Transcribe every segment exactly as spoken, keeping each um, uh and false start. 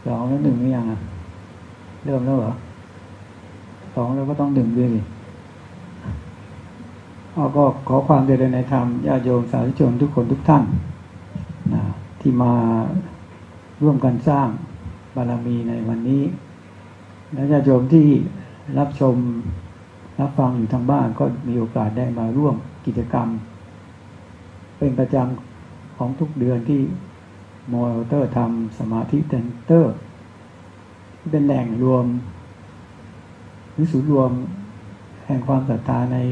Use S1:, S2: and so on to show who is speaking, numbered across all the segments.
S1: สองแล้วหนึ่งหรือยังอ่ะเริ่มแล้วเหรอสองแล้วก็ต้องหนึ่งด้วยเอาก็ขอความเจริญในธรรมญาติโยมสาธุชนทุกคนทุกท่านนะที่มาร่วมกันสร้างบารมีในวันนี้และญาติโยมที่รับชมรับฟังอยู่ทางบ้านก็มีโอกาสได้มาร่วมกิจกรรมเป็นประจำของทุกเดือนที่โมเตอร์ทำสมาธิเซ็นเตอร์เป็นแหล่งรวมหรือศูนย์รวมแห่งความศรัทธาใน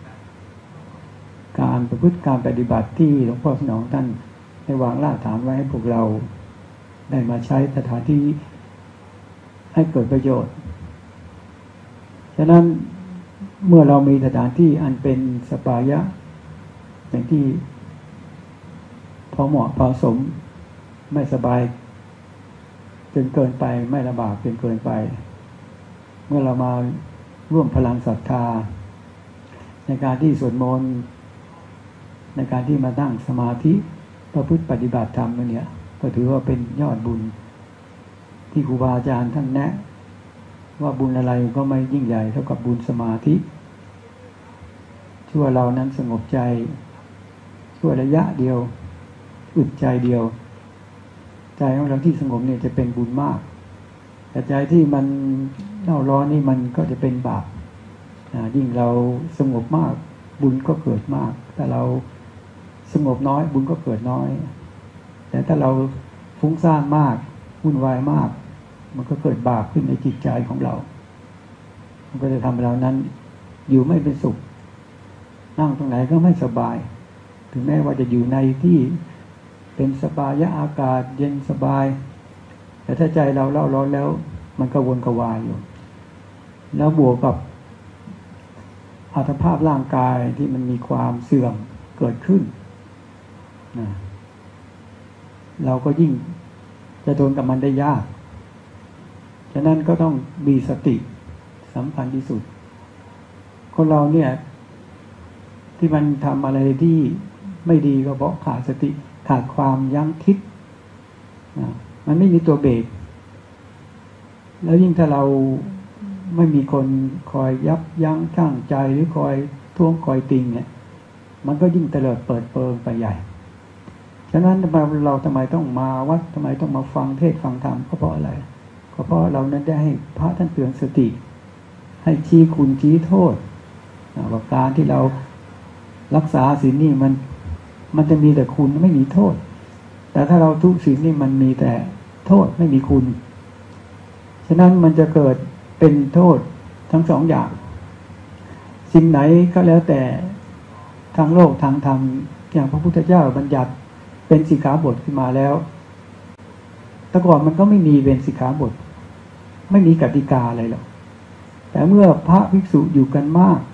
S1: การประพฤติการปฏิบัติที่หลวงพ่อสนองท่านได้วางรากฐานไว้ให้พวกเราได้มาใช้สถานที่ให้เกิดประโยชน์ฉะนั้นเมื่อเรามีสถานที่อันเป็นสปายะอย่างที่พอเหมาะพอสมไม่สบายจนเกินไปไม่ลำบากจนเกินไปเมื่อเรามาร่วมพลังศรัทธาในการที่สวดมนต์ในการที่มาตั้งสมาธิประพฤติปฏิบัติธรรมเนี่ยก็ถือว่าเป็นยอดบุญที่ครูบาอาจารย์ท่านแนะว่าบุญอะไรก็ไม่ยิ่งใหญ่เท่ากับบุญสมาธิชั่วเรานั้นสงบใจชั่วระยะเดียวอึดใจเดียวใจของเราที่สงบเนี่ยจะเป็นบุญมากแต่ใจที่มันเล่าร้อนนี่มันก็จะเป็นบาปยิ่งเราสงบมากบุญก็เกิดมากแต่เราสงบน้อยบุญก็เกิดน้อยแต่ถ้าเราฟุ้งซ่านมากวุ่นวายมากมันก็เกิดบาปขึ้นในจิตใจของเรามันก็จะทำให้เรานั้นอยู่ไม่เป็นสุขนั่งตรงไหนก็ไม่สบายถึงแม้ว่าจะอยู่ในที่เป็นสบายะอากาศเย็นสบายแต่ถ้าใจเราเล่าร้อนแล้วมันก็วนกวายอยู่แล้วบวกกับอัตภาพร่างกายที่มันมีความเสื่อมเกิดขึ้นนะเราก็ยิ่งจะโดนกับมันได้ยากฉะนั้นก็ต้องมีสติสำคัญที่สุดคนเราเนี่ยที่มันทำอะไรที่ไม่ดีก็เพราะขาดสติขาดความยั้งคิดนะมันไม่มีตัวเบรกแล้วยิ่งถ้าเราไม่มีคนคอยยับยั้งชั่งใจหรือคอยท้วงคอยติงเนี่ยมันก็ยิ่งเตลิดเปิดเปิงไปใหญ่ฉะนั้นเราทำไมต้องมาวัดทำไมต้องมาฟังเทศฟังธรรมก็เพราะอะไรก็เพราะเรานั้นได้ให้พระท่านเตือนสติให้ชี้คุณชี้โทษว่าการที่เรารักษาศีลนี่มันมันจะมีแต่คุณไม่มีโทษแต่ถ้าเราทุศีลนี่มันมีแต่โทษไม่มีคุณฉะนั้นมันจะเกิดเป็นโทษทั้งสองอย่างสิ่งไหนก็แล้วแต่ทางโลกทางธรรมอย่างพระพุทธเจ้าบัญญัติเป็นสิกขาบทขึ้นมาแล้วแต่ก่อนมันก็ไม่มีเป็นสิกขาบทไม่มีกติกาอะไรหรอกแต่เมื่อพระภิกษุอยู่กันมาก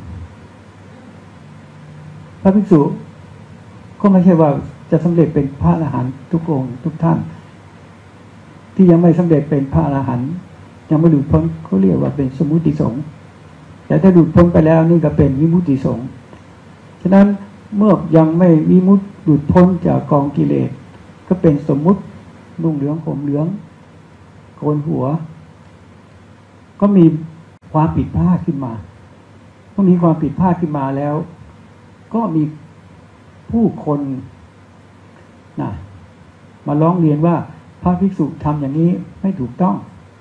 S1: พระภิกษุก็ไม่ใช่ว่าจะสำเร็จเป็นพระอรหันต์ทุกองค์ทุกท่านที่ยังไม่สำเร็จเป็นพระอรหันต์ยังไม่หลุดพ้นเขาเรียกว่าเป็นสมุติสงฆ์แต่ถ้าหลุดพ้นไปแล้วนี่ก็เป็นวิมุตติสงฆ์ฉะนั้นเมื่อยังไม่วิมุตติหลุดพ้นจากกองกิเลสก็เป็นสมมุตินุ่งเหลืองห่มเหลืองโกนหัวก็มีความผิดพลาดขึ้นมาเมื่อมีความผิดพลาดขึ้นมาแล้วก็มีผู้คนนะมาร้องเรียนว่าพระภิกษุทำอย่างนี้ไม่ถูกต้อง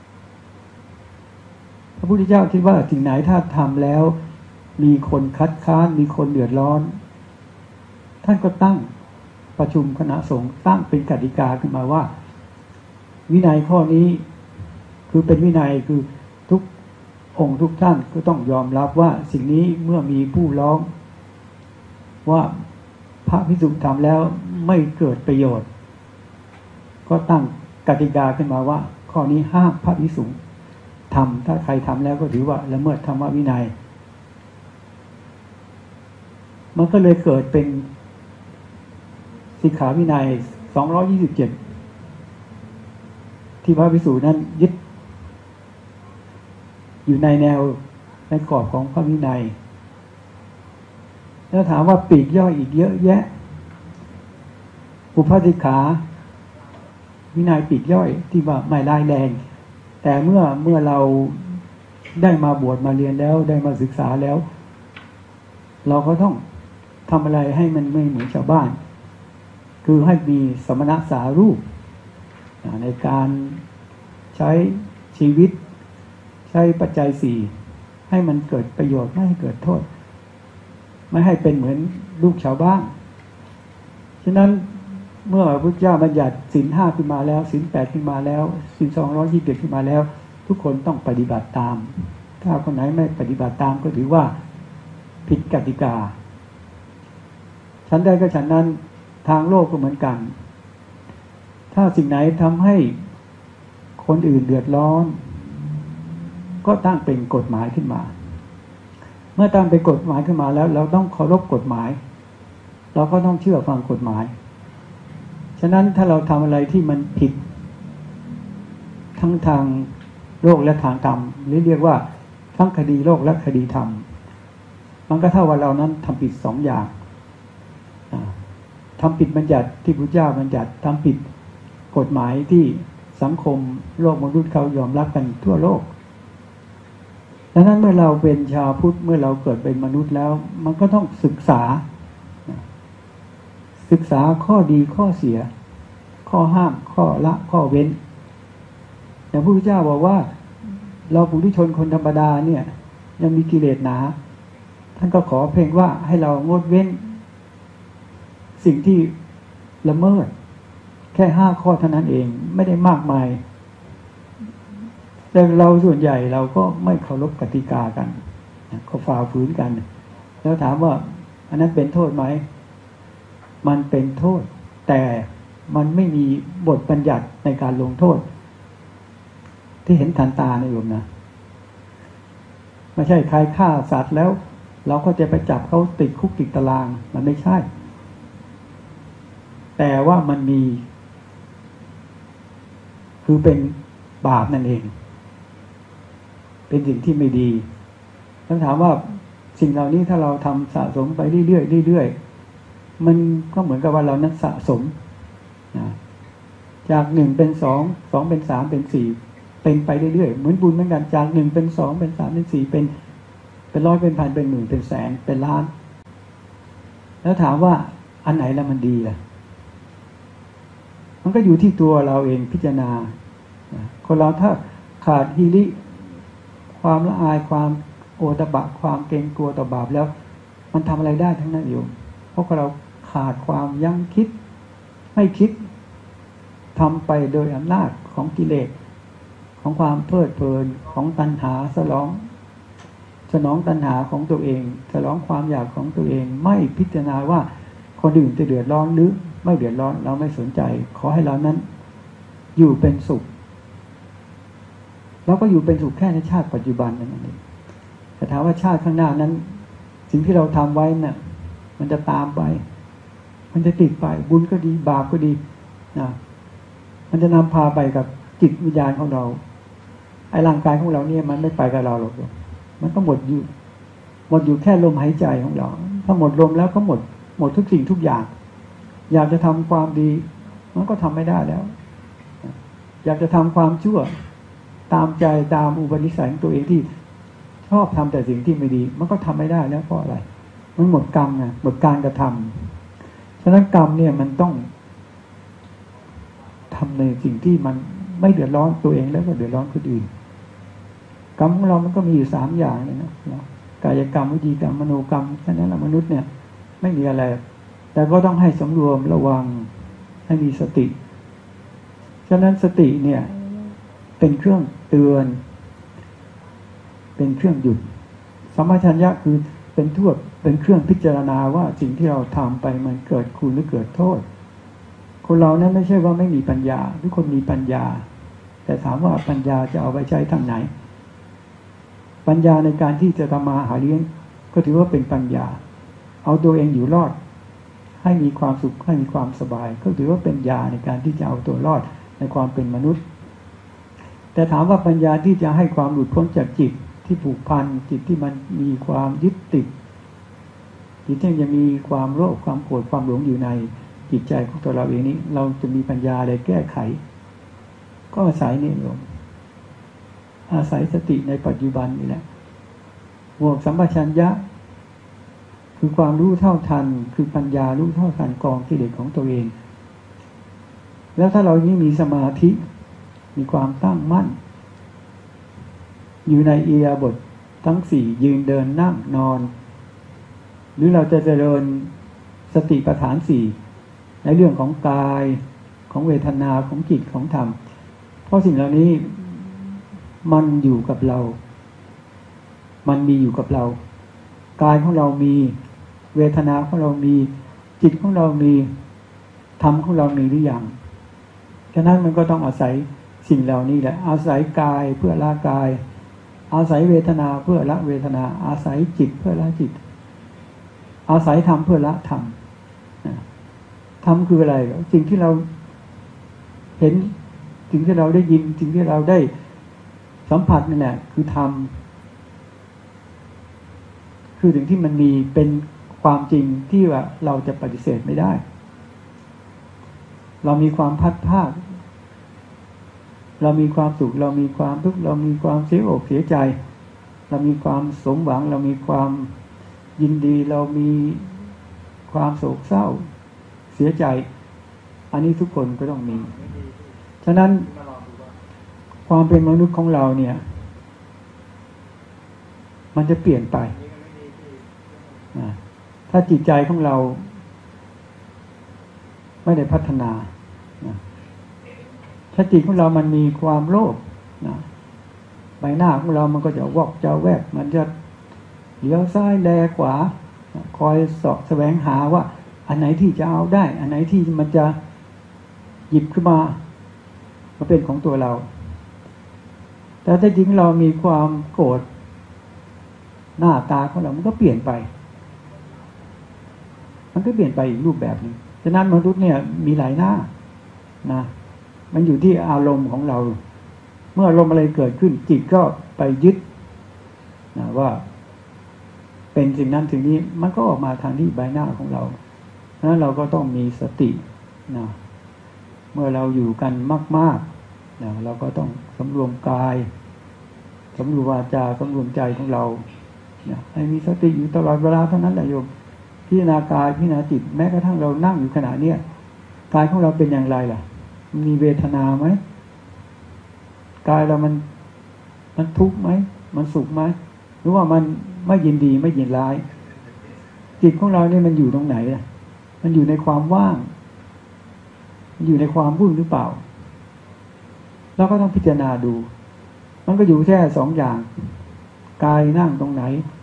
S1: พระพุทธเจ้าคิดว่าสิ่งไหนถ้าทำแล้วมีคนคัดค้านมีคนเดือดร้อนท่านก็ตั้งประชุมคณะสงฆ์ตั้งเป็นกติกาขึ้นมาว่าวินัยข้อนี้คือเป็นวินัยคือทุกองค์ทุกท่านก็ต้องยอมรับว่าสิ่งนี้เมื่อมีผู้ร้องว่าพระภิกษุทำแล้วไม่เกิดประโยชน์ก็ตั้งกติกาขึ้นมาว่าข้อนี้ห้ามพระภิกษุทำถ้าใครทำแล้วก็ถือว่าละเมิดธรรมวินัยมันก็เลยเกิดเป็นสิกขาวินัยสองร้อยยี่สิบเจ็ดที่พระภิกษุนั้นยึดอยู่ในแนวในกรอบของพระวินัยแล้วถามว่าปีกย่อยอีกเยอะแยะอุปาสิกขาวินัยปลีกย่อยที่ว่าไม่ร้ายแรงแต่เมื่อเมื่อเราได้มาบวชมาเรียนแล้วได้มาศึกษาแล้วเราก็ต้องทำอะไรให้มันไม่เหมือนชาวบ้านคือให้มีสมณะสารูปในการใช้ชีวิตใช้ปัจจัยสี่ให้มันเกิดประโยชน์ไม่ให้เกิดโทษไม่ให้เป็นเหมือนลูกชาวบ้านฉะนั้นเมื่อพระพุทธเจ้าบัญญัติศีลห้าขึ้นมาแล้วศีลแปดขึ้นมาแล้วศีลสองร้อยยี่สิบเอ็ดขึ้นมาแล้วทุกคนต้องปฏิบัติตามถ้าคนไหนไม่ปฏิบัติตามก็ถือว่าผิดกติกาฉันใดก็ฉันนั้นทางโลกก็เหมือนกันถ้าสิ่งไหนทำให้คนอื่นเดือดร้อนก็ตั้งเป็นกฎหมายขึ้นมาเมื่อตั้งเป็นกฎหมายขึ้นมาแล้วเราต้องเคารพกฎหมายเราก็ต้องเชื่อฟังกฎหมายฉะนั้นถ้าเราทำอะไรที่มันผิดทั้งทางโลกและทางธรรมหรือเรียกว่าทั้งคดีโลกและคดีธรรมมันก็เท่าว่าเรานั้นทำผิดสองอย่างทำผิดบัญญัติที่พระเจ้าบัญญัติทำผิดกฎหมายที่สังคมโลกมนุษย์เขายอมรับกันทั่วโลกดังนั้นเมื่อเราเป็นชาวพุทธเมื่อเราเกิดเป็นมนุษย์แล้วมันก็ต้องศึกษาศึกษาข้อดีข้อเสียข้อห้ามข้อละข้อเว้นอย่างพระพุทธเจ้าบอกว่าเราปุถุชนคนธรรมดาเนี่ยยังมีกิเลสหนาท่านก็ขอเพียงว่าให้เรางดเว้นสิ่งที่ละเมิดแค่ห้าข้อเท่านั้นเองไม่ได้มากมายแต่เราส่วนใหญ่เราก็ไม่เคารพกติกากันก็ฝ่าฝืนกันแล้วถามว่าอันนั้นเป็นโทษไหมมันเป็นโทษแต่มันไม่มีบทบัญญัติในการลงโทษที่เห็นทันตานะโยมนะไม่ใช่ใครฆ่าสัตว์แล้วเราก็จะไปจับเขาติดคุกติดตารางมันไม่ใช่แต่ว่ามันมีคือเป็นบาปนั่นเองเป็นสิ่งที่ไม่ดีถ้าถามว่าสิ่งเหล่านี้ถ้าเราทำสะสมไปเรื่อยๆเรื่อยๆมันก็เหมือนกับว่าเรานั้นสะสมนะจากหนึ่งเป็นสองสองเป็นสามเป็นสี่เป็นไปเรื่อยๆเหมือนบุญเหมือนกันจากหนึ่งเป็นสองเป็นสามเป็นสี่เป็นเป็นร้อยเป็นพันเป็นหมื่นเป็นแสนเป็นล้านแล้วถามว่าอันไหนแล้วมันดีล่ะมันก็อยู่ที่ตัวเราเองพิจารณาคนเราถ้าขาดฮีริความละอายความโอตบะความเกรงกลัวต่อบาปแล้วมันทำอะไรได้ทั้งนั้นอยู่เพราะเราขาดความยั้งคิดไม่คิดทำไปโดยอำนาจของกิเลสของความเพลิดเพลินของตัณหาสนองสนองตัณหาของตัวเองสนองความอยากของตัวเองไม่พิจารณาว่าคนอื่นจะเดือดร้อนหรือไม่เดือดร้อนเราไม่สนใจขอให้เรานั้นอยู่เป็นสุขเราก็อยู่เป็นสุขแค่ในชาติปัจจุบันนั่นเองแต่ถามว่าชาติข้างหน้านั้นสิ่งที่เราทำไว้น่ะมันจะตามไปมันจะติดไปบุญก็ดีบาปก็ดีนะมันจะนำพาไปกับจิตวิญญาณของเราไอ้ร่างกายของเราเนี่ยมันไม่ไปกับเราหรอกมันก็หมดอยู่หมดอยู่แค่ลมหายใจของเราถ้าหมดลมแล้วก็หมดหมดทุกสิ่งทุกอย่างอยากจะทำความดีมันก็ทำไม่ได้แล้วอยากจะทำความชั่วตามใจตามอุปนิสัยของตัวเองที่ชอบทำแต่สิ่งที่ไม่ดีมันก็ทำไม่ได้แล้วเพราะอะไรมันหมดกรรมไงหมดการกระทำฉะนั้นกรรมเนี่ยมันต้องทำในสิ่งที่มันไม่เดือดร้อนตัวเองแล้วก็เดือดร้อนคนอื่นกรรมของเรามันก็มีอยู่สามอย่างเลยนะกายกรรมวิจีกรรมมโนกรรมฉะนั้นแหละมนุษย์เนี่ยไม่มีอะไรแต่ก็ต้องให้สำรวมระวังให้มีสติฉะนั้นสติเนี่ยเป็นเครื่องเตือนเป็นเครื่องหยุดสัมปชัญญะคือเป็นทั่วเป็นเครื่องพิจารณาว่าสิ่งที่เราทำไปมันเกิดคุณหรือเกิดโทษคนเรานั้นไม่ใช่ว่าไม่มีปัญญาทุกคนมีปัญญาแต่ถามว่าปัญญาจะเอาไปใช้ทางไหนปัญญาในการที่จะทำมาหาเลี้ยงก็ถือว่าเป็นปัญญาเอาตัวเองอยู่รอดให้มีความสุขให้มีความสบายก็ถือว่าเป็นญาในการที่จะเอาตัวรอดในความเป็นมนุษย์แต่ถามว่าปัญญาที่จะให้ความหลุดพ้นจากจิตที่ผูกพันจิตที่มันมีความยึดติดจิตที่ยังมีความโลภความโกรธความหลงอยู่ในจิตใจของตัวเราเองนี้เราจะมีปัญญาอะไรแก้ไขก็อาศัยนี่โยมอาศัยสติในปัจจุบันนี่แหละบวกสัมปชัญญะคือความรู้เท่าทันคือปัญญารู้เท่าทันกองกิเลสของตัวเองแล้วถ้าเรานี่มีสมาธิมีความตั้งมั่นอยู่ในอิริยาบถทั้งสี่ยืนเดินนั่งนอนหรือเราจะเจริญสติปัฏฐานสี่ในเรื่องของกายของเวทนาของจิตของธรรมเพราะสิ่งเหล่านี้มันอยู่กับเรามันมีอยู่กับเรากายของเรามีเวทนาของเรามีจิตของเรามีธรรมของเรามีหรือยังฉะนั้นมันก็ต้องอาศัยสิ่งเหล่านี้แหละอาศัยกายเพื่อละกายอาศัยเวทนาเพื่อละเวทนาอาศัยจิตเพื่อละจิตอาศัยธรรมเพื่อละธรรมธรรมคืออะไรสิ่งที่เราเห็นสิ่งที่เราได้ยินสิ่งที่เราได้สัมผัสนั่นแหละคือธรรมคือสิ่งที่มันมีเป็นความจริงที่ว่าเราจะปฏิเสธไม่ได้เรามีความพัดภาคเรามีความสุขเรามีความทุกข์เรามีความเสียอกเสียใจเรามีความสมหวังเรามีความยินดีเรามีความโศกเศร้าเสียใจอันนี้ทุกคนก็ต้องมีฉะนั้นความเป็นมนุษย์ของเราเนี่ยมันจะเปลี่ยนไปถ้าจิตใจของเราไม่ได้พัฒนาถ้าจิตของเรามันมีความโลภนะใบหน้าของเรามันก็จะวอกจะแวกมันจะเลี้ยวซ้ายแลขวาคอยเสาะแสวงหาว่าอันไหนที่จะเอาได้อันไหนที่มันจะหยิบขึ้นมามาเป็นของตัวเราแต่ถ้าจริงเรามีความโกรธหน้าตาของเรามันก็เปลี่ยนไปมันก็เปลี่ยนไปอีกรูปแบบนึงฉะนั้นมนุษย์เนี่ยมีหลายหน้านะมันอยู่ที่อารมณ์ของเราเมื่ออารมณ์อะไรเกิดขึ้นจิตก็ไปยึดนะว่าเป็นสิ่งนั้นสิ่งนี้มันก็ออกมาทางที่ใบหน้าของเราเพราะฉะนั้นเราก็ต้องมีสตินะเมื่อเราอยู่กันมากๆนะเราก็ต้องสำรวมกายสำรวมวาจาสำรวมใจของเรานะให้มีสติอยู่ตลอดเวลาเท่านั้นแหละโยมพิจารณากายพิจารณาจิตแม้กระทั่งเรานั่งอยู่ขณะเนี้ยกายของเราเป็นอย่างไรล่ะมีเวทนาไหมกายเรามันมันทุกข์ไหมมันสุขไหมหรือว่ามันไม่ยินดีไม่ยินร้ายจิตของเราเนี่ยมันอยู่ตรงไหนล่ะมันอยู่ในความว่างมันอยู่ในความวุ่นหรือเปล่าเราก็ต้องพิจารณาดูมันก็อยู่แค่สองอย่างกายนั่งตรงไหน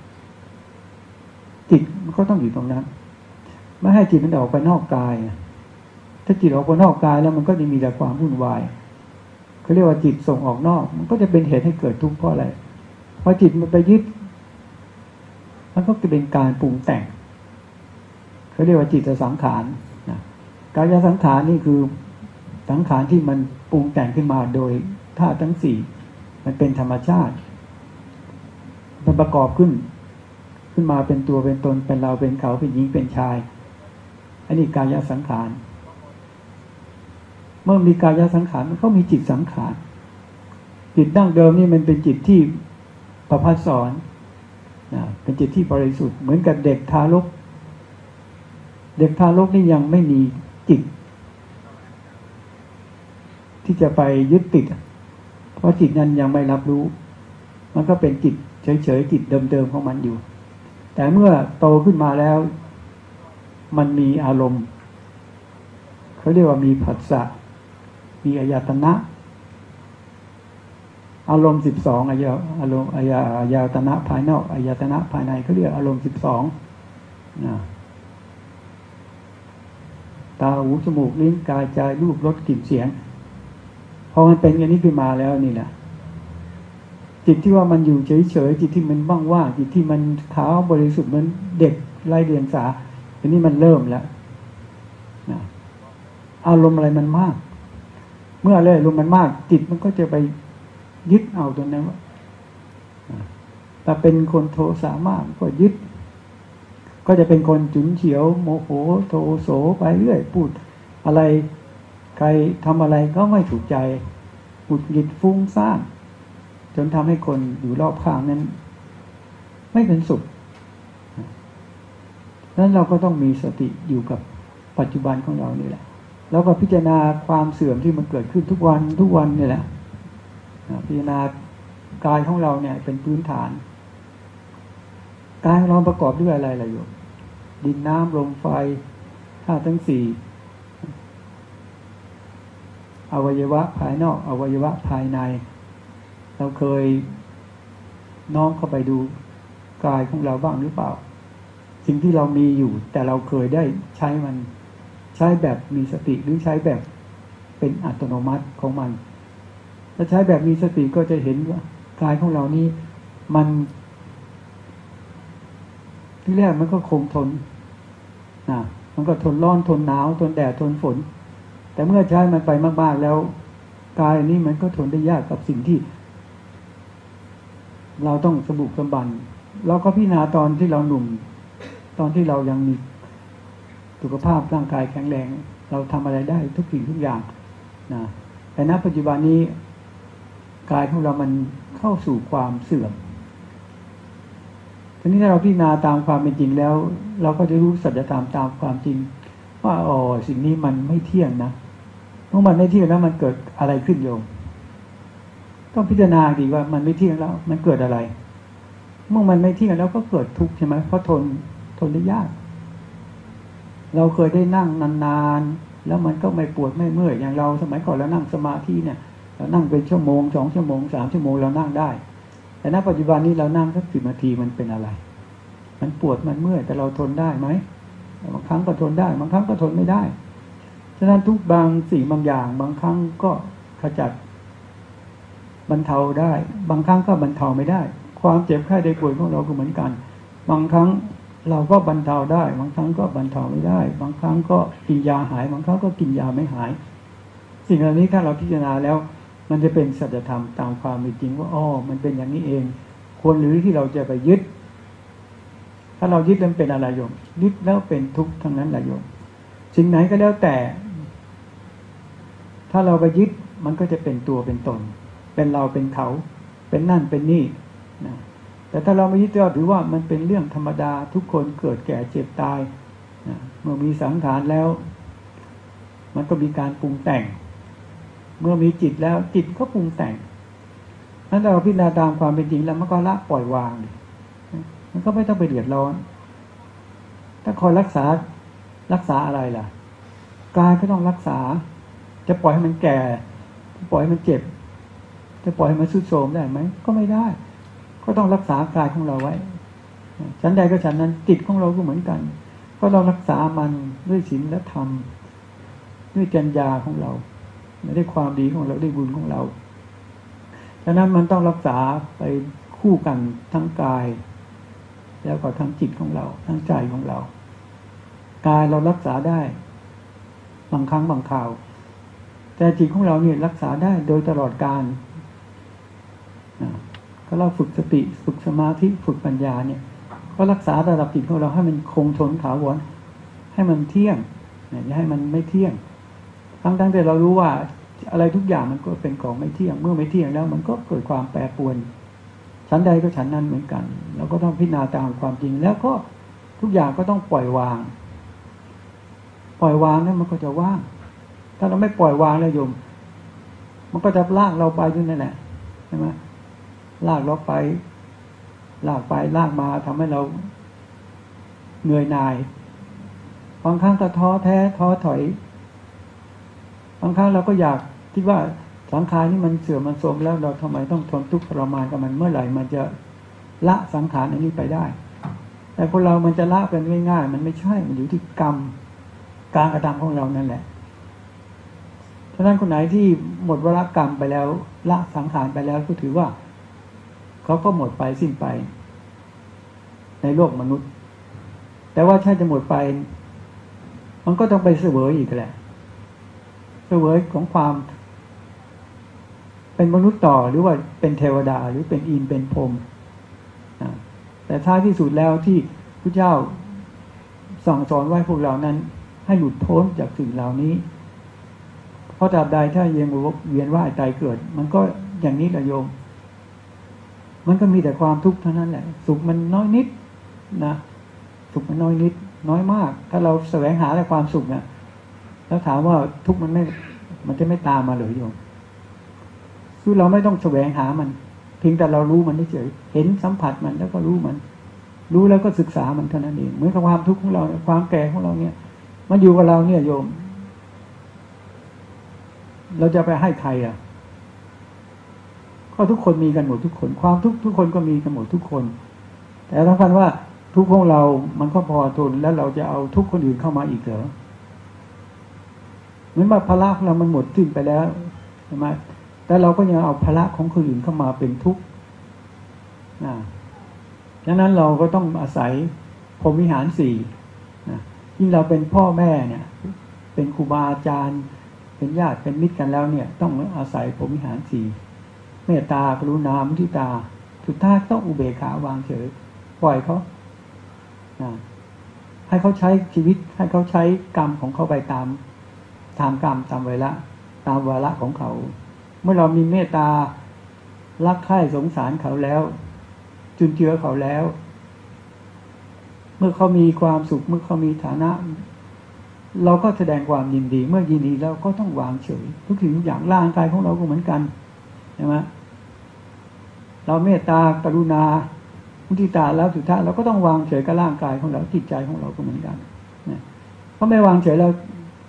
S1: จิตมันก็ต้องอยู่ตรงนั้นไม่ให้จิตมันออกไปนอกกายถ้าจิตออกไปนอกกายแล้วมันก็จะมีแต่ความวุ่นวายเขาเรียกว่าจิตส่งออกนอกมันก็จะเป็นเหตุให้เกิดทุกข์เพราะอะไรเพราะจิตมันไปยึดมันก็จะเป็นการปรุงแต่งเขาเรียกว่าจิตสังขารนะกายสังขารนี่คือสังขารที่มันปรุงแต่งขึ้นมาโดยธาตุทั้งสี่มันเป็นธรรมชาติมันประกอบขึ้นขึ้นมาเป็นตัวเป็นตนเป็นเราเป็นเขาเป็นหญิงเป็นชายอันนี้กายสังขารเมื่อมีกายสังขารมันก็มีจิตสังขารจิตดั้งเดิมนี่มันเป็นจิตที่ประภัสสรนะเป็นจิตที่บริสุทธิ์เหมือนกับเด็กทารกเด็กทารกนี่ยังไม่มีจิตที่จะไปยึดติดเพราะจิตนั้นยังไม่รับรู้มันก็เป็นจิตเฉยๆจิตเดิมๆของมันอยู่แต่เมื่อโตขึ้นมาแล้วมันมีอารมณ์เขาเรียกว่ามีผัสสะมีอายตนะอารมณ์สิบสองอายอารมณ์อายอายตนะภายนอกอายตนะภายในเขาเรียกอารมณ์สิบสองนะตาหูจมูกลิ้นกายใจรูปรสกลิ่นเสียงพอมันเป็นอย่างนี้ขึ้นมาแล้วนี่แหละจิตที่ว่ามันอยู่เฉยๆจิตที่มันว่างๆจิตที่มันขาวบริสุทธิ์เหมือนเด็กไร้เดียงสาทีนี้มันเริ่มแล้วนะอารมณ์อะไรมันมากเมื่ออะไรอารมณ์มันมากจิตมันก็จะไปยึดเอาตัวนั้นว่าถ้าเป็นคนโทสะมากก็ยึดก็จะเป็นคนฉุนเฉียวโมโหโทโสไปเรื่อยพูดอะไรใครทำอะไรก็ไม่ถูกใจหงุดหงิดฟุ้งซ่านจนทำให้คนอยู่รอบข้างนั้นไม่เป็นสุขนั้นเราก็ต้องมีสติอยู่กับปัจจุบันของเรานี่แหละแล้วก็พิจารณาความเสื่อมที่มันเกิดขึ้นทุกวันทุกวันนี่แหละพิจารณากายของเราเนี่ยเป็นพื้นฐานกายของเราประกอบด้วยอะไรล่ะโยมดินน้ำลมไฟธาตุทั้งสี่อวัยวะภายนอกอวัยวะภายในเราเคยน้อมเข้าไปดูกายของเราบ้างหรือเปล่าสิ่งที่เรามีอยู่แต่เราเคยได้ใช้มันใช้แบบมีสติหรือใช้แบบเป็นอัตโนมัติของมันถ้าใช้แบบมีสติก็จะเห็นว่ากายของเรานี้มันที่แรกมันก็คงทนนะมันก็ทนร้อนทนหนาวทนแดดทนฝนแต่เมื่อใช้มันไปมากๆแล้วกายนี้มันก็ทนได้ยากกับสิ่งที่เราต้องสบุกสมบันเราก็พิจารณาตอนที่เราหนุ่มตอนที่เรายังมีสุขภาพร่างกายแข็งแรงเราทำอะไรได้ทุกสิ่งทุกอย่างนะแต่ณปัจจุบันนี้กายของเรามันเข้าสู่ความเสื่อมทีนี้ถ้าเราพิจารณาตามความเป็นจริงแล้วเราก็จะรู้สัจธรรมตามความจริงว่าอ๋อสิ่งนี้มันไม่เที่ยงนะเมื่อมันไม่เที่ยงแล้วมันเกิดอะไรขึ้นโยมต้องพิจารณาดีว่ามันไม่เที่ยงแล้วมันเกิดอะไรเมื่อมันไม่เที่ยงแล้วก็เกิดทุกข์ใช่ไหมเพราะทนทนได้ยากเราเคยได้นั่งนานๆแล้วมันก็ไม่ปวดไม่เมื่อยอย่างเราสมัยก่อนเรานั่งสมาธิเนี่ยเรานั่งเป็นชั่วโมงสองชั่วโมงสามชั่วโมงเรานั่งได้แต่ณปัจจุบันนี้เรานั่งสักสิบนาทีมันเป็นอะไรมันปวดมันเมื่อยแต่เราทนได้ไหมบางครั้งก็ทนได้บางครั้งก็ทนไม่ได้ฉะนั้นทุกบางสิ่งบางอย่างบางครั้งก็ขจัดบรรเทาได้บางครั้งก็บรรเทาไม่ได้ความเจ็บไข้ได้ป่วยของเราก็เหมือนกันบางครั้งเราก็บรรเทาได้บางครั้งก็บรรเทาไม่ได้บางครั้งก็กินยาหายบางครั้งก็กินยาไม่หายสิ่งเหล่านี้ถ้าเราพิจารณาแล้วมันจะเป็นสัจธรรมตามความเป็นจริงว่าอ๋อมันเป็นอย่างนี้เองควรหรือที่เราจะไปยึดถ้าเรายึดแล้วเป็นอะไรโยมยึดแล้วเป็นทุกข์ทั้งนั้นแหละโยมสิ่งไหนก็แล้วแต่ถ้าเราไปยึดมันก็จะเป็นตัวเป็นตนเป็นเราเป็นเขาเป็นนั่นเป็นนี่นะแต่ถ้าเราไม่ยึดก็ถือว่ามันเป็นเรื่องธรรมดาทุกคนเกิดแก่เจ็บตายนะเมื่อมีสังขารแล้วมันก็มีการปรุงแต่งเมื่อมีจิตแล้วจิตก็ปรุงแต่งนั้นเราพิจารณาตามความเป็นจริงแล้วมันก็ละปล่อยวางมันก็ไม่ต้องไปเดือดร้อนถ้าคอยรักษารักษาอะไรล่ะกายก็ต้องรักษาจะปล่อยให้มันแก่ปล่อยให้มันเจ็บจะปล่อยให้มันทรุดโทรมได้ไหมก็ไม่ได้ก็ต้องรักษากายของเราไว้ฉันใดก็ฉันนั้นจิตของเราก็เหมือนกันก็เรารักษามันด้วยศีลและธรรมด้วยปัญญาของเราด้วยความดีของเราด้วยบุญของเราฉะนั้นมันต้องรักษาไปคู่กันทั้งกายแล้วก็ทั้งจิตของเราทั้งใจของเรากายเรารักษาได้บางครั้งบางคราวแต่จิตของเราเนี่ยรักษาได้โดยตลอดกาลก็เราฝึกสติฝึกสมาธิฝึกปัญญาเนี่ยก็รักษาระดับจิตของเราให้มันคงทนถาวรให้มันเที่ยงอย่าให้มันไม่เที่ยงทั้งทั้งแต่เรารู้ว่าอะไรทุกอย่างมันก็เป็นของไม่เที่ยงเมื่อไม่เที่ยงแล้วมันก็เกิดความแปรปรวนชั้นใดก็ชั้นนั้นเหมือนกันเราก็ต้องพิจารณาตามความจริงแล้วก็ทุกอย่างก็ต้องปล่อยวางปล่อยวางนั้นมันก็จะว่างถ้าเราไม่ปล่อยวางแล้วโยมมันก็จะลากเราไปด้วยนั่นแหละใช่ไหมลากเราไปลากไปลากมาทำให้เราเหนื่อยหน่ายบางครั้งก็ท้อแท้ท้อถอยบางครั้งเราก็อยากคิดว่าสังขารนี่มันเสื่อมมันโทรมแล้วเราทำไมต้องทนทุกข์ทรมานกับมันเมื่อไหร่มันจะละสังขารอันนี้ไปได้แต่คนเรามันจะละกันง่ายๆมันไม่ใช่มันอยู่ที่กรรมการกระทำของเรานั่นแหละฉะนั้นคนไหนที่หมดวาระกรรมไปแล้วละสังขารไปแล้วก็ถือว่าเขาก็หมดไปสิ้นไปในโลกมนุษย์แต่ว่าถ้าจะหมดไปมันก็ต้องไปเสวยอีกแหละเสวยของความเป็นมนุษย์ต่อหรือว่าเป็นเทวดาหรือเป็นอินเป็นพรหมแต่ท้ายที่สุดแล้วที่พระเจ้าสั่งสอนไว้พวกเรานั้นให้หลุดพ้นจากสิ่งเหล่านี้เพราะตราบใดถ้ายังเวียนว่ายตายเกิดมันก็อย่างนี้แหละโยมมันก็มีแต่ความทุกข์เท่านั้นแหละสุขมันน้อยนิดนะสุขมันน้อยนิดน้อยมากถ้าเราแสวงหาแต่ความสุขเนี่ยแล้วถามว่าทุกข์มันไม่มันจะไม่ตามมาหรือโยมคือเราไม่ต้องแสวงหามันเพียงแต่เรารู้มันเฉยเห็นสัมผัสมันแล้วก็รู้มันรู้แล้วก็ศึกษามันเท่านั้นเองเหมือนกับความทุกข์ของเราความแก่ของเราเนี่ยมันอยู่กับเราเนี่ยโยมเราจะไปให้ใครอ่ะก็ทุกคนมีกันหมดทุกคนความทุกข์ทุกคนก็มีกันหมดทุกคนแต่ถ้าพันว่าทุกข์ของเรามันก็พอทนแล้วเราจะเอาทุกข์คนอื่นเข้ามาอีกเหรอเหมือนว่าภาระของเรามันหมดสิ้นไปแล้วใช่ไหมแต่เราก็ยังเอาภาระของคนอื่นเข้ามาเป็นทุกข์นะฉะนั้นเราก็ต้องอาศัยพรหมวิหารสี่นะยิ่งเราเป็นพ่อแม่เนี่ยเป็นครูบาอาจารย์เป็นญาติเป็นมิตรกันแล้วเนี่ยต้องอาศัยพรหมวิหารสี่เมตตากรุณามุทิตาสุดท้ายต้องอุเบกขาวางเฉยปล่อยเขานะให้เขาใช้ชีวิตให้เขาใช้กรรมของเขาไปตามตามกรรมตามเวลาตามวาระของเขาเมื่อเรามีเมตตารักใคร่สงสารเขาแล้วจุนเจือเขาแล้วเมื่อเขามีความสุขเมื่อเขามีฐานะเราก็แสดงความยินดีเมื่อยินดีแล้วก็ต้องวางเฉยทุกสิ่งทุกอย่างร่างกายของเราก็เหมือนกันใช่ไหมเราเมตตากรุณามุทิตาแล้วสุดท้ายเราก็ต้องวางเฉยกับร่างกายของเราจิตใจของเราก็เหมือนกันนะเพราะไม่วางเฉยแล้ว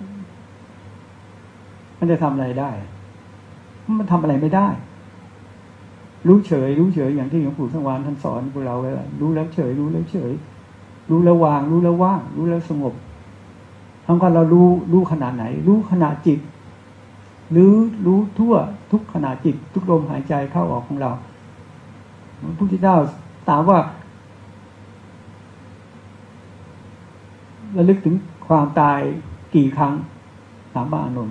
S1: มันจะทำอะไรได้มันทำอะไรไม่ได้รู้เฉยรู้เฉยอย่างที่หลวงปู่สังวาลท่านสอนพวกเราไว้รู้แล้วเฉยรู้แล้วเฉยรู้แล้ววางรู้แล้วว่างรู้แล้วสงบทำกันเรารู้รู้ขนาดไหนรู้ขนาดจิตหรือรู้ทั่วทุกขณะจิตทุกลมหายใจเข้าออกของเราพระพุทธเจ้าถามว่าระลึกถึงความตายกี่ครั้งถามพระอานนท์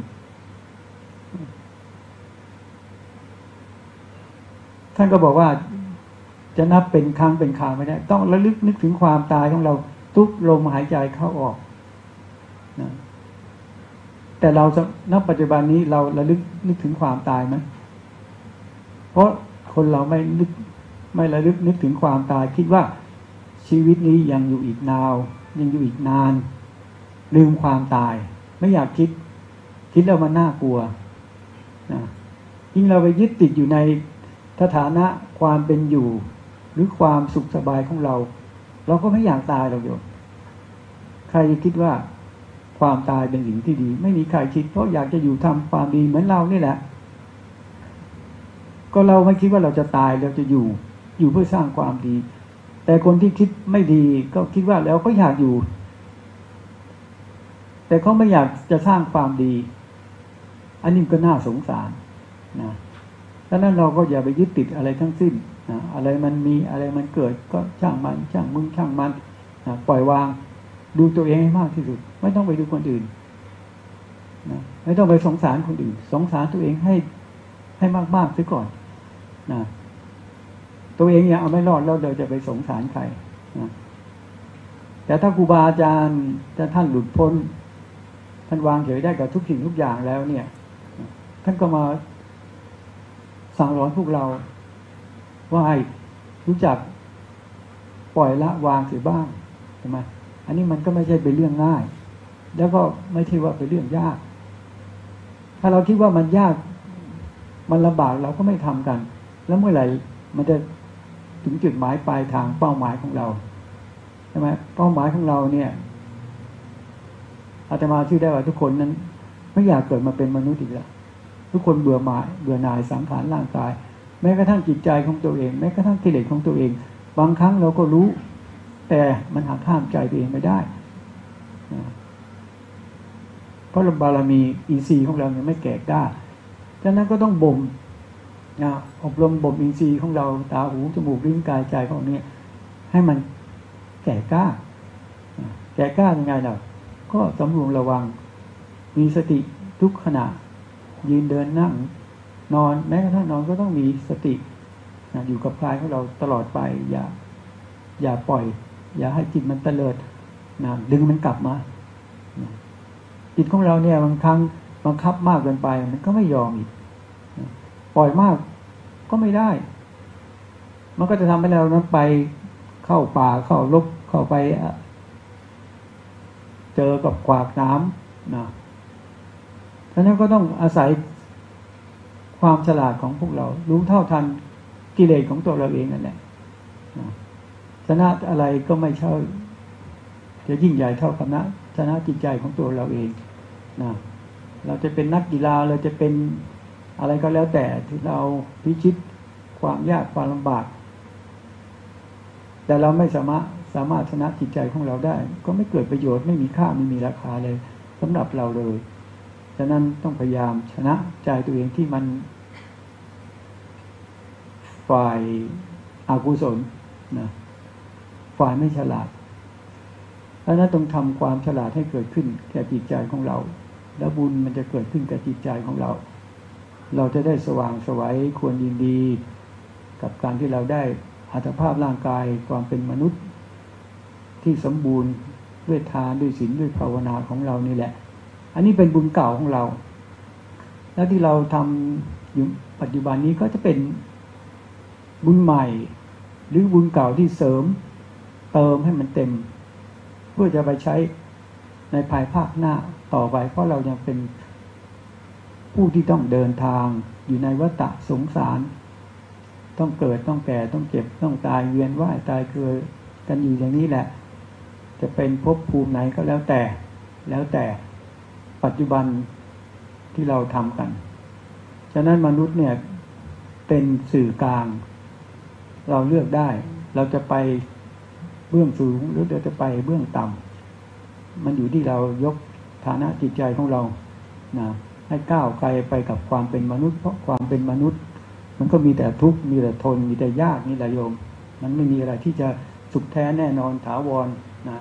S1: ท่านก็บอกว่าจะนับเป็นครั้งเป็นคราวไม่ได้ต้องระลึกนึกถึงความตายของเราทุกลมหายใจเข้าออกนะแต่เราจะนับปัจจุบันนี้เราระลึกนึกถึงความตายไหมเพราะคนเราไม่นึกไม่ระลึกนึกถึงความตายคิดว่าชีวิตนี้ยังอยู่อีกนาวยังอยู่อีกนานลืมความตายไม่อยากคิดคิดแล้วมันน่ากลัวนะยิ่งเราไปยึดติดอยู่ในสถานะความเป็นอยู่หรือความสุขสบายของเราเราก็ไม่อยากตายหรอกโยมใครคิดว่าความตายเป็นสิ่งที่ดีไม่มีใครคิดเพราะอยากจะอยู่ทำความดีเหมือนเรานี่แหละก็เราไม่คิดว่าเราจะตายเราจะอยู่อยู่เพื่อสร้างความดีแต่คนที่คิดไม่ดีก็คิดว่าแล้วก็อยากอยู่แต่เขาไม่อยากจะสร้างความดีอันนี้ก็น่าสงสารนะดังนั้นเราก็อย่าไปยึดติดอะไรทั้งสิ้นนะอะไรมันมีอะไรมันเกิดก็ช่างมันช่างมึงช่างมันนะปล่อยวางดูตัวเองให้มากที่สุดไม่ต้องไปดูคนอื่นนะไม่ต้องไปสงสารคนอื่นสงสารตัวเองให้ให้มากๆซะก่อนนะตัวเองยังเอาไม่รอดแล้วเราจะไปสงสารใครนะแต่ถ้าครูบาอาจารย์ถ้าท่านหลุดพ้นท่านวางเฉยได้กับทุกสิ่งทุกอย่างแล้วเนี่ยท่านก็มาสั่งสอนพวกเราว่าให้รู้จักปล่อยละวางเสียบ้างใช่ไหมอันนี้มันก็ไม่ใช่เป็นเรื่องง่ายแล้วก็ไม่ใช่ว่าเป็นเรื่องยากถ้าเราคิดว่ามันยากมันลำบากเราก็ไม่ทำกันแล้วเมื่อไหร่มันจะถึงจุดหมายปลายทางเป้าหมายของเราใช่ไหมเป้าหมายของเราเนี่ยอาตมาชื่อได้ว่าทุกคนนั้นไม่อยากเกิดมาเป็นมนุษย์อีกแล้วทุกคนเบื่อหน่ายเบื่อหน่ายสังขารร่างกายแม้กระทั่งจิตใจของตัวเองแม้กระทั่งกิเลสของตัวเองบางครั้งเราก็รู้แต่มันหักห้ามใจตัวเองไม่ได้เพราะบารมีอินทรีย์ของเรายังไม่แก่กล้าฉะนั้นก็ต้องบ่มนะอบรมบ่มอินทรีย์ของเราตาหูจมูกลิ้นกายใจของนี้ให้มันแก่กล้าแก่กล้ายังไงเราก็สำรวมระวังมีสติทุกขณะยืนเดินนั่งนอนแม้กระทั่งนอนก็ต้องมีสตินะอยู่กับกายของเราตลอดไปอย่าอย่าปล่อยอย่าให้จิตมันเตลิดนะดึงมันกลับมานะจิตของเราเนี่ยบางครั้งไปบังคับมากเกินไปมันก็ไม่ยอมอีกปล่อยมากก็ไม่ได้มันก็จะทำให้เรานั้นไปเข้าป่าเข้าลบเข้าไปเจอกับขวากน้ำนะฉะนั้นก็ต้องอาศัยความฉลาดของพวกเรารู้เท่าทันกิเลสของตัวเราเองนั่นแหละชนะอะไรก็ไม่ใช่จะยิ่งใหญ่เท่ากับนะชนะจิตใจของตัวเราเองนะเราจะเป็นนักกีฬาเราจะเป็นอะไรก็แล้วแต่ที่เราพิชิตความยากความลำบากแต่เราไม่สามารถสามารถชนะจิตใจของเราได้ก็ไม่เกิดประโยชน์ไม่มีค่าไม่มีราคาเลยสำหรับเราเลยฉะนั้นต้องพยายามชนะใจตัวเองที่มันฝ่ายอกุศลนะฝ่ายไม่ฉลาดเพราะนั้นต้องทำความฉลาดให้เกิดขึ้นแก่จิตใจของเราแล้วบุญมันจะเกิดขึ้นกับจิตใจของเราเราจะได้สว่างไสวควรยินดีกับการที่เราได้อัตภาพร่างกายความเป็นมนุษย์ที่สมบูรณ์ด้วยทานด้วยศีลด้วยภาวนาของเรานี่แหละอันนี้เป็นบุญเก่าของเราแล้วที่เราทำอยู่ปัจจุบันนี้ก็จะเป็นบุญใหม่หรือบุญเก่าที่เสริมเติมให้มันเต็มเพื่อจะไปใช้ในภายภาคหน้าต่อไปเพราะเรายังเป็นผู้ที่ต้องเดินทางอยู่ในวัฏสงสารต้องเกิดต้องแก่ต้องเจ็บต้องตายเวียนว่ายตายเกิดกันอยู่อย่างนี้แหละจะเป็นภพภูมิไหนก็แล้วแต่แล้วแต่ปัจจุบันที่เราทำกันฉะนั้นมนุษย์เนี่ยเป็นสื่อกลางเราเลือกได้เราจะไปเบื้องสูงหรือเราจะไปเบื้องต่ำมันอยู่ที่เรายกฐานะจิตใจของเรานะให้ก้าวไกลไปกับความเป็นมนุษย์เพราะความเป็นมนุษย์มันก็มีแต่ทุกข์มีแต่ทนมีแต่ยากนี่แหละโยมมันไม่มีอะไรที่จะสุขแท้แน่นอนถาวรนะ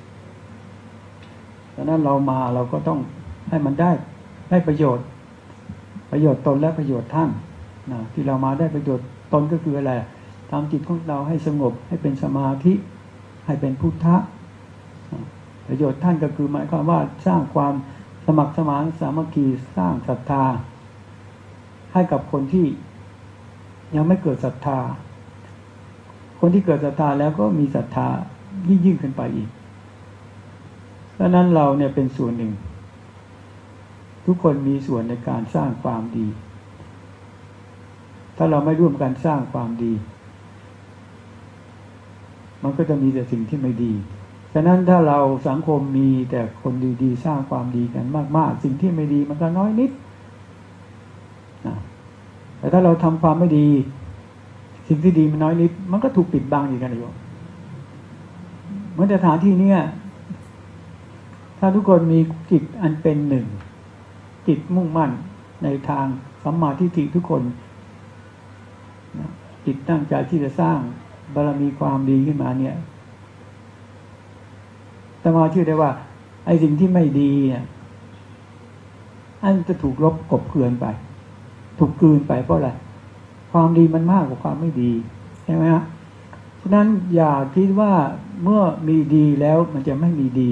S1: ดังนั้นเรามาเราก็ต้องให้มันได้ได้ประโยชน์ประโยชน์ตนและประโยชน์ท่านนะที่เรามาได้ประโยชน์ตนก็คืออะไรทำจิตของเราให้สงบให้เป็นสมาธิให้เป็นพุทธะประโยชน์ท่านก็คือหมายความว่าสร้างความสมัครสมานสามัคคีสร้างศรัทธาให้กับคนที่ยังไม่เกิดศรัทธาคนที่เกิดศรัทธาแล้วก็มีศรัทธายิ่งยิ่งขึ้นไปอีกดังนั้นเราเนี่ยเป็นส่วนหนึ่งทุกคนมีส่วนในการสร้างความดีถ้าเราไม่ร่วมกันสร้างความดีมันก็จะมีแต่สิ่งที่ไม่ดีฉะนั้นถ้าเราสังคมมีแต่คนดีๆสร้างความดีกันมากๆสิ่งที่ไม่ดีมันก็น้อยนิดนะแต่ถ้าเราทำความไม่ดีสิ่งที่ดีมันน้อยนิดมันก็ถูกปิดบังอีกกันอยู่เหมือนสถานที่เนี้ยถ้าทุกคนมีจิตอันเป็นหนึ่งจิตมุ่งมั่นในทางสัมมาทิฏฐิทุกคนจิตตั้งใจที่จะสร้างบารมีความดีขึ้นมาเนี่ยแต่มาเชื่อได้ว่าไอ้สิ่งที่ไม่ดีเนี่ยอันจะถูกลบกบเกลื่อนไปถูกกลืนไปเพราะอะไรความดีมันมากกว่าความไม่ดีใช่ไหมฮะฉะนั้นอย่าคิดว่าเมื่อมีดีแล้วมันจะไม่มีดี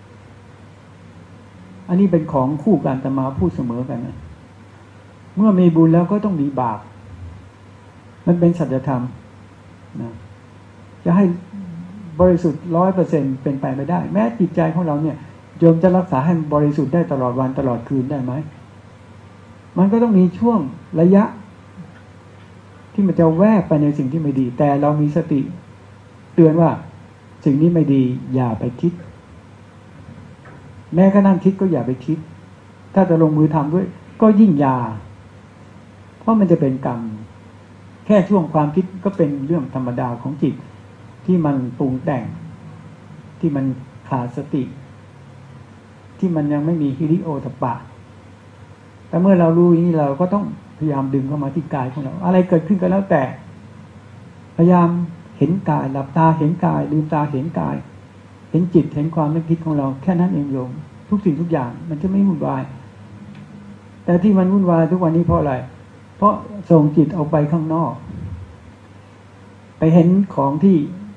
S1: อันนี้เป็นของคู่กันแต่มาพูดเสมอกันนะเมื่อมีบุญแล้วก็ต้องมีบาปมันเป็นสัจธรรมนะจะให้บริสุทธิ์ร้อยเปอร์เซ็นต์เป็นไปไม่ได้แม้จิตใจของเราเนี่ยโยมจะรักษาให้บริสุทธิ์ได้ตลอดวันตลอดคืนได้ไหมมันก็ต้องมีช่วงระยะที่มันจะแวบไปในสิ่งที่ไม่ดีแต่เรามีสติเตือนว่าสิ่งนี้ไม่ดีอย่าไปคิดแม้กระทั่งคิดก็อย่าไปคิดถ้าจะลงมือทำด้วยก็ยิ่งอย่าเพราะมันจะเป็นกรรมแค่ช่วงความคิดก็เป็นเรื่องธรรมดาของจิตที่มันปรุงแต่งที่มันขาดสติที่มันยังไม่มีฮิริโอตปะแต่เมื่อเรารู้อย่างนี้เราก็ต้องพยายามดึงเข้ามาที่กายของเราอะไรเกิดขึ้นก็แล้วแต่พยายามเห็นกายหลับตาเห็นกายลืมตาเห็นกายเห็นจิตเห็นความนึกคิดของเราแค่นั้นเองโยมทุกสิ่งทุกอย่างมันจะไม่วุ่นวายแต่ที่มันวุ่นวายทุกวันนี้เพราะอะไรเพราะส่งจิตออกไปข้างนอกไปเห็นของที่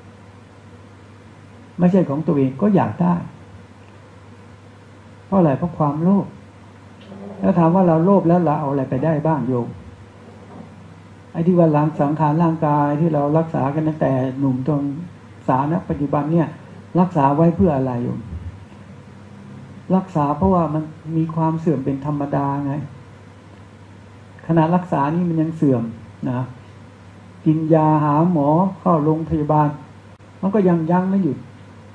S1: ไม่ใช่ของตัวเองก็อยากได้เพราะอะไรเพราะความโลภไแล้วถามว่าเราโลภแล้วเราเอาอะไรไปได้บ้างโยมไอ้ที่ว่าล้างสังขารร่างกายที่เรารักษากันตั้งแต่หนุ่มจนสาวณปัจจุบันเนี่ยรักษาไว้เพื่ออะไรโยมรักษาเพราะว่ามันมีความเสื่อมเป็นธรรมดาไงขณะรักษานี่มันยังเสื่อมนะกินยาหาหมอเข้าโรงพยาบาลมันก็ยังยั้งไม่หยุด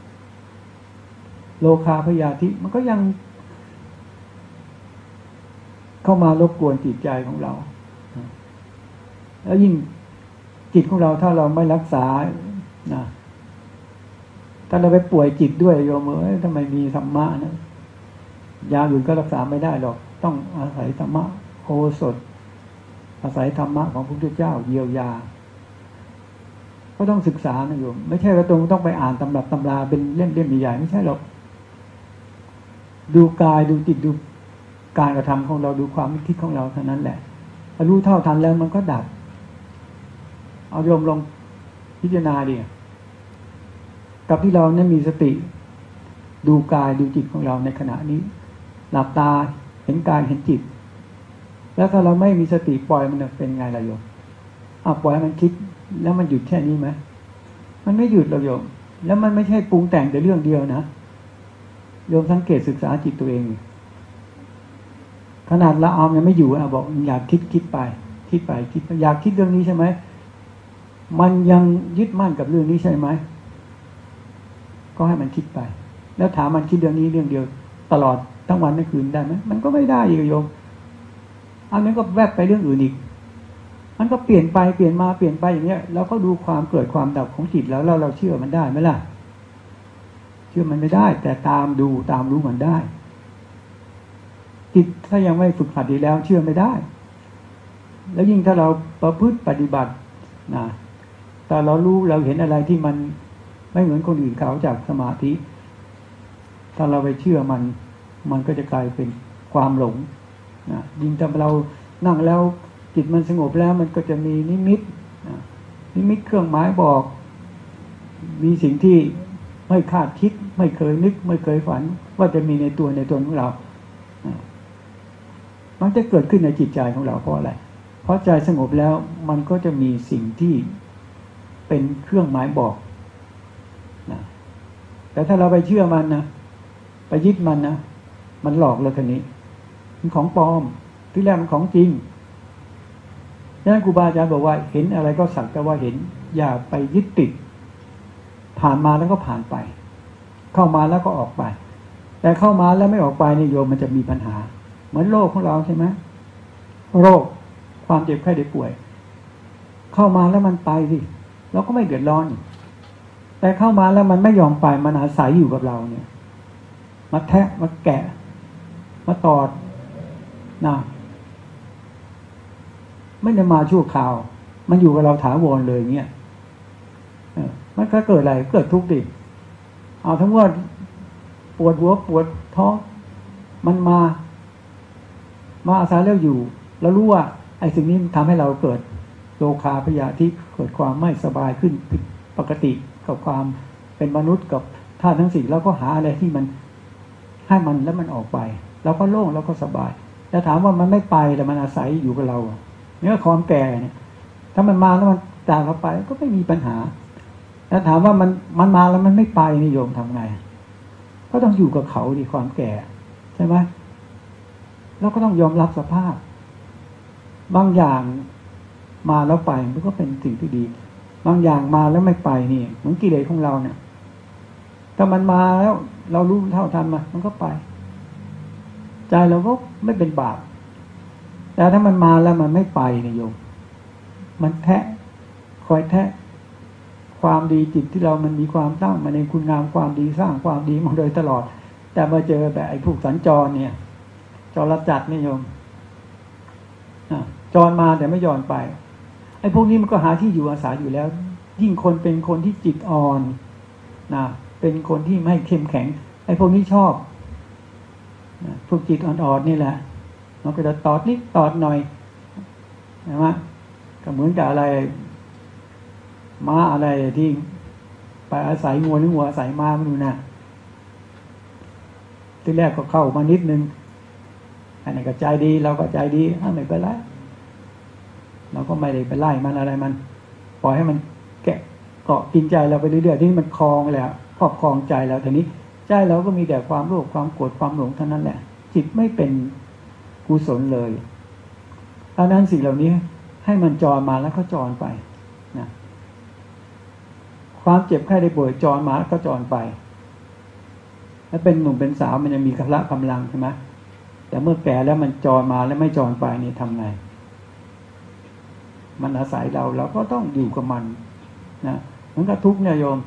S1: โลคาพยาธิมันก็ยังเข้ามารบกวนจิตใจของเราแล้วยิ่งจิตของเราถ้าเราไม่รักษานะถ้าเราไปป่วยจิตด้วยโยมเอ้ยทำไมมีธรรมะนะยาอื่นก็รักษาไม่ได้หรอกต้องอาศัยธรรมะโอสถอาศัยธรรมะของพระพุทธเจ้าเยียวยาก็ต้องศึกษานะโยมไม่ใช่ว่าตรงต้องไปอ่านตำรับตำราเป็นเล่มๆใหญ่ๆไม่ใช่หรอกดูกายดูจิตดูการกระทำของเราดูความคิดของเราเท่านั้นแหละพอรู้เท่าทันแล้วมันก็ดับเอาโยมลองพิจารณาดิกับที่เราเนี่ยมีสติดูกายดูจิตของเราในขณะนี้หลับตาเห็นกายเห็นจิตแล้วถ้าเราไม่มีสติปล่อยมันเป็นไงล่ะโยมอ่ะปล่อยมันคิดแล้วมันหยุดแค่นี้ไหมมันไม่หยุดหรอกโยมแล้วมันไม่ใช่ปรุงแต่งแต่เรื่องเดียวนะโยมสังเกตศึกษาจิตตัวเองขนาดละออมยังไม่อยู่อ่ะบอกอยากคิดคิดไปคิดไปคิดอยากคิดเรื่องนี้ใช่ไหมมันยังยึดมั่นกับเรื่องนี้ใช่ไหมก็ให้มันคิดไปแล้วถามมันคิดเรื่องนี้เรื่องเดียวตลอดทั้งวันทั้งคืนได้ไหมมันก็ไม่ได้อีกโยมอันนี้ก็แวบไปเรื่องอื่นอีกมันก็เปลี่ยนไปเปลี่ยนมาเปลี่ยนไปอย่างเงี้ยเราก็ดูความเกิดความดับของจิตแล้วเราเราเชื่อมันได้ไหมล่ะเชื่อมันไม่ได้แต่ตามดูตามรู้มันได้จิตถ้ายังไม่ฝึกหัดดีแล้วเชื่อไม่ได้แล้วยิ่งถ้าเราประพฤติปฏิบัตินะแต่เรารู้เราเห็นอะไรที่มันไม่เหมือนคนอื่นเขาจากสมาธิถ้าเราไปเชื่อมันมันก็จะกลายเป็นความหลงนะยิ่งถ้าเรานั่งแล้วจิตมันสงบแล้วมันก็จะมีนิมิตนะนิมิตเครื่องหมายบอกมีสิ่งที่ไม่คาดคิดไม่เคยนึกไม่เคยฝันว่าจะมีในตัวในตนของเรามันจะเกิดขึ้นในจิตใจของเราเพราะอะไรเพราะใจสงบแล้วมันก็จะมีสิ่งที่เป็นเครื่องหมายบอกนะแต่ถ้าเราไปเชื่อมันนะไปยึดมันนะมันหลอกเราทีนี้มันของปลอมที่แรกมันของจริงดังนั้นครูบาอาจารย์บอกว่าเห็นอะไรก็สักแต่ว่าเห็นอย่าไปยึดติดผ่านมาแล้วก็ผ่านไปเข้ามาแล้วก็ออกไปแต่เข้ามาแล้วไม่ออกไปนี่โยมมันจะมีปัญหาเหมือนโรคของเราใช่ไหมโรคความเจ็บไข้ได้ป่วยเข้ามาแล้วมันไปสิเราก็ไม่เดือดร้อนแต่เข้ามาแล้วมันไม่ยอมไปมันอาศัยอยู่กับเราเนี่ยมาแทะมาแกะมาตอดนะไม่ได้มาชั่วคราวมันอยู่กับเราถาวรเลยเงี้ยมันก็เกิดอะไรเกิดทุกข์ดิเอาทั้งว่าปวดหัวปวดท้องมันมามาอาศัยแล้วอยู่แล้วรู้ว่าไอ้สิ่งนี้ทำให้เราเกิดโลคาพยาธิเกิดความไม่สบายขึ้นผิดปกติกับความเป็นมนุษย์กับธาตุทั้งสี่แล้วก็หาอะไรที่มันให้มันแล้วมันออกไปเราก็โล่งเราก็สบายแต่ถามว่ามันไม่ไปแต่มันอาศัยอยู่กับเราเนี่ยความแก่เนี่ยถ้ามันมาแล้วมันจากเราไปก็ไม่มีปัญหาแล้วถามว่ามันมันมาแล้วมันไม่ไปนิยมทำไงก็ต้องอยู่กับเขาดิความแก่ใช่ไหมเราก็ต้องยอมรับสภาพบางอย่างมาแล้วไปมันก็เป็นสิ่งที่ดีบางอย่างมาแล้วไม่ไปนี่เหมือนกิเลสของเราเนี่ยถ้ามันมาแล้วเรารู้เท่าทันมันมันก็ไปใจเราก็ไม่เป็นบาปแต่ถ้ามันมาแล้วมันไม่ไปเนี่ยโยมมันแทะคอยแทะความดีจิตที่เรามันมีความตั้งมาในคุณงามความดีสร้างความดีมาโดยตลอดแต่มาเจอแบบไอ้พวกสัญจรเนี่ยจรจัดนี่โยมจรมาแต่ไม่ย้อนไปไอ้พวกนี้มันก็หาที่อยู่อาศัยอยู่แล้วยิ่งคนเป็นคนที่จิตอ่อนนะเป็นคนที่ไม่เข้มแข็งไอ้พวกนี้ชอบนะพวกจิตอ่อนๆนี่แหละมันก็จะตอดนิดตอดหน่อยนะฮะก็เหมือนกับอะไรม้าอะไรที่ไปอาศัยงัวหรืองัวอาศัยม้าไม่รู้นะที่แรกก็เข้ามานิดนึงไอ้นก็ใจดีเราก็ใจดีไม่เป็นไรเราก็ไม่ได้ไปไล่มันอะไรมันปล่อยให้มันแกะเกาะกินใจเราไปเรื่อยๆที่มันคลองแล้วครอบครองใจเราทีนี้ใจเราก็มีแต่ความโลภความโกรธความหลงเท่านั้นแหละจิตไม่เป็นกุศลเลยดังนั้นสิ่งเหล่านี้ให้มันจรมาแล้วก็จรไปนะความเจ็บไข้ได้ป่วยจรมาก็จรไปแล้วเป็นหนุ่มเป็นสาวมันยังมีกำลังกำลังใช่ไหมแต่เมื่อแก่แล้วมันจรมาแล้วไม่จรไปนี่ทำไงมันอาศัยเราเราก็ต้องอยู่กับมันนะมันก็ทุกข์เนี่ยโยม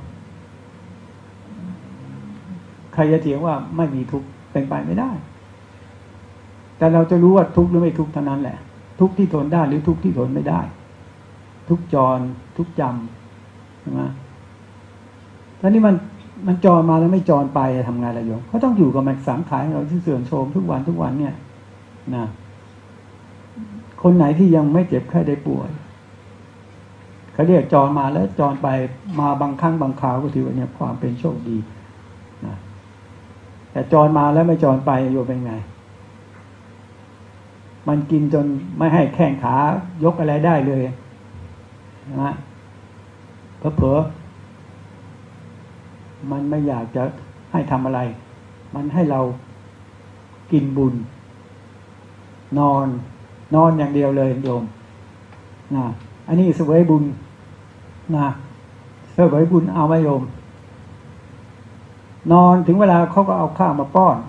S1: ใครจะเถียงว่าไม่มีทุกข์เป็นไปไม่ได้แต่เราจะรู้ว่าทุกข์หรือไม่ทุกข์เท่านั้นแหละทุกข์ที่ทนได้หรือทุกข์ที่ทนไม่ได้ทุกข์จรทุกข์จำใช่ไหมแล้วนี่มันมันจรมาแล้วไม่จรไปทำไงล่ะโยมเขาต้องอยู่กับมันสังขารของเราที่เสื่อมโทรมทุกวันทุกวันเนี่ยนะคนไหนที่ยังไม่เจ็บไข้ได้ป่วยเขาเรียกจรมาแล้วจรไปมาบางครั้งบางคราวก็ถือว่าเนี่ยความเป็นโชคดีนะแต่จรมาแล้วไม่จรไปโยมเป็นไงมันกินจนไม่ให้แข้งขายกอะไรได้เลยนะเผลอๆมันไม่อยากจะให้ทำอะไรมันให้เรากินบุญนอนนอนอย่างเดียวเลยโยมนะอันนี้เสวยบุญนะเสวยบุญเอาไว้โยมนอนถึงเวลาเขาก็เอาข้าวมาป้อน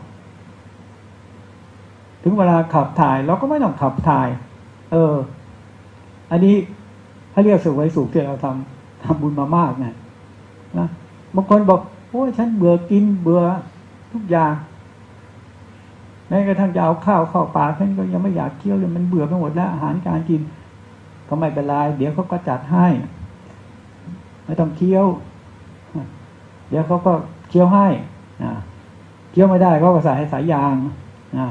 S1: ถึงเวลาขับถ่ายเราก็ไม่ต้องขับถ่ายเอออันนี้เขาเรียกเสวยสุขที่เราทำทำบุญมามากไงนะบางคนบอกโอ้ยฉันเบื่อกินเบื่อทุกอย่างแม้กระทั่งจะเอาข้าวเข้าปากฉันก็ยังไม่อยากเคี้ยวเลยมันเบื่อไปหมดแล้วอาหารการกินก็ไม่เป็นไรเดี๋ยวเขาก็จัดให้ไม่ต้องเคี้ยวเดี๋ยวเขาก็เคี้ยวให้นะเคี้ยวไม่ได้เขาก็ใส่ให้สายยางนะ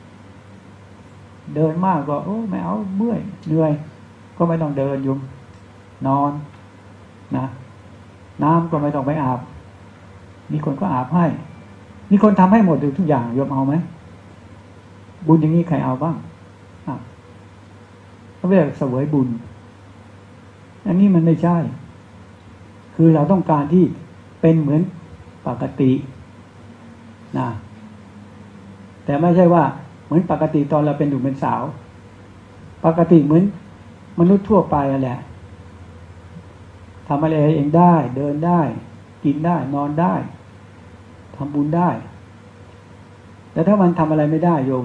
S1: เดินมากก็โอ้ไม่เอาเมื่อยเหนื่อยก็ไม่ต้องเดินยุ่งนอนนะน้ำก็ไม่ต้องไปอาบมีคนก็อาบให้มีคนทำให้หมดทุกอย่างโยมเอาไหมบุญอย่างนี้ใครเอาบ้างอ่ะเขาเรียกเสวยบุญอันนี้มันไม่ใช่คือเราต้องการที่เป็นเหมือนปกตินะแต่ไม่ใช่ว่าเหมือนปกติตอนเราเป็นหนุ่มเป็นสาวปกติเหมือนมนุษย์ทั่วไปนั่นแหละทำอะไรเองได้เดินได้กินได้นอนได้ทำบุญได้แต่ถ้ามันทำอะไรไม่ได้โยม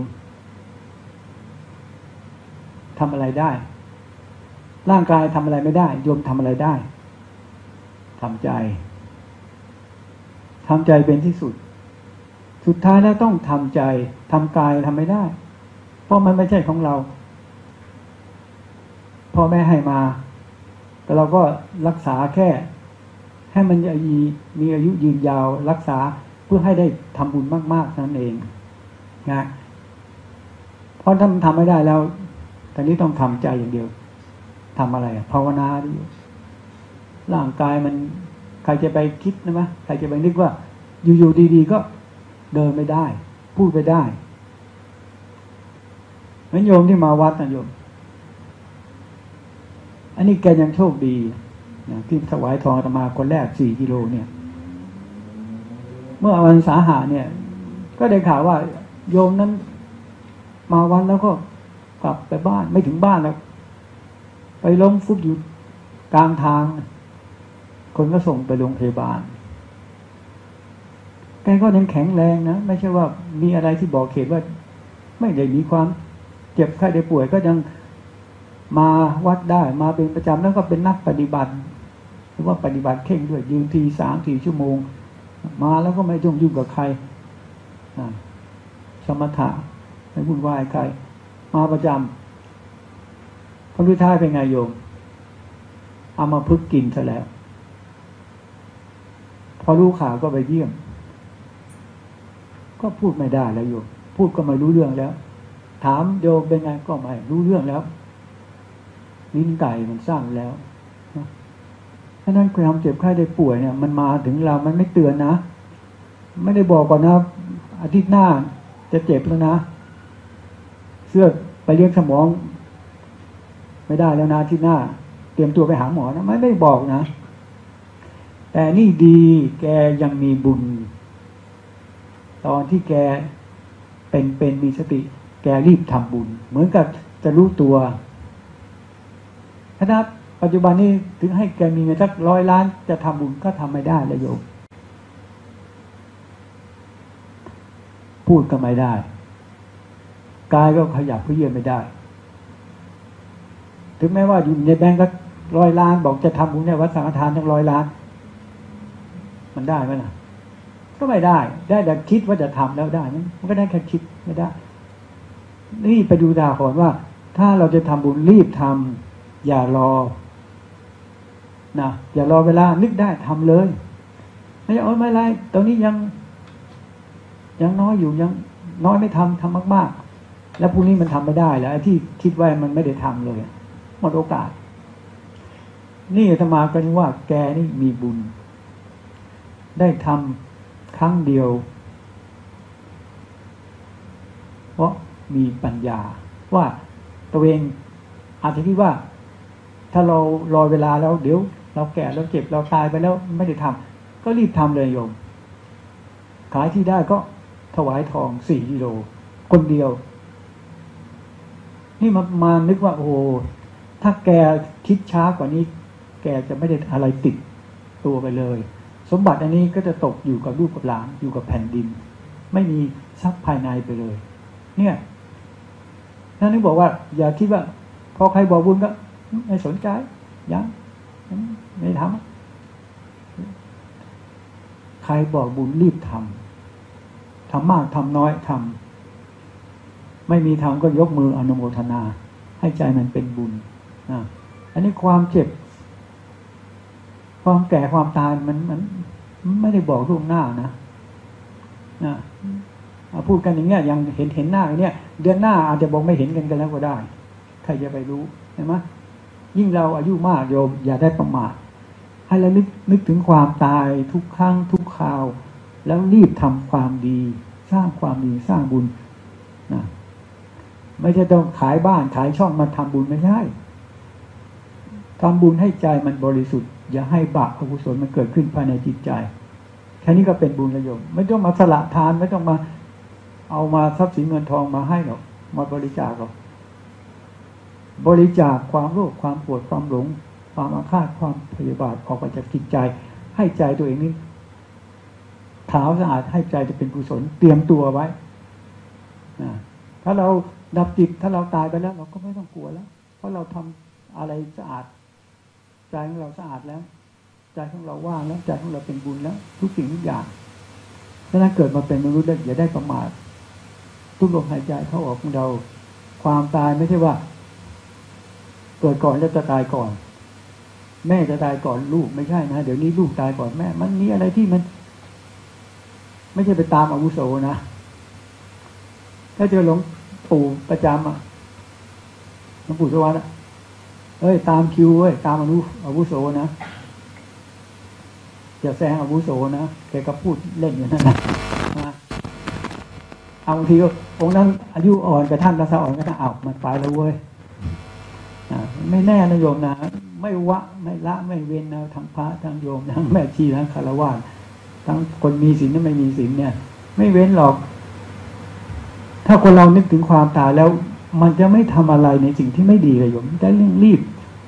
S1: ทำอะไรได้ร่างกายทำอะไรไม่ได้โยมทำอะไรได้ทำใจทำใจเป็นที่สุดสุดท้ายแล้วต้องทำใจทำกายทำไม่ได้เพราะมันไม่ใช่ของเราพ่อแม่ให้มาแต่เราก็รักษาแค่ให้มันมีอายุยืนยาวรักษาเพื่อให้ได้ทำบุญมากๆนั่นเองนะเพราะถ้ามันทำไม่ได้แล้วตอนนี้ต้องทำใจอย่างเดียวทำอะไรภาวนาดิร่างกายมันใครจะไปคิดนะมะใครจะไปนึกว่าอยู่ๆดีๆก็เดินไม่ได้พูดไม่ได้เหมือนโยมที่มาวัดนะโยมอันนี้แกยังโชคดีนะที่ถวายทองอาตมาคนแรกสี่กิโลเนี่ยเมื่อวันสาหะเนี่ยก็ได้ข่าวว่าโยมนั้นมาวัดแล้วก็กลับไปบ้านไม่ถึงบ้านแล้วไปล้มฟุบอยู่กลางทางคนก็ส่งไปโรงพยาบาลแกก็ยังแข็งแรงนะไม่ใช่ว่ามีอะไรที่บอกเหตุว่าไม่ได้มีความเจ็บไข้ได้ป่วยก็ยังมาวัดได้มาเป็นประจำแล้วก็เป็นนักปฏิบัติหรือว่าปฏิบัติเข่งด้วยยืนทีสามสี่ชั่วโมงมาแล้วก็ไม่ต้องยุ่งกับใครสมถะไม่วุ่นวายใครมาประจำคนที่ท้ายเป็นไงโยมเอามาพึกกินซะแล้วพอรู้ข่าวก็ไปเยี่ยมก็พูดไม่ได้แล้วโยมพูดก็ไม่รู้เรื่องแล้วถามโยมเป็นไงก็ไม่รู้เรื่องแล้วลิ้นไก่มันสร้างแล้วเพราะนั้นความเจ็บไข้ได้ป่วยเนี่ยมันมาถึงเรามันไม่เตือนนะไม่ได้บอกก่อนนะอาทิตย์หน้าจะเจ็บแล้วนะสื้อไปเลี้ยงสมองไม่ได้แล้วนะที่หน้าเตรียมตัวไปหาหมอนะไม่ได้บอกนะแต่นี่ดีแกยังมีบุญตอนที่แกเป็นเป็นมีสติแกรีบทำบุญเหมือนกับจะรู้ตัวถ้าปัจจุบันนี้ถึงให้แกมีเงินสักร้อยล้านจะทำบุญก็ทำไม่ได้เลยโยมพูดก็ไม่ได้กายก็ขยับเพื่อเยื่อไม่ได้ถึงแม้ว่าอยู่ในแบงก์ก็ร้อยล้านบอกจะทำบุญในวัดสังฆทานทั้งร้อยล้านมันได้ไหมล่ะก็ไม่ได้ได้แต่คิดว่าจะทำแล้วได้มันก็ได้แค่คิดไม่ได้นี่ไปดูดาก่อนว่าถ้าเราจะทำบุญรีบทำอย่ารอนะอย่ารอเวลานึกได้ทำเลยไม่เอาไม่ไรตอนนี้ยังยังน้อยอยู่ยังน้อยไม่ทำทำมากๆแล้วพรุ่งนี้มันทำไม่ได้แล้วที่คิดไว้มันไม่ได้ทำเลยหมดโอกาสนี่อาตมาก็ว่าแกนี่มีบุญได้ทำครั้งเดียวเพราะมีปัญญาว่าตัวเองอาจจะคิดว่าถ้าเรารอเวลาแล้วเดี๋ยวเราแก่เราเจ็บเราตายไปแล้วไม่ได้ทำก็รีบทำเลยโยมขายที่ได้ก็ถวายทองสี่กิโลคนเดียวนี่มามานึกว่าโอ้ถ้าแกคิดช้ากว่านี้แกจะไม่ได้อะไรติดตัวไปเลยสมบัติอันนี้ก็จะตกอยู่กับลูกกับหลานอยู่กับแผ่นดินไม่มีทรัพย์ภายในไปเลยเนี่ยนั่นนึกบอกว่าอย่าคิดว่าพอใครบอกบุญก็ไม่สนใจยังไม่ทำใครบอกบุญรีบทำทำมากทำน้อยทำไม่มีทำก็ยกมืออนุโมทนาให้ใจมันเป็นบุญนะอันนี้ความเจ็บความแก่ความตายมันมันไม่ได้บอกล่วงหน้านะนะพูดกันอย่างเงี้ยยังเห็นเห็นหน้าอย่างเนี้ยเดือนหน้าอาจจะบอกไม่เห็นกันกันแล้วก็ได้ใครจะไปรู้เห็นไหมยิ่งเราอายุมากโยมอย่าได้ประมาทให้เรานึกนึกถึงความตายทุกครั้งทุกคราวแล้วรีบทำความดีสร้างความดีสร้างบุญนะไม่ใช่ต้องขายบ้านขายช่องมาทำบุญไม่ใช่ทำบุญให้ใจมันบริสุทธิ์อย่าให้บาปอกุศลมันเกิดขึ้นภายในจิตใจแค่นี้ก็เป็นบุญระยมไม่ต้องมาสละทานไม่ต้องมาเอามาทรัพย์สินเงินทองมาให้หรอกมาบริจาคหรอกบริจาคความโลภความโกรธความหลงความอาฆาตความพยาบาทออกไปจากจิตใจให้ใจตัวเองนี้ขาวสะอาดให้ใจจะเป็นกุศลเตรียมตัวไว้ถ้าเราดับจิตถ้าเราตายไปแล้วเราก็ไม่ต้องกลัวแล้วเพราะเราทำอะไรสะอาดใจของเราสะอาดแล้วใจของเราว่างแล้วใจของเราเป็นบุญแล้วทุกสิ่งทุกอย่างฉะนั้นเกิดมาเป็นมนุษย์อย่าได้ประมาททุกลมหายใจเข้าออกของเราความตายไม่ใช่ว่าเกิดก่อนแล้วจะตายก่อนแม่จะตายก่อนลูกไม่ใช่นะเดี๋ยวนี้ลูกตายก่อนแม่มันมีอะไรที่มันไม่ใช่ไปตามอาวุโสนะถ้าเจอหลวงปู่ประจำอ่ะหลวงปู่สวัสดิ์เอ้ยตามคิวเว้ยตามอนุอาวุโสนะอย่าแซงอาวุโสนะแกก็พูดเล่นอยู่นั่นนะเอาบางทีก็องค์นั้นอายุอ่อนกับท่านราษาอ่อนก็ท่านเอามันไปแล้วเว้ยไม่แน่นะโยมนะไม่วะไม่ละไม่เว้นนะทั้งพระทั้งโยมทั้งแม่ชีทั้งคารวะทั้งคนมีศีลและไม่มีศีลเนี่ยไม่เว้นหรอกถ้าคนเรานึกถึงความตายแล้วมันจะไม่ทำอะไรในสิ่งที่ไม่ดีเลยโยมจะเร่งรีบ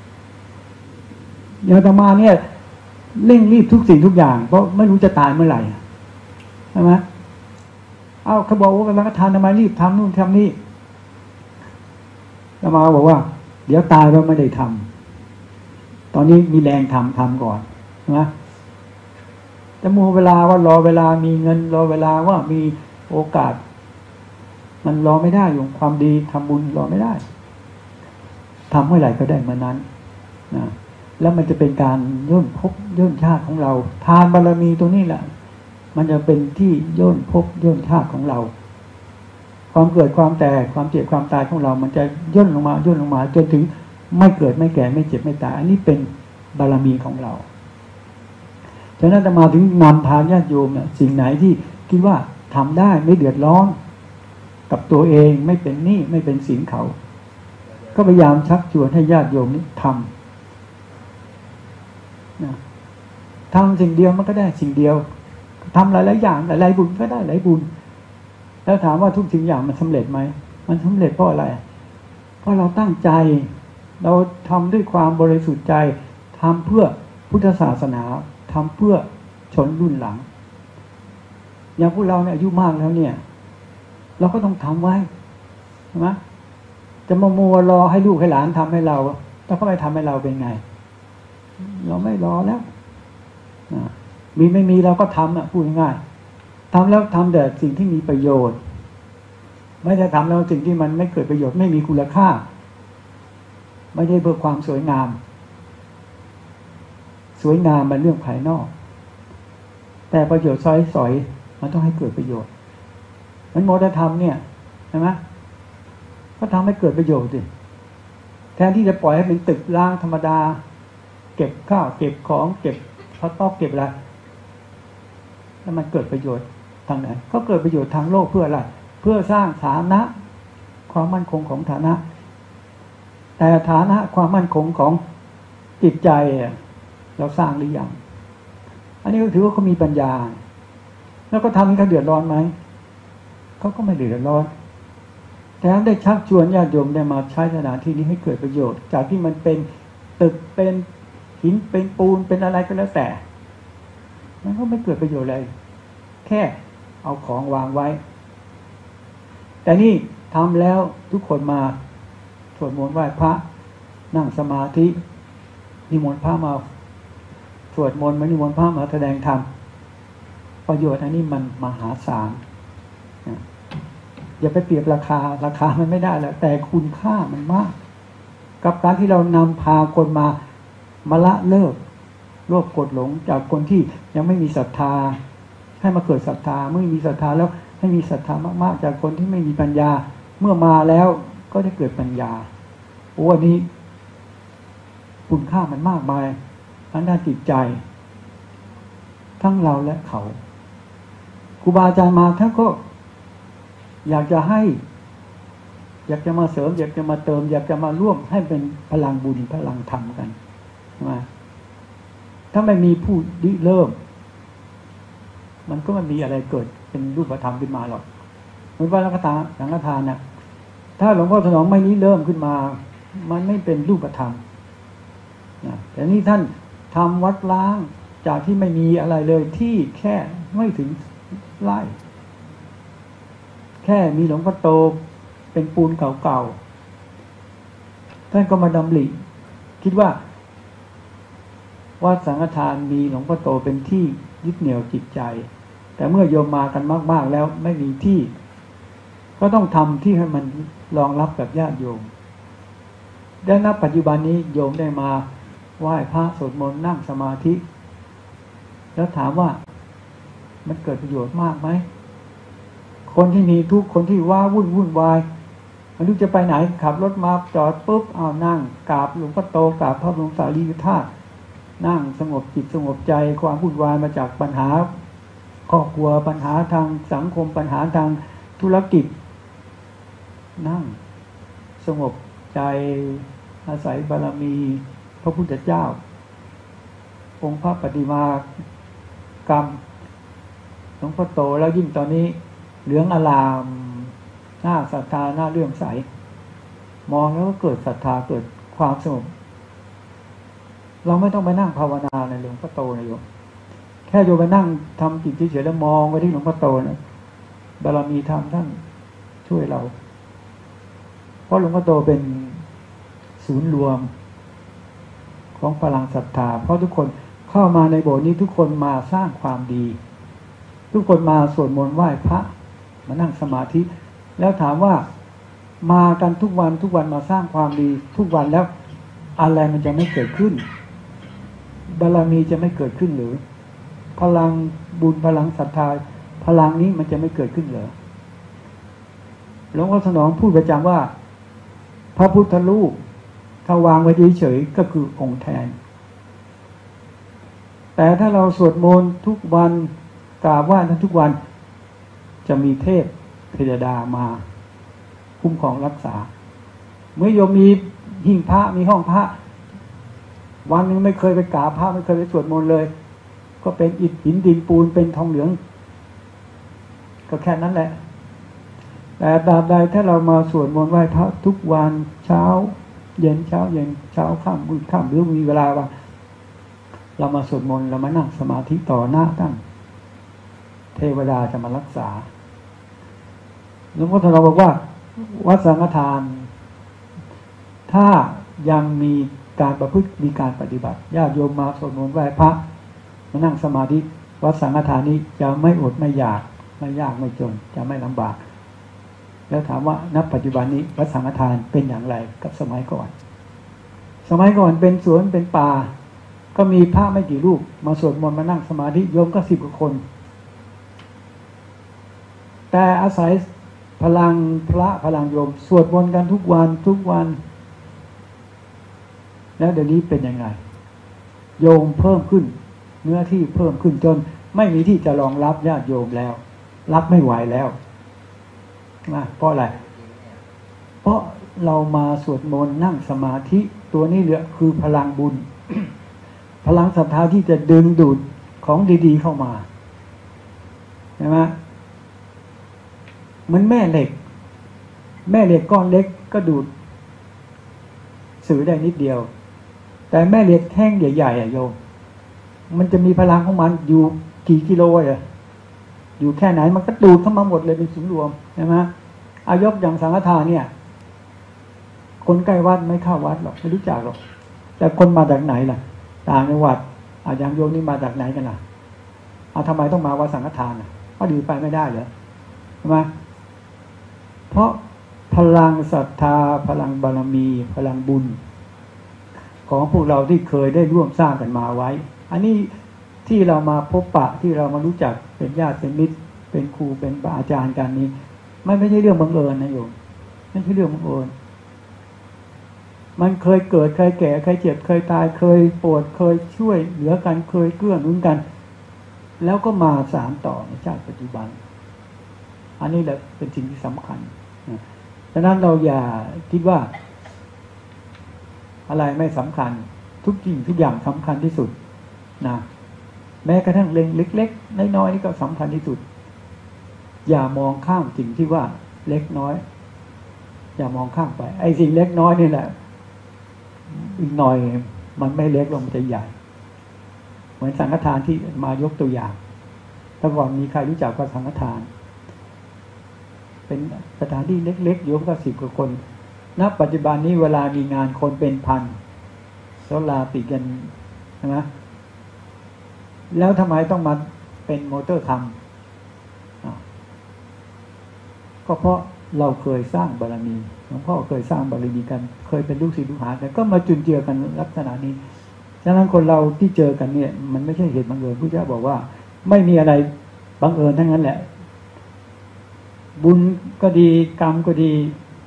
S1: อย่างอาตมาเนี่ยเร่งรีบทุกสิ่งทุกอย่างเพราะไม่รู้จะตายเมื่อไหร่ใช่ไหมเอาเขาบอกว่าสังฆทานทำไมรีบทำนู่นทำนี่อาตมาบอกว่าเดี๋ยวตายแล้วไม่ได้ทำตอนนี้มีแรงทำทำก่อนใช่ไหมจะมัวเวลาว่ารอเวลามีเงินรอเวลาว่ามีโอกาสมันรอไม่ได้อยู่ความดีทำบุญรอไม่ได้ทำเมื่อไหร่ก็ได้เมื่อนั้นนะแล้วมันจะเป็นการย่นภพย่นชาติของเราทานบารมีตัวนี้แหละมันจะเป็นที่ย่นภพย่นชาติของเราความเกิดความแตกความเจ็บความตายของเรามันจะย่นลงมาย่นลงมาจนถึงไม่เกิดไม่แก่ไม่เจ็บไม่ตายอันนี้เป็นบารมีของเราฉะนั้นอาตมาถึงนำพาญาติโยมเนี่ยสิ่งไหนที่คิดว่าทำได้ไม่เดือดร้อนกับตัวเองไม่เป็นหนี้ไม่เป็นสินเขาก็พยายามชักชวนให้ญาติโยมนี้ทำนะทำสิ่งเดียวมันก็ได้สิ่งเดียวทำหลายๆอย่างหลายๆบุญก็ได้หลายบุญแล้วถามว่าทุกสิ่งอย่างมันสำเร็จไหมมันสำเร็จเพราะอะไรเพราะเราตั้งใจเราทำด้วยความบริสุทธิ์ใจทำเพื่อพุทธศาสนาทำเพื่อชนรุ่นหลังอย่างพวกเราเนี่ยอายุมากแล้วเนี่ยเราก็ต้องทำไว้ใช่ไหมจะมามัวรอให้ลูกให้หลานทำให้เราถ้าเขาไม่ทำให้เราเป็นไงเราไม่รอแล้วมีไม่มีเราก็ทำอ่ะพูดง่ายทำแล้วทำแต่สิ่งที่มีประโยชน์ไม่ได้ทำแล้วสิ่งที่มันไม่เกิดประโยชน์ไม่มีคุณค่าไม่ได้เพื่อความสวยงามสวยงามเป็นเรื่องภายนอกแต่ประโยชน์ซอยสอยมันต้องให้เกิดประโยชน์มันโมฆะธรรมเนี่ยใช่ไหมก็ทำให้เกิดประโยชน์ดิแทนที่จะปล่อยให้เป็นตึกร้างธรรมดาเก็บข้าวเก็บของเก็บพลาสติกเก็บอะไรแล้วมันเกิดประโยชน์ทางไหนก็เกิดประโยชน์ทางโลกเพื่ออะไรเพื่อสร้างฐานะความมั่นคงของฐานะแต่ฐานะความมั่นคงของจิตใจเราสร้างหรือยังอันนี้ก็ถือว่าเขามีปัญญาแล้วก็ทำให้เขาเดือดร้อนไหมเขาก็ไม่เดือดร้อนแต่ได้ชักชวนญาติโยมได้มาใช้สถานที่นี้ให้เกิดประโยชน์จากที่มันเป็นตึกเป็นหินเป็นปูนเป็นอะไรก็แล้วแต่มันก็ไม่เกิดประโยชน์อะไรแค่เอาของวางไว้แต่นี่ทำแล้วทุกคนมาสวดมนต์ไหว้พระนั่งสมาธินิมนต์พระมาสวดมนต์มานิมนต์พระมาแสดงธรรมประโยชน์อันนี้มันมหาศาลอย่าไปเปรียบราคาราคามันไม่ได้แล้วแต่คุณค่ามันมากกับการที่เรานำพาคนมามาละเลิกโลภโกรธหลงจากคนที่ยังไม่มีศรัทธาให้มาเกิดศรัทธาเมื่อมีศรัทธาแล้วให้มีศรัทธามากๆจากคนที่ไม่มีปัญญาเมื่อมาแล้วก็จะเกิดปัญญาโอ้อันนี้คุณค่ามันมากมายทั้งด้านจิตใจทั้งเราและเขาครูบาอาจารย์มาท่านก็อยากจะให้อยากจะมาเสริมอยากจะมาเติมอยากจะมาร่วมให้เป็นพลังบุญพลังธรรมกันใช่ไหมถ้าไม่มีผู้ริเริ่มมันก็ไม่มีอะไรเกิดเป็นรูปธรรมขึ้นมาหรอกเหมือนว่าสังฆทานสังฆทานเนี่ยถ้าหลวงพ่อสนองไม่ริเริ่มขึ้นมามันไม่เป็นรูปธรรมนะแต่นี่ท่านทำวัดล้างจากที่ไม่มีอะไรเลยที่แค่ไม่ถึงไร่แค่มีหลวงพ่อโตเป็นปูนเก่าๆท่านก็มาดำริคิดว่าวัดสังฆทานมีหลวงพ่อโตเป็นที่ยึดเหนี่ยวจิตใจแต่เมื่อโยมมากันมากๆแล้วไม่มีที่ก็ต้องทำที่ให้มันรองรับกับญาติโยมได้ณปัจจุบันนี้โยมได้มาไหว้พระสวดมนต์นั่งสมาธิแล้วถามว่ามันเกิดประโยชน์มากไหมคนที่มีทุกคนที่ว้าวุ่นวุ่นวายไม่รู้จะไปไหนขับรถมาจอดปุ๊บเอานั่งกราบหลวงพ่อโตกราบพระบรมสารีริกธาตุนั่งสงบจิตสงบใจความวุ่นวายมาจากปัญหาครอบครัวปัญหาทางสังคมปัญหาทางธุรกิจนั่งสงบใจอาศัยบารมีพระพุทธเจ้าองค์พระปฏิมากรรมหลวงพ่อโตแล้วยิ่งตอนนี้เหลืองอลามหน้าศรัทธาหน้าเลื่อมใสมองแล้วก็เกิดศรัทธาเกิดความสงบเราไม่ต้องไปนั่งภาวนาในหลวงพ่อโตนะโยมแค่โยมไปนั่งทำจิตเฉยๆแล้วมองไปที่หลวงพ่อโตนะบารมีธรรมท่านช่วยเราเพราะหลวงพ่อโตเป็นศูนย์รวมของพลังศรัทธาเพราะทุกคนเข้ามาในโบสถ์นี้ทุกคนมาสร้างความดีทุกคนมาสวดมนต์ไหว้พระมานั่งสมาธิแล้วถามว่ามากันทุกวันทุกวันมาสร้างความดีทุกวันแล้วอะไรมันจะไม่เกิดขึ้นบารมีจะไม่เกิดขึ้นหรือพลังบุญพลังศรัทธาพลังนี้มันจะไม่เกิดขึ้นเหรอหลวงพ่อสนองพูดประจำว่าพระพุทธรูปถ้าวางไว้เฉยๆก็คือองค์แทนแต่ถ้าเราสวดมนต์ทุกวันกราบไหว้ท่านทุกวันจะมีเทพเทวดามาคุ้มครองรักษาเมื่อโยมมีหิ้งพระมีห้องพระวันนึงไม่เคยไปกราบพระไม่เคยไปสวดมนต์เลยก็เป็นอิฐหินดินปูนเป็นทองเหลืองก็แค่นั้นแหละแต่ตราบใดถ้าเรามาสวดมนต์ไหว้พระทุกวันเช้าเย็นเช้าเย็นเช้าค่ำมืดค่ำหรือมีเวลาว่าเรามาสวดมนต์เรามานั่งสมาธิต่อหน้าตั้งเทวดาจะมารักษาหลวงพ่อท่านเราบอกว่าวัดสังฆทานถ้ายังมีการประพฤติมีการปฏิบัติญาติโยมมาสวดมนต์ไหว้พระมานั่งสมาธิวัดสังฆทานนี้จะไม่อดไม่อยากไม่ยากไม่จนจะไม่ลำบากแล้วถามว่าณปัจจุบันนี้วัดสังฆทานเป็นอย่างไรกับสมัยก่อนสมัยก่อนเป็นสวนเป็นป่าก็มีพระไม่กี่รูปมาสวดมนต์มานั่งสมาธิโยมก็สิบกว่าคนแต่อาศัยพลังพระพลังโยมสวดมนต์กันทุกวันทุกวันแล้วเดี๋ยวนี้เป็นยังไงโยมเพิ่มขึ้นเนื้อที่เพิ่มขึ้นจนไม่มีที่จะรองรับญาติโยมแล้วรับไม่ไหวแล้วนะเพราะอะไรเพราะเรามาสวดมนต์นั่งสมาธิตัวนี้เหลือคือพลังบุญ พลังศรัทธาที่จะดึงดูดของดีๆเข้ามาใช่ไหมเหมือนแม่เหล็กแม่เหล็กก้อนเล็กก็ดูดสื่อได้นิดเดียวแต่แม่เหล็กแท่งใหญ่ๆอ่ะโยมมันจะมีพลังของมันอยู่กี่กิโลอ่ะอยู่แค่ไหนมันก็ดูดเข้ามาหมดเลยเป็นศูนย์รวมใช่ไหมอายกอย่างสังฆทานเนี่ยคนใกล้วัดไม่เข้าวัดหรอกไม่รู้จักหรอกแต่คนมาจากไหนล่ะต่างจังหวัดอาอย่างโยมนี่มาจากไหนกันล่ะเอาทำไมต้องมาวัดสังฆทานอ่ะก็ดีไปไม่ได้เหรอใช่ไหมเพราะพลังศรัทธาพลังบารมีพลังบุญของพวกเราที่เคยได้ร่วมสร้างกันมาไว้อันนี้ที่เรามาพบปะที่เรามารู้จักเป็นญาติเป็นมิตรเป็นครูเป็นอาจารย์กันนี้ไม่ไม่ใช่เรื่องบังเอิญนะโยมไม่ใช่เรื่องบังเอิญมันเคยเกิดเคยแก่เคยเจ็บเคยตายเคยปวดเคยช่วยเหลือกันเคยเกื้อหนุนกันแล้วก็มาสานต่อในชาติปัจจุบันอันนี้แหละเป็นสิ่งที่สำคัญนะดังนั้นเราอย่าคิดว่าอะไรไม่สำคัญทุกสิ่งทุกอย่างสำคัญที่สุดนะแม้กระทั่งเล็กเล็กน้อยๆนี่ก็สำคัญที่สุดอย่ามองข้ามสิ่งที่ว่าเล็กน้อยอย่ามองข้ามไปไอ้สิ่งเล็กน้อยนี่แหละอีกหน่อยมันไม่เล็กลงมันจะใหญ่เหมือนสังฆทานที่มายกตัวอย่างแต่ก่อนมีใครรู้จักว่าสังฆทานเป็นสถานที่เล็กๆโยมก็สิบกว่าคนณปัจจุบันนี้เวลามีงานคนเป็นพันแล้วลาติดกันใช่ไหมแล้วทำไมต้องมาเป็นโมเตอร์ทำก็เพราะเราเคยสร้างบารมีหลวงพ่อเคยสร้างบารมีกันเคยเป็นลูกศิษย์ลูกหาแต่ก็มาจุนเจือกันลักษณะนี้ฉะนั้นคนเราที่เจอกันเนี่ยมันไม่ใช่เหตุบังเอิญพระเจ้าบอกว่าไม่มีอะไรบังเอิญทั้งนั้นแหละบุญก็ดีกรรมก็ดี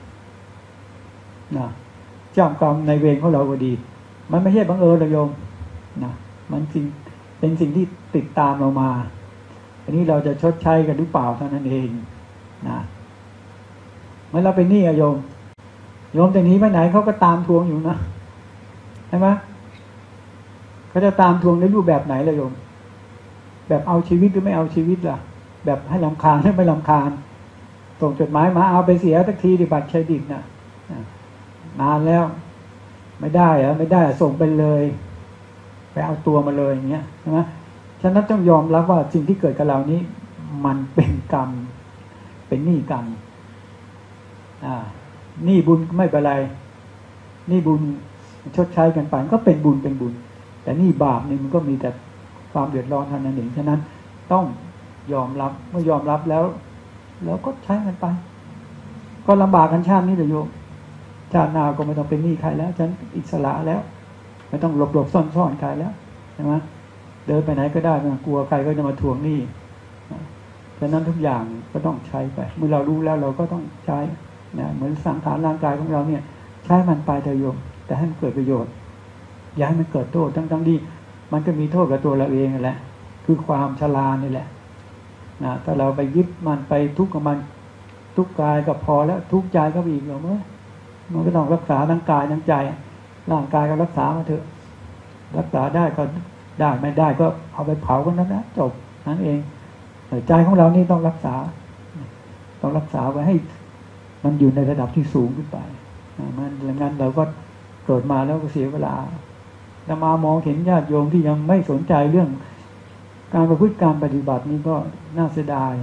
S1: นะเจ้ากรรมในเวรของเราก็ดีมันไม่ใช่บังเอิญเลยโยมนะมันสิ่งเป็นสิ่งที่ติดตามเรามาอันนี้เราจะชดใช้กันหรือเปล่าเท่านั้นเองนะเมื่อเราเป็นหนี้อะโยมโยมแต่นี้ไปไหนเขาก็ตามทวงอยู่นะใช่ไหมเขาจะตามทวงในรูปแบบไหนล่ะโยมแบบเอาชีวิตหรือไม่เอาชีวิตล่ะแบบให้รำคาญหรือไม่รำคาญส่งจดหมายมาเอาไปเสียสักทีดิบัตรเครดิตนะนานแล้วไม่ได้เหรอไม่ได้ส่งไปเลยไปเอาตัวมาเลยอย่างเงี้ยใช่ไหมฉะนั้นต้องยอมรับว่าสิ่งที่เกิดกับเรานี้มันเป็นกรรมเป็นหนี้กรรมอ่าหนี้บุญไม่เป็นไรหนี้บุญชดใช้กันไปก็เป็นบุญเป็นบุญแต่หนี้บาปนี่มันก็มีแต่ความเดือดร้อนเท่านั้นเองฉะนั้นต้องยอมรับเมื่อยอมรับแล้วแล้วก็ใช้มันไปก็ลำบากกันชาตินี้เลยโยมชาติหน้าก็ไม่ต้องเป็นหนี้ใครแล้วฉันอิสระแล้วไม่ต้องหลบหลบซ่อนซ่อนใครแล้วใช่ไหมเดินไปไหนก็ได้ไม่กลัวใครก็จะมาทวงหนี้ฉะนั้นทุกอย่างก็ต้องใช้ไปเมื่อเรารู้แล้วเราก็ต้องใช้นะเหมือนสังขารร่างกายของเราเนี่ยใช้มันไปเถอะโยมแต่ให้มันเกิดประโยชน์อย่าให้มันเกิดโทษทั้งทั้งที่มันก็มีโทษกับตัวเราเองนั่นแหละคือความชรานี่แหละนะถ้าเราไปยึดมันไปทุกข์กับมันทุกข์กายก็พอแล้วทุกข์ใจก็อีกเหรอมั้ยมันก็ต้องรักษาทั้งกายทั้งใจร่างกายก็รักษามาเถอะรักษาได้ก็ได้ไม่ได้ก็เอาไปเผากันนั้นนะจบนั่นเองใจของเรานี่ต้องรักษาต้องรักษาไว้ให้มันอยู่ในระดับที่สูงขึ้นไปมันดังนั้นเราก็เกิดมาแล้วก็เสียเวลาแต่มามองเห็นญาติโยมที่ยังไม่สนใจเรื่องการประพฤติการปฏิบัตินี้ก็น่าเสียดาย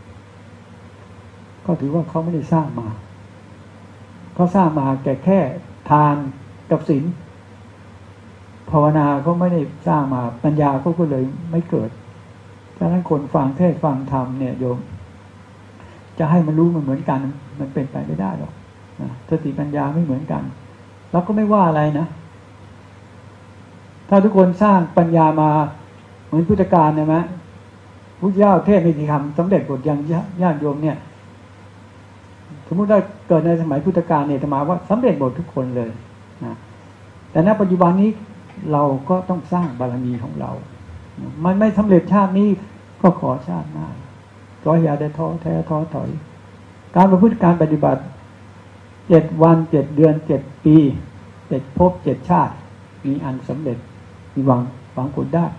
S1: ก็ถือว่าเขาไม่ได้สร้างมาเขาสร้างมาแค่แค่ทานกับศีลภาวนาเขาไม่ได้สร้างมาปัญญาเขาก็เลยไม่เกิดฉะนั้นคนฟังเทศฟังธรรมเนี่ยโยมจะให้มันรู้มันเหมือนกันมันเป็นไปไม่ได้หรอกสติปัญญาไม่เหมือนกันเราก็ไม่ว่าอะไรนะถ้าทุกคนสร้างปัญญามาเหมือนพุทธกาลนะมะพุทธเจ้าเทศน์ไม่กี่คำสำเร็จบทอย่างญาติโยมเนี่ยสมมติว่าเกิดในสมัยพุทธกาลเนี่ยธรรมาว่าสำเร็จบททุกคนเลยนะแต่ณปัจจุบันนี้เราก็ต้องสร้างบารมีของเรามันไม่สำเร็จชาตินี้ก็ขอชาติหน้าก็อย่าได้ท้อแท้ท้อถอยการประพฤติการปฏิบัติเจ็ดวันเจ็ดเดือนเจ็ดปีเจ็ดภพเจ็ดชาติมีอันสำเร็จมีหวังหวังผลได้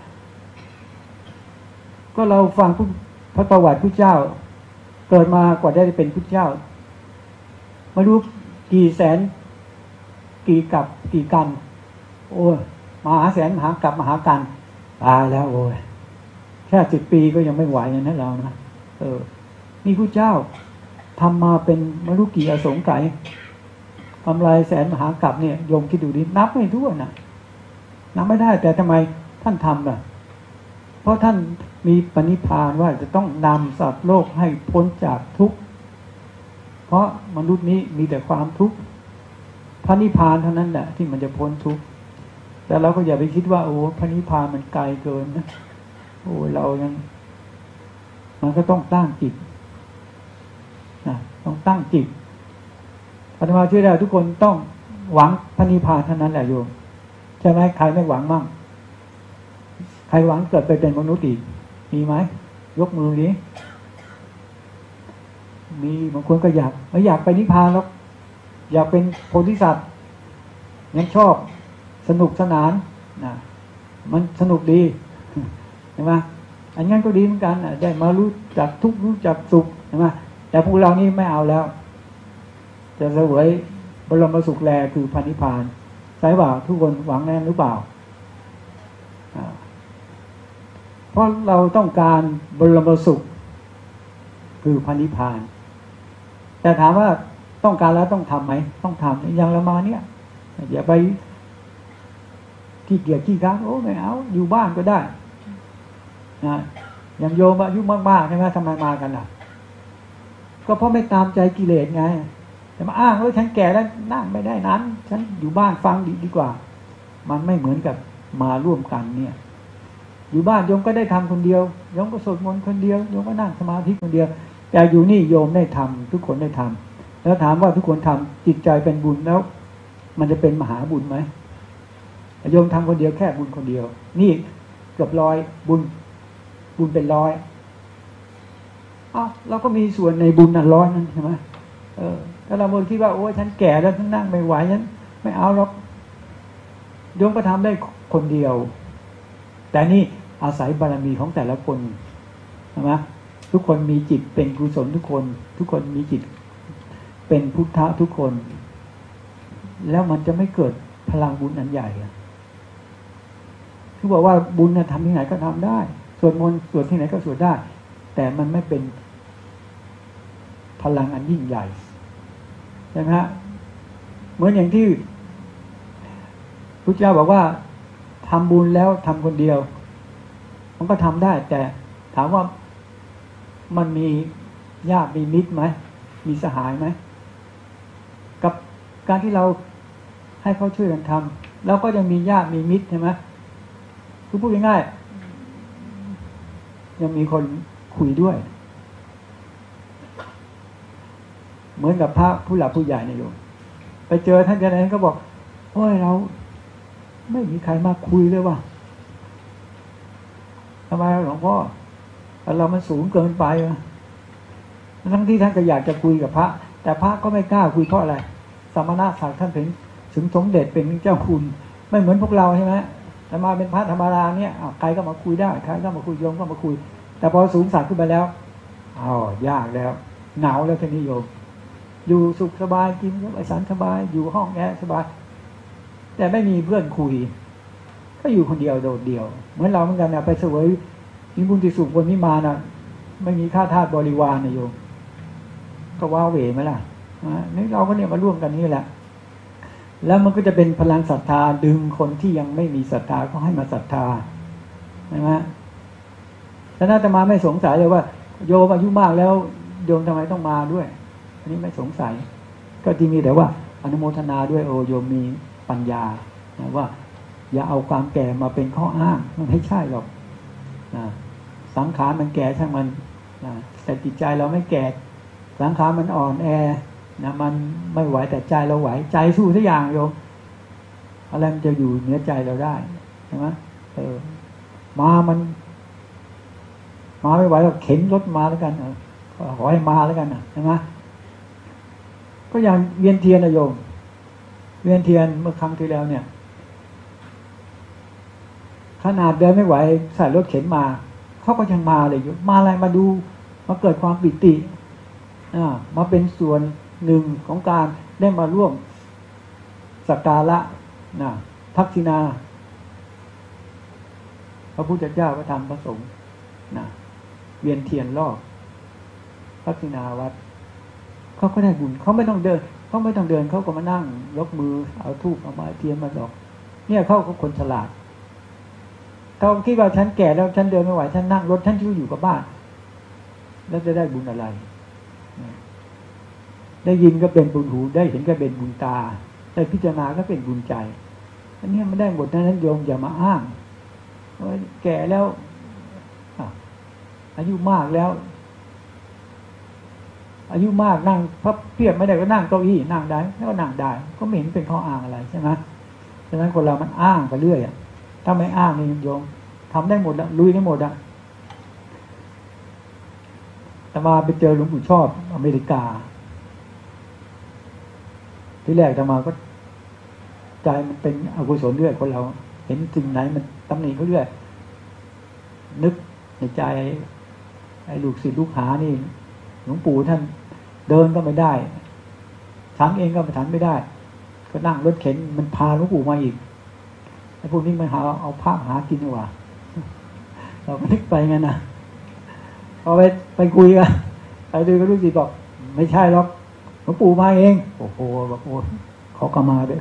S1: ก็เราฟังพระประวัติพระเจ้าเกิดมากว่าได้เป็นพระเจ้าไม่รู้กี่แสนกี่กับกี่กันโอ้ยมหาแสนมหากับมหากันตายแล้วโอ้ยแค่สิบปีก็ยังไม่ไหวอย่างนั้นเรานะเออนี่พระเจ้าทำมาเป็นไม่รู้กี่อสงไขยกำไรแสนมหากับเนี่ยโยมคิดดูดินับไม่ถ้วนนะนับไม่ได้แต่ทำไมท่านทำล่ะเพราะท่านมีปณิธานว่าจะต้องนำสัตว์โลกให้พ้นจากทุกข์เพราะมนุษย์นี้มีแต่ความทุกข์พระนิพพานเท่านั้นแหละที่มันจะพ้นทุกข์แต่เราก็อย่าไปคิดว่าโอ้พระนิพพานมันไกลเกินนะโอ้เรายังมันก็ต้องตั้งจิตนะต้องตั้งจิตอาตมาเชื่อได้ทุกคนต้องหวังพระนิพพานเท่านั้นแหละโยมใช่ไหมใครไม่หวังมั่งใครหวังเกิดไปเป็นมนุษย์อีกมีไหมยกมือนี้มีบางคนก็อยากไม่อยากไปนิพพานหรอกอยากเป็นโพธิสัตว์ยังชอบสนุกสนานนะมันสนุกดีใช่ไหมอันนั้นก็ดีเหมือนกันได้มารู้จักทุกข์รู้จักสุขใช่ไหมแต่พวกเรานี่ไม่เอาแล้วจะเสวยบรมสุขแลคือพระนิพพานใช่เปล่าทุกคนหวังแน่นหรือเปล่าเพราะเราต้องการบรมสุขคือพระนิพพานแต่ถามว่าต้องการแล้วต้องทำไหมต้องทำอย่างเรามาเนี่ยอย่าไปขี้เกียจขี้ค้านโอ้ไม่เอาอยู่บ้านก็ได้นะอย่างโยมอายุมากๆใช่ไหมทำไมมากันล่ะก็เพราะไม่ตามใจกิเลสไงแต่มาอ้างว่าฉันแก่แล้วนั่งไม่ได้นั้นฉันอยู่บ้านฟังดีดีกว่ามันไม่เหมือนกับมาร่วมกันเนี่ยอยู่บ้านโยมก็ได้ทำคนเดียวโยมก็สวดมนต์คนเดียวโยมก็นั่งสมาธิคนเดียวแต่อยู่นี่โยมได้ทำทุกคนได้ทำแล้วถามว่าทุกคนทำจิตใจเป็นบุญแล้วมันจะเป็นมหาบุญไหมโยมทำคนเดียวแค่บุญคนเดียวนี่เกือบร้อยบุญบุญเป็นร้อยอ้าวเราก็มีส่วนในบุญนั้นร้อยนั้นใช่ไหมเออถ้าเราโมคิดว่าโอ้ฉันแก่แล้วฉันนั่งไม่ไหวฉันไม่เอาหรอกโยมก็ทำได้คนเดียวแต่นี่อาศัยบารมีของแต่ละคนใช่ไหมทุกคนมีจิตเป็นกุศลทุกคนทุกคนมีจิตเป็นพุทธะทุกคนแล้วมันจะไม่เกิดพลังบุญอันใหญ่คือบอกว่าบุญทำที่ไหนก็ทำได้สวดมนต์สวดที่ไหนก็สวดได้แต่มันไม่เป็นพลังอันยิ่งใหญ่ใช่ไหมฮะเหมือนอย่างที่พุทธเจ้าบอกว่าทำบุญแล้วทำคนเดียวมันก็ทำได้แต่ถามว่ามันมีญาติมีมิตรไหมมีสหายไหมกับการที่เราให้เขาช่วยกันทำแล้วก็ยังมีญาติมีมิตรใช่ไหมคือพูดง่ายๆยังมีคนคุยด้วยเหมือนกับพระผู้หลักผู้ใหญ่เนี่ยโยมไปเจอท่านอาจารย์ก็บอกโอ้ยเราไม่มีใครมาคุยเลยว่ะทำไมหลวงพ่อเรามันสูงเกินไปวะทั้งที่ท่านก็อยากจะคุยกับพระแต่พระก็ไม่กล้าคุยเพราะอะไรสมณศักดิ์ท่านถึงถึงสมเด็จเป็นเจ้าคุณไม่เหมือนพวกเราใช่ไหมแต่มาเป็นพระธรรมดาเนี่ยใครก็มาคุยได้ใครก็มาคุยโยมก็มาคุยแต่พอสูงสักขึ้นไปแล้วอ๋อยากแล้วหนาวแล้วทีนี้โยมอยู่สุขสบายกินสบายสันสบายอยู่ห้องแอร์สบายแต่ไม่มีเพื่อนคุยก็อยู่คนเดียวโดดเดี่ยวเหมือนเราเหมือนกันนะไปเสวยนิบุญติสุขบนนิมานนะไม่มีข้าทาสบริวารนะโยมก็ว้าเหวไหมล่ะนี่เราก็เนี่ยมาร่วมกันนี่แหละแล้วมันก็จะเป็นพลังศรัทธาดึงคนที่ยังไม่มีศรัทธาก็ให้มาศรัทธาใช่ไหมฉะนั้นอาตมาไม่สงสัยเลยว่าโยมอายุมากแล้วโยมทำไมต้องมาด้วยอันนี้ไม่สงสัยก็จริงมีแต่ว่าอนุโมทนาด้วยโอโยมมีปัญญานะว่าอย่าเอาความแก่มาเป็นข้ออ้างมันไม่ใช่หรอกนะสังขารมันแก่ช่างมันนะแต่จิตใจเราไม่แก่สังขารมันอ่อนแอนะมันไม่ไหวแต่ใจเราไหวใจสู้ทุกอย่างโยมอะไรมันจะอยู่เหนือใจเราได้ใช่ไหมเออมามันมาไม่ไหวเราเข็นรถมาแล้วกันขอให้มาแล้วกันใช่ไหมก็อย่างเวียนเทียนนะโยมเวียนเทียนเมื่อครั้งที่แล้วเนี่ยขนาดเดินไม่ไหวใส่รถเข็นมาเขาก็ยังมาเลยมาอะไรมาดูมาเกิดความปิติอ่ามาเป็นส่วนหนึ่งของการได้มาร่วมสักการะนะทักษิณาพระพุทธเจ้าพระธรรมพระสงฆ์นะเวียนเทียนรอบทักษิณาวัดเขาก็ได้บุญเขาไม่ต้องเดินเขาไม่ต้องเดินเขาก็มานั่งยกมือเอาธูปเอาไม้เทียนมาดอกเนี่ยเขาก็คนฉลาดเขาคิดว่าฉันแก่แล้วฉันเดินไม่ไหวฉันนั่งรถฉันชิวอยู่กับบ้านแล้วจะได้บุญอะไรได้ยินก็เป็นบุญหูได้เห็นก็เป็นบุญตาได้พิจารณาก็เป็นบุญใจอันนี้มันได้หมดนั้นโยมอย่ามาอ้างว่าแก่แล้วอายุมากแล้วอายุมากนั่งพับเพียบไม่ได้ก็นั่งเก้าอี้นั่งได้แล้วก็นั่งได้ก็ไม่เห็นเป็นข้ออ้างอะไรใช่ไหมฉะนั้นคนเรามันอ้างไปเรื่อยอ่ะถ้าไม่อ้างนี่โยมทำได้หมดแล้วลุยได้หมดอ่ะแต่มาไปเจอหลวงปู่ชอบอเมริกาที่แรกแต่มาก็ใจมันเป็นอกุศลเรื่อยคนเราเห็นสิ่งไหนมันตำหนิเขาเรื่อยนึกในใจไอ้ลูกศิษย์ลูกหานี่หลวงปู่ท่านเดินก็ไม่ได้ฉันเองก็ไปฉันไม่ได้ก็นั่งรถเข็นมันพาหลวงปู่มาอีกไอ้พวกนี้มันหาเอาภาพหากินดีกว่าเราก็นึกไปงั้นนะพอไปไปคุยกันไปดูก็รู้สิบอกไม่ใช่หรอกหลวงปู่มาเองโอ้โหบอกโอ้ขอกมาด้วย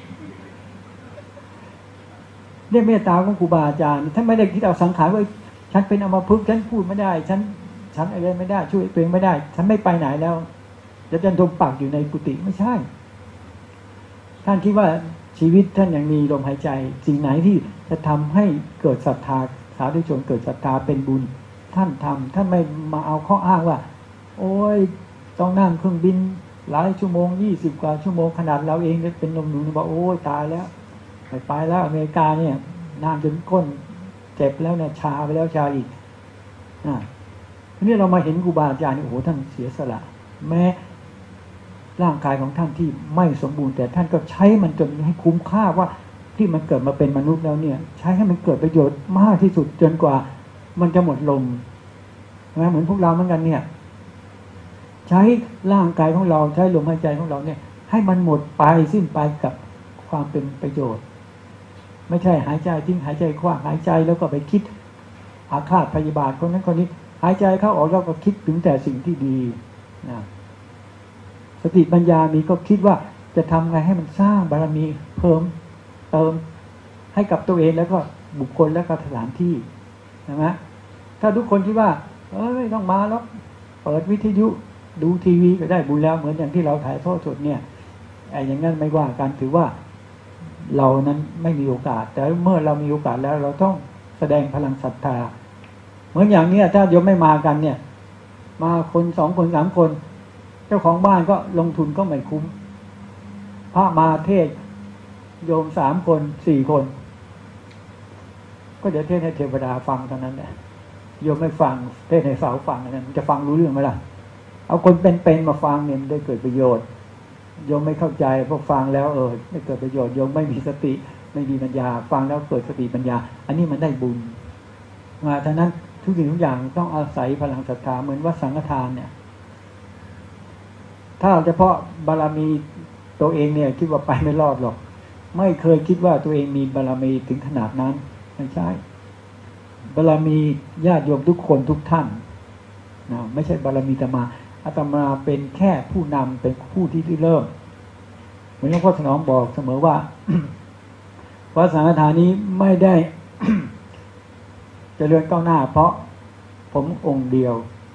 S1: เรียกเมตตาของครูบาอาจารย์ท่านไม่ได้คิดเอาสังขารว่าฉันเป็นอัมพฤกษ์ฉันพูดไม่ได้ฉันฉันอะไรไม่ได้ช่วยตัวเองไม่ได้ฉันไม่ไปไหนแล้วจะจันทมปากอยู่ในกุฏิไม่ใช่ท่านคิดว่าชีวิตท่านยังมีลมหายใจสิ่งไหนที่จะทำให้เกิดศรัทธาสาธุชนเกิดศรัทธาเป็นบุญท่านทำท่านไม่มาเอาข้ออ้างว่าโอ้ยต้องนั่งเครื่องบินหลายชั่วโมงยี่สิบกว่าชั่วโมงขนาดเราเองเป็นนมหนูบอกโอ้ยตายแล้วไปไปแล้วอเมริกาเนี่ยนั่งจนก้นเจ็บแล้วเนี่ยชาไปแล้วชาอีกอ่าทีนี้เรามาเห็นครูบาอาจารย์โอ้โหท่านเสียสละแม้ร่างกายของท่านที่ไม่สมบูรณ์แต่ท่านก็ใช้มันจนให้คุ้มค่าว่าที่มันเกิดมาเป็นมนุษย์แล้วเนี่ยใช้ให้มันเกิดประโยชน์มากที่สุดจนกว่ามันจะหมดลมนะเหมือนพวกเราเหมือนกันเนี่ยใช้ร่างกายของเราใช้ลมหายใจของเราเนี่ยให้มันหมดไปสิ้นไปกับความเป็นประโยชน์ไม่ใช่หายใจทิ้งหายใจคว้างหายใจแล้วก็ไปคิดอาฆาตพยาบาทคนนั้นคนนี้หายใจเข้าออกแล้วก็คิดถึงแต่สิ่งที่ดีนะสติปัญญามีก็คิดว่าจะทำไงให้มันสร้างบารมีเพิ่มเติมให้กับตัวเองแล้วก็บุคคลและก็สถานที่ใช่ไหมถ้าทุกคนคิดว่าเอ้ยต้องมาแล้วเปิดวิทยุดูทีวีก็ได้บุญแล้วเหมือนอย่างที่เราถ่ายทอดสดเนี่ยไอ้อย่างนั้นไม่ว่ากันถือว่าเรานั้นไม่มีโอกาสแต่เมื่อเรามีโอกาสแล้วเราต้องแสดงพลังศรัทธาเหมือนอย่างนี้ถ้าโยมไม่มากันเนี่ยมาคนสองคนสามคนเจ้าของบ้านก็ลงทุนก็ไม่คุ้มพระมาเทศโยมสามคนสี่คนก็จะเทศให้เทวดาฟังเท่านั้นแหละโยมไม่ฟังเทศให้สาวฟังนั้นจะฟังรู้เรื่องไหมล่ะเอาคนเป็นๆมาฟังเนี่ยได้เกิดประโยชน์โยมไม่เข้าใจพอฟังแล้วเออได้เกิดประโยชน์โยมไม่มีสติไม่มีปัญญาฟังแล้วเกิดสติปัญญาอันนี้มันได้บุญมาฉะนั้นทุกสิ่งทุกอย่างต้องอาศัยพลังศรัทธาเหมือนวัดสังฆทานเนี่ยถ้าเฉพาะบารมีตัวเองเนี่ยคิดว่าไปไม่รอดหรอกไม่เคยคิดว่าตัวเองมีบารมีถึงขนาดนั้นไม่ใช่บารมีญาติโยมทุกคนทุกท่านนะไม่ใช่บารมีอาตมาอาตมาเป็นแค่ผู้นำเป็นผู้ที่เริ่มเหมือนหลวงพ่อถนอมบอกเสมอว่า วัดสังฆทานนี้ไม่ได้ เจริญก้าวหน้าเพราะผมองค์เดียว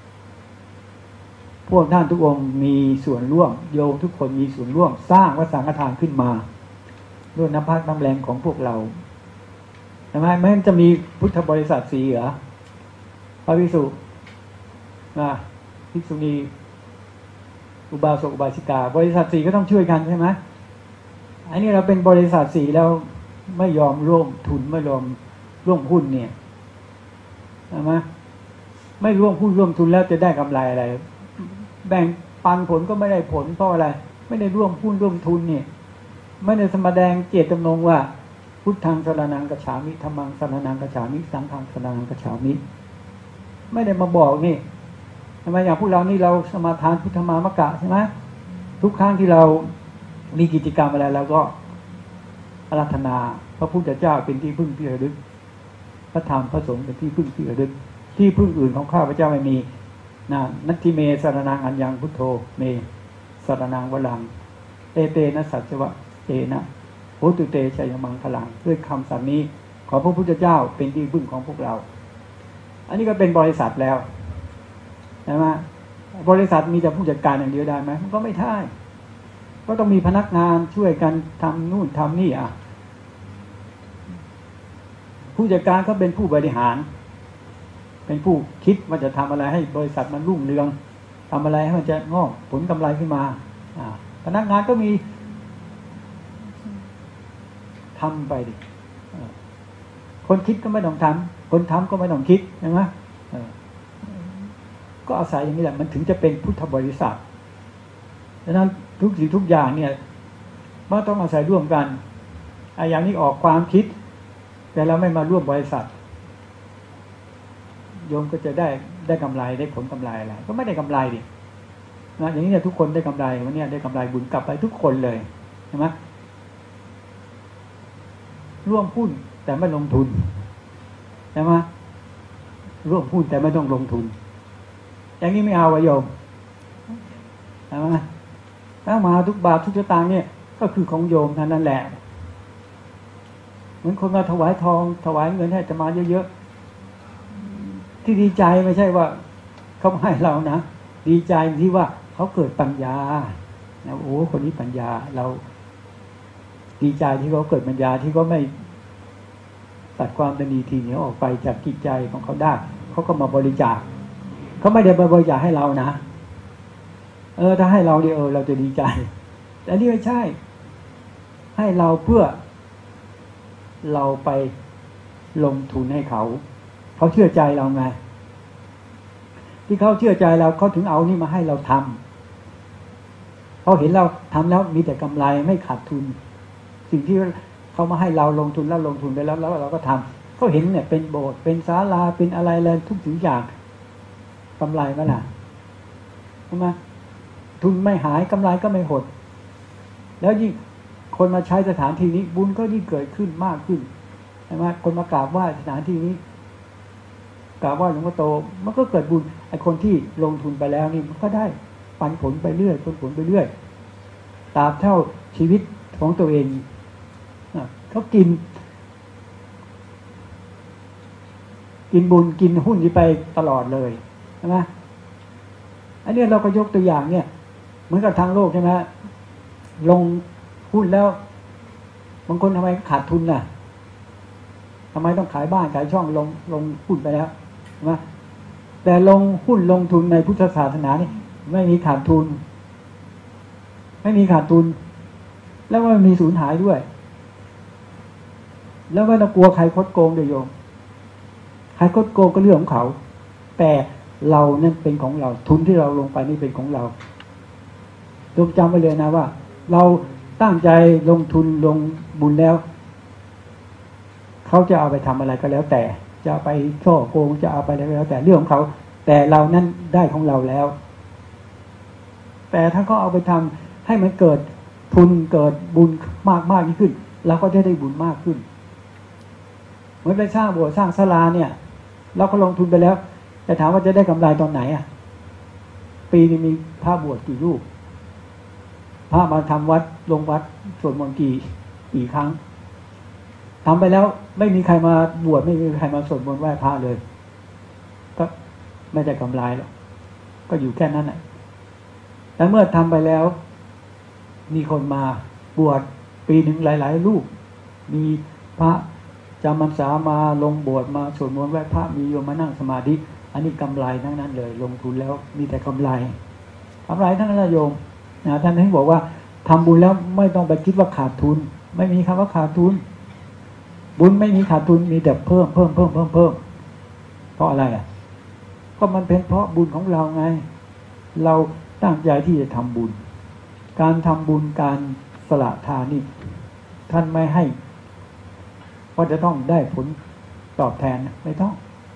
S1: พวกท่านทุกองค์มีส่วนร่วมโยมทุกคนมีส่วนร่วมสร้างวัดสังฆทานขึ้นมาด้วยน้ำพักน้ำแรงของพวกเราทำไมไม่จะมีพุทธบริษัทสีเหรอพระภิกษุนะภิกษุณีอุบาสกอุบาสิกาบริษัทสีก็ต้องช่วยกันใช่ไหมอันนี้เราเป็นบริษัทสีแล้วไม่ยอมร่วมทุนไม่ยอมร่วมหุ้นเนี่ยใช่ไหมไม่ร่วมหุ้นร่วมทุนแล้วจะได้กำไรอะไรแบ่งปันผลก็ไม่ได้ผลเพราะอะไรไม่ได้ร่วมหุ้นร่วมทุนเนี่ยไม่ได้แสดงเจตจำนงว่าพุทธังสรณังกัจฉามิธัมมังสรณังกัจฉามิสังฆังสรณังกัจฉามิไม่ได้มาบอกนี่ทำไมอย่างพวกเรานี่เราสมาทานพุทธมามกะใช่ไหมทุกครั้งที่เรามีกิจกรรมอะไรเราก็อาราธนาพระพุทธเจ้าเป็นที่พึ่งที่ระลึกพระธรรมพระสงฆ์เป็นที่พึ่งที่ระลึกที่พึ่งอื่นของข้าพเจ้าไม่มีนะนัตถิเมสรณังอัญญังพุทโธเมสรณังวรังเอเตนะสัจวะเตนะโหตุเตชัยมังคลังด้วยคำสัตย์นี้ขอพระพุทธเจ้าเป็นที่พึ่งของพวกเราอันนี้ก็เป็นบริษัทแล้วใช่ไหมบริษัทมีแต่ผู้จัดการอย่างเดียวได้ไหมมันก็ไม่ได้ก็ต้องมีพนักงานช่วยกันทำนู่นทำนี่อ่ะผู้จัดการก็เป็นผู้บริหารเป็นผู้คิดว่าจะทำอะไรให้บริษัทมันรุ่งเรืองทำอะไรให้มันจะงอกผลกำไรขึ้นมาพนักงานก็มีทำไปดิคนคิดก็ไม่ต้องทำคนทำก็ไม่ต้องคิดใช่ไหมก็อาศัยอย่างนี้แหละมันถึงจะเป็นพุทธบริษัทดังนั้นทุกสิ่งทุกอย่างเนี่ยมันต้องอาศัยร่วมกันไอ้อย่างนี้ออกความคิดแต่เราไม่มาร่วมบริษัทโยมก็จะได้ได้กำไรได้ผลกำไรอะไรก็ไม่ได้กำไรดินะอย่างนี้เนี่ยทุกคนได้กำไรวันนี้ได้กำไรบุญกลับไปทุกคนเลยใช่ไหมร่วมหุ้นแต่ไม่ลงทุนใช่ไหมร่วมหุ้นแต่ไม่ต้องลงทุนอย่างนี้ไม่เอาวะโยมใช่ไหมถ้ามาทุกบาททุกสตางค์เนี่ยก็คือของโยมท่านนั่นแหละเหมือนคนมาถวายทองถวายเงินให้จะมาเยอะๆที่ดีใจไม่ใช่ว่าเขาให้เรานะดีใจที่ว่าเขาเกิดปัญญาโอ้คนนี้ปัญญาเราดีใจที่เขาเกิดปัญญาที่เขาไม่ตัดความตนีทีเหนียวออกไปจากจิตใจของเขาได้เขาก็มาบริจาคเขาไม่ได้บริจาคให้เรานะเออถ้าให้เราเดียวเออเราจะดีใจแต่นี่ไม่ใช่ให้เราเพื่อเราไปลงทุนให้เขาเขาเชื่อใจเราไงที่เขาเชื่อใจเราเขาถึงเอานี่มาให้เราทำเขาเห็นเราทำแล้วมีแต่กำไรไม่ขาดทุนสิ่งที่เขามาให้เราลงทุนแล้วลงทุนไปแล้วแล้วเราก็ทำเขาเห็นเนี่ยเป็นโบสถ์เป็นศาลาเป็นอะไรเลยทุกสิ่งอย่างกำไรไหมล่ะใช่ไหมทุนไม่หายกำไรก็ไม่หดแล้วยิ่งคนมาใช้สถานที่นี้บุญก็ยิ่งเกิดขึ้นมากขึ้นใช่ไหมคนมากราบไหว้สถานที่นี้กราบไหว้หลวงพ่อโตมันก็เกิดบุญไอ้คนที่ลงทุนไปแล้วนี่มันก็ได้ปันผลไปเรื่อยผลผลไปเรื่อยตามเท่าชีวิตของตัวเองเขากินกินบุญกินหุ้นนี้ไปตลอดเลยใช่ไหมอันนี้เราก็ยกตัวอย่างเนี่ยเหมือนกับทางโลกใช่ไหมลงหุ้นแล้วบางคนทำไมขาดทุนน่ะทำไมต้องขายบ้านขายช่องลงลงหุ้นไปแล้วใช่ไหมแต่ลงหุ้นลงทุนในพุทธศาสนานี่ไม่มีขาดทุนไม่มีขาดทุนแล้วก็มีสูญหายด้วยแล้วไม่ต้องกลัวใครคดโกงเดี๋ยวโยมใครคดโกงก็เรื่องของเขาแต่เรานั่นเป็นของเราทุนที่เราลงไปนี่เป็นของเราจงจำไว้เลยนะว่าเราตั้งใจลงทุนลงบุญแล้วเขาจะเอาไปทำอะไรก็แล้วแต่จะไปช่อโกงจะเอาไปอะไรก็แล้วแต่เรื่องของเขาแต่เรานั้นได้ของเราแล้วแต่ถ้าเขาเอาไปทำให้มันเกิดทุนเกิดบุญมากมากยิ่งขึ้นเราก็จะได้บุญมากขึ้นเหมือนไปสร้างโบสถ์สร้างศาลาเนี่ยเราก็ลงทุนไปแล้วแต่ถามว่าจะได้กำไรตอนไหนอ่ะปีนึงมีพระบวชกี่รูปพระมาทำวัดลงวัดสวดมนต์กี่กี่ครั้งทำไปแล้วไม่มีใครมาบวชไม่มีใครมาสวดมนต์ไหว้พระเลยก็ไม่ได้กำไรหรอกก็อยู่แค่นั้นแหละแต่เมื่อทำไปแล้วมีคนมาบวชปีหนึ่งหลายๆรูปมีพระจำพรรษามาลงบวชมาสวดมนต์ไหว้พระมีโยมมานั่งสมาธิอันนี้กำไรทั้งนั้นเลยลงทุนแล้วมีแต่กำไรกำไรทั้งนั้นโยมนะท่านให้บอกว่าทำบุญแล้วไม่ต้องไปคิดว่าขาดทุนไม่มีคำว่าขาดทุนบุญไม่มีขาดทุนมีแต่เพิ่มเพิ่มเพิ่มเพิ่มเพิ่มเพราะอะไรอ่ะก็มันเป็นเพราะบุญของเราไงเราตั้งใจที่จะทำบุญการทำบุญการสละทานนี่ท่านไม่ให้ว่าจะต้องได้ผลตอบแทนไม่ต้อง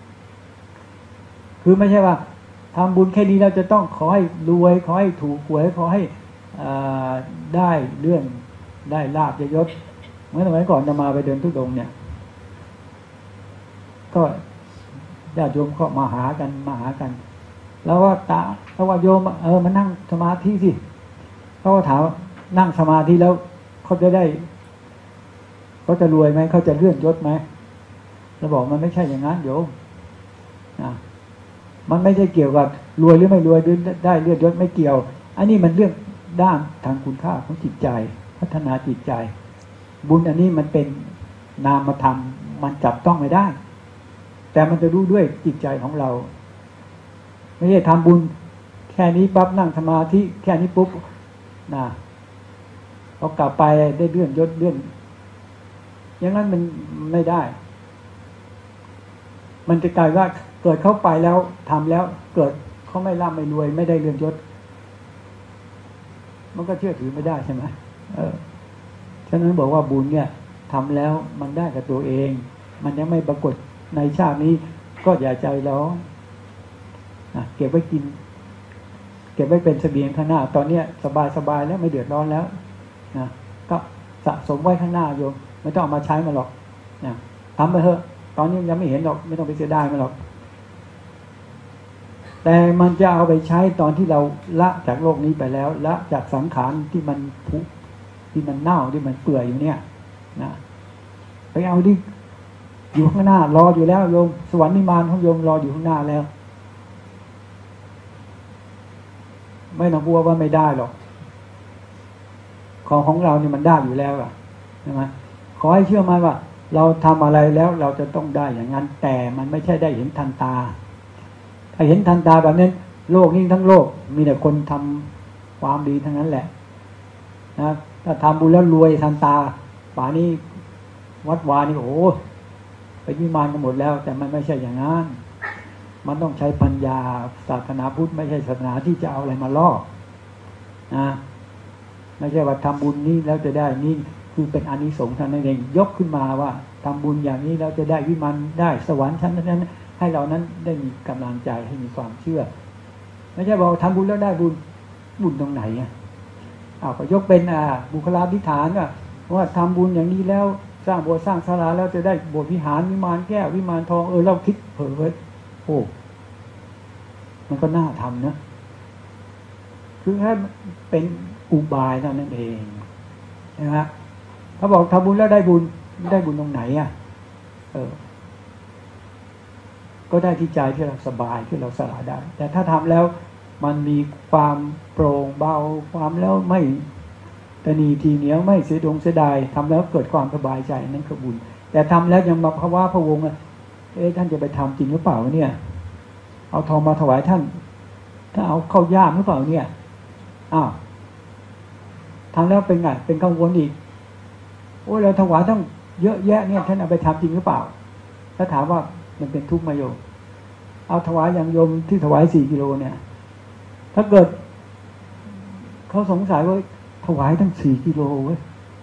S1: คือไม่ใช่ว่าทำบุญแค่นี้เราจะต้องขอให้รวยขอให้ถูกหวยขอให้ได้เรื่องได้ลาภยศเมื่อสมัยก่อนจะมาไปเดินทุดงเนี่ยก็ญาติโยมก็มาหากันมาหากันแล้วว่าตาแล้วว่าโยมเออมานั่งสมาธิสิเขาก็ถามนั่งสมาธิแล้วเขาจะได้เขาจะรวยไหมเขาจะเลื่อนยศไหมเราบอกมันไม่ใช่อย่างนั้นโยมนะมันไม่ใช่เกี่ยวกับรวยหรือไม่รวยได้เลื่อนยศไม่เกี่ยวอันนี้มันเรื่องด้านทางคุณค่าของจิตใจพัฒนาจิตใจบุญอันนี้มันเป็นนามธรรมมันจับต้องไม่ได้แต่มันจะรู้ด้วยจิตใจของเราไม่ใช่ทำบุญแค่นี้ปั๊บนั่งสมาธิแค่นี้ปุ๊บนะพอกลับไปได้เลื่อนยศเลื่อนอย่างนั้นมันไม่ได้มันจะกลายว่าเกิดเข้าไปแล้วทำแล้วเกิดเขาไม่ร่ำไม่รวยไม่ได้เลื่อนยศมันก็เชื่อถือไม่ได้ใช่ไหมเออฉะนั้นบอกว่าบุญเนี่ยทำแล้วมันได้กับตัวเองมันยังไม่ปรากฏในชาตินี้ก็อย่าใจร้อนนะเก็บไว้กินเก็บไว้เป็นเสบียงข้างหน้าตอนนี้สบายสบายแล้วไม่เดือดร้อนแล้วนะก็สะสมไว้ข้างหน้าโยมไม่ต้องเอามาใช้มาหรอกนะทำไปเถอะตอนนี้ยังไม่เห็นหรอกไม่ต้องไปเสียดายมันหรอกแต่มันจะเอาไปใช้ตอนที่เราละจากโลกนี้ไปแล้วละจากสังขารที่มันผุที่มันเน่าที่มันเปื่อยอยู่เนี่ยนะไปเอาดิอยู่ข้างหน้ารออยู่แล้วโยมสวรรค์นิมานของโยมรออยู่ข้างหน้าแล้วไม่ต้องกลัวว่าไม่ได้หรอกของของเราเนี่ยมันได้อยู่แล้วอะใช่ไหมขอให้เชื่อมั่นว่าเราทำอะไรแล้วเราจะต้องได้อย่างนั้นแต่มันไม่ใช่ได้เห็นทันตาถ้าเห็นทันตาแบบนั้นโลกนี้ทั้งโลกมีแต่คนทำความดีทั้งนั้นแหละนะถ้าทำบุญแล้วรวยทันตาป่านี้วัดวานี่โอ้ไปวิมานกันหมดแล้วแต่มันไม่ใช่อย่างนั้นมันต้องใช้ปัญญาศาสนาพุทธไม่ใช่ศาสนาที่จะเอาอะไรมาล่อนะไม่ใช่ว่าทำบุญนี้แล้วจะได้นี่คือเป็นอานิสงส์ท่านนั่นเองยกขึ้นมาว่าทำบุญอย่างนี้แล้วจะได้วิมานได้สวรรค์ชั้นนั้นให้เรานั้นได้มีกำลังใจให้มีความเชื่อไม่ใช่บอกทำบุญแล้วได้บุญบุญตรงไหนอ่ะอ้าวก็ยกเป็นอ่าบุคลาภิฐานว่าว่าทำบุญอย่างนี้แล้วสร้างโบสถ์สร้างศาลาแล้วจะได้โบสถ์วิหารวิมานแก้ววิมานทองเออเราคิดเผลอโอ้มันก็น่าทำนะคือแค่เป็นอุบายเท่านั้นเองใช่ไหมเขาบอกทำบุญแล้วได้บุญได้บุญตรงไหนอ่ะเออก็ได้ที่ใจที่เราสบายที่เราสละได้แต่ถ้าทำแล้วมันมีความโปร่งเบาความแล้วไม่ตนีทีเหนียวไม่เสียดงเสียดายทำแล้วเกิดความสบายใจนั่นคือบุญแต่ทำแล้วยังมาภาวะพะวงอ่ะเอ๊ะท่านจะไปทำจริงหรือเปล่าเนี่ยเอาทองมาถวายท่านถ้าเอาเข้าย่ามหรือเปล่าเนี่ยอ้าวทำแล้วเป็นไงเป็นกังวลอีกโอ้ยเราถวายต้องเยอะแยะเนี่ยท่านเอาไปทำจริงหรือเปล่าถ้าถามว่ามันเป็นทุกข์ไหมโยมเอาถวายอย่างโยมที่ถวายสี่กิโลเนี่ยถ้าเกิดเขาสงสัยว่าถวายตั้งสี่กิโลเว้ย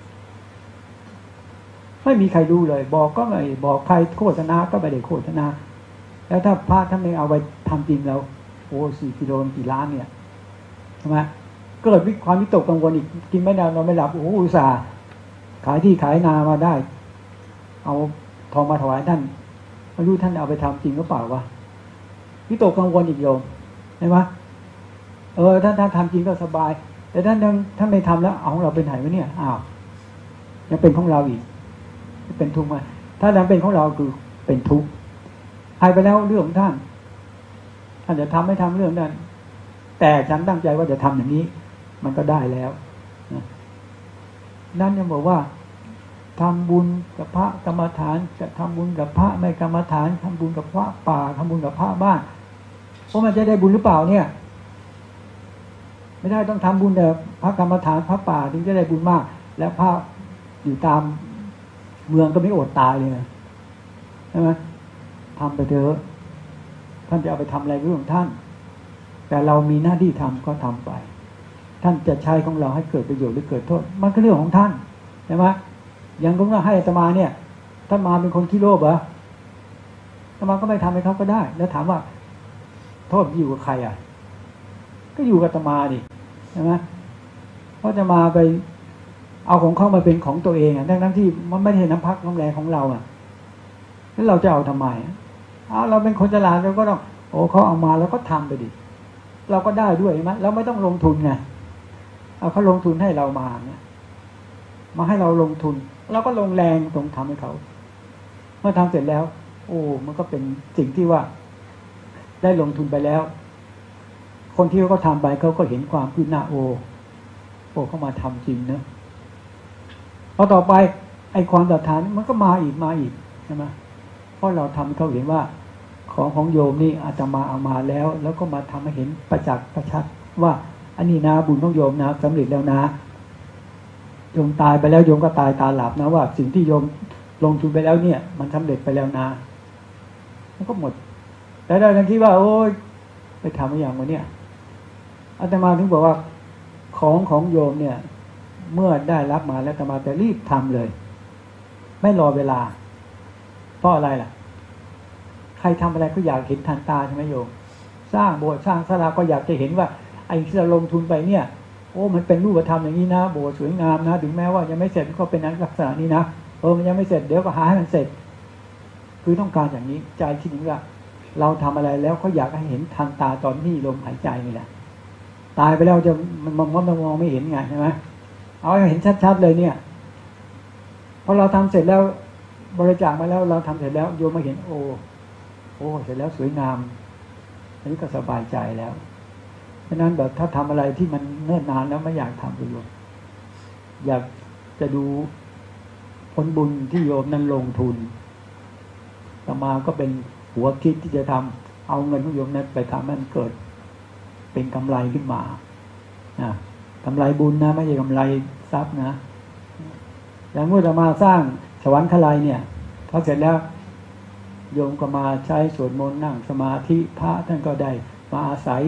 S1: ไม่มีใครรู้เลยบอกก็ไม่บอกใครโฆษณาก็ไม่ได้โฆษณาแล้วถ้าพระท่านไม่เอาไปทำจริงแล้วโอ้สี่กิโลกี่ล้านเนี่ยใช่ไหมเกิดวิความวิตกกังวลอีกกินไม่ได้นอนไม่หลับโอ้โหอุตส่าห์ขายที่ขายนามาได้เอาทองมาถวายท่านไม่รู้ท่านเอาไปทำจริงหรือเปล่าวะวิตกกังวลอีกโยมใช่ไหมเออท่านท่านทำจริงก็สบายแต่ท่านยังท่านไม่ทำแล้วเอาของเราเป็นไหนวะเนี่ยอ้าวยังเป็นของเราอีกเป็นทุกข์ไหมถ้ายังเป็นของเราคือเป็นทุกข์ให้ไปแล้วเรื่องของท่านท่านจะทำไม่ทำเรื่องนั้นแต่ฉันตั้งใจว่าจะทำอย่างนี้มันก็ได้แล้วนะนั่นยังบอกว่าทำบุญกับพระกรรมฐานจะทำบุญกับพระไม่กรรมฐานทำบุญกับพระป่าทำบุญกับพระบ้านเพราะมันจะได้บุญหรือเปล่าเนี่ยไม่ได้ต้องทำบุญแต่พระกรรมฐานพระป่าถึงจะได้บุญมากแล้วพระอยู่ตามเมืองก็ไม่อดตายเลยนะใช่ไหมทำไปเถอะท่านจะเอาไปทำอะไรเรื่องของท่านแต่เรามีหน้าที่ทำก็ทำไปท่านจะใช้ของเราให้เกิดประโยชน์หรือเกิดโทษมันก็เรื่องของท่านใช่ไหมอย่างผมว่าให้อาตมาเนี่ยท่านมาเป็นคนขี้โลภเหรออาตมาก็ไม่ทำให้เขาก็ได้แล้วถามว่าโทษอยู่กับใครอ่ะก็อยู่กับอาตมาดิใช่ไหมเพราะจะมาไปเอาของเขามาเป็นของตัวเองอ่ะทั้งนั้นที่มันไม่ใช่น้ำพักน้ำแรงของเราอ่ะแล้วเราจะเอาทำไมอ่ะเราเป็นคนฉลาดเราก็ต้องโอ้เขาเอามาแล้วก็ทำไปดิเราก็ได้ด้วยใช่ไหมเราไม่ต้องลงทุนไงเอาเขาลงทุนให้เรามาเนี่ยมาให้เราลงทุนเราก็ลงแรงตรงทำให้เขาเมื่อทำเสร็จแล้วโอ้มันก็เป็นสิ่งที่ว่าได้ลงทุนไปแล้วคนที่เขาก็ทำไปเขาก็เห็นความคืบหน้าโอ้โอ้เขามาทำจริงนะพอต่อไปไอ้ความศรัทธามันก็มาอีกมาอีกใช่ไหมเพราะเราทำให้เขาเห็นว่าของของโยมนี่อาตมาเอามาแล้วแล้วก็มาทำให้เห็นประจักษ์ประชัดว่าอันนี้นะบุญของโยมนะสำเร็จแล้วนะโยมตายไปแล้วโยมก็ตายตาหลับนะว่าสิ่งที่โยมลงทุนไปแล้วเนี่ยมันสำเร็จไปแล้วนะมันก็หมดแต่เราทันทีว่าโอ้ยไปทำอะไรอย่างวะเนี่ยอาตมาถึงบอกว่าของของโยมเนี่ยเมื่อได้รับมาแล้วอาตมาจะรีบทำเลยไม่รอเวลาเพราะอะไรล่ะใครทำอะไรก็อยากเห็นทันตาใช่ไหมโยมสร้างโบสถ์สร้างศาลาก็อยากจะเห็นว่าไอ้ที่เราลงทุนไปเนี่ยโอ้มันเป็นรูปธรรมอย่างนี้นะโบสถ์สวยงามนะถึงแม้ว่ายังไม่เสร็จก็เป็นลักษณะนี้นะเออมันยังไม่เสร็จเดี๋ยวก็หาให้มันเสร็จคือต้องการอย่างนี้ใจคิดถึงว่าเราทำอะไรแล้วเขาอยากให้เห็นทันตาตอนที่ลมหายใจนี่แหละตายไปแล้วจะมันมองว่ามันมองไม่เห็นไงใช่ไหมเอาให้เห็นชัดๆเลยเนี่ยพอเราทำเสร็จแล้วบริจาคมาแล้วเราทำเสร็จแล้วโยมมาเห็นโอ้โอ้เสร็จแล้วสวยงามอันนี้ก็สบายใจแล้วเพราะนั้นแบบถ้าทำอะไรที่มันเนิ่นนานแล้วไม่อยากทำไปโยมอยากจะดูผลบุญที่โยมนั้นลงทุนต่อมาก็เป็นหัวคิดที่จะทำเอาเงินของโยมนั้นไปทำให้มันเกิดเป็นกำไรขึ้นมานะกำไรบุญนะไม่ใช่กำไรทรัพย์นะอย่างเมื่อเรามาสร้างสวรรค์คลัยเนี่ยพอเสร็จแล้วโยมก็มาใช้สวดมนต์นั่งสมาธิพระท่านก็ได้มาอาศัย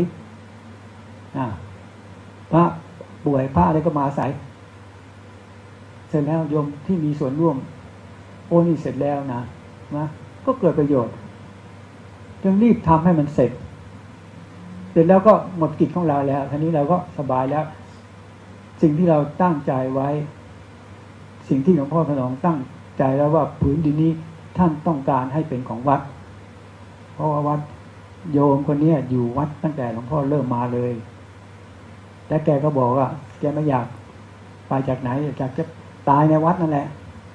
S1: พระป่วยพระอะไรก็มาอาศัยเสร็จแล้วโยมที่มีส่วนร่วมโอ้นี่เสร็จแล้วนะนะก็เกิดประโยชน์จึงรีบทำให้มันเสร็จเสร็จแล้วก็หมดกิจของเราแล้วทีนี้เราก็สบายแล้วสิ่งที่เราตั้งใจไว้สิ่งที่หลวงพ่อถนอมตั้งใจแล้วว่าผืนดินนี้ท่านต้องการให้เป็นของวัดเพราะว่าวัดโยมคนนี้อยู่วัดตั้งแต่หลวงพ่อเริ่มมาเลยและแกก็บอกว่าแกไม่อยากไปจากไหนอยากจะตายในวัดนั่นแหละ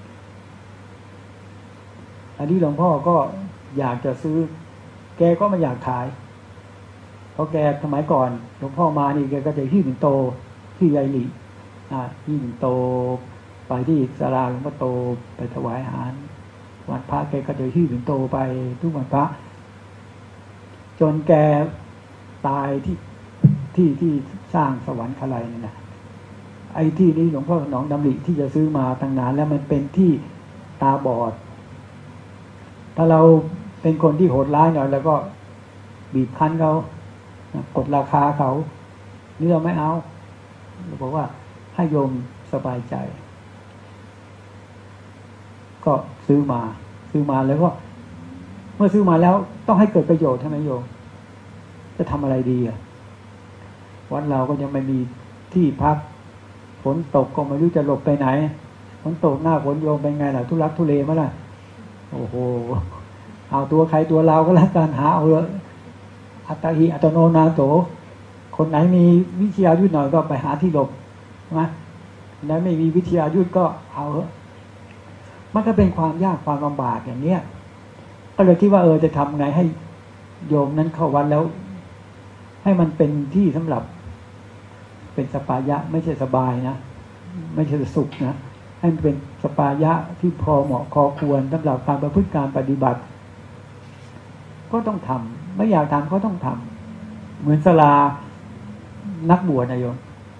S1: อันนี้หลวงพ่อก็อยากจะซื้อแกก็ไม่อยากขายเพราะแกสมัยก่อนหลวงพ่อมานี่แกก็จะหิ้วปิ่นโตที่ใหญ่หลีอ่าหิ้วปิ่นโตไปที่ศาลาหลวงพ่อโตไปถวายอาหารวันพระแกก็จะหิ้วปิ่นโตไปทุกวันพระจนแกตายที่ที่ที่สร้างสวรรค์คลัยนี่นะไอ้ที่นี้หลวงพ่อหนองดำริที่จะซื้อมาตั้งนานแล้วมันเป็นที่ตาบอดถ้าเราเป็นคนที่โหดร้ายหน่อยแล้วก็บีบคั้นเขากดราคาเขานี่เราไม่เอาเราบอกว่าให้โยมสบายใจก็ซื้อมาซื้อมาแล้วก็เมื่อซื้อมาแล้วต้องให้เกิดประโยชน์ใช่ไหมโยมจะทำอะไรดีอ่ะวัดเราก็ยังไม่มีที่พักฝนตกก็ไม่รู้จะหลบไปไหนฝนตกหน้าฝนโยมเป็นไงล่ะทุรักทุเลมั้ยล่ะโอ้โหเอาตัวใครตัวเราก็แล้วกันหาเอาเลยอัตตหิอัตโนนาโถคนไหนมีวิทยายุทธหน่อยก็ไปหาที่หลบนะคนไหนไม่มีวิทยายุทธก็เอาเถอะมันก็เป็นความยากความลำบากอย่างเนี้ยก็เลยคิดว่าเออจะทำไงให้โยมนั้นเข้าวัดแล้วให้มันเป็นที่สำหรับเป็นสปายะไม่ใช่สบายนะไม่ใช่สุขนะให้มันเป็นสปายะที่พอเหมาะพอควรสำหรับการประพฤติการปฏิบัติก็ต้องทำไม่อยากทำก็ต้องทำเหมือนศาลานักบวชนะโยม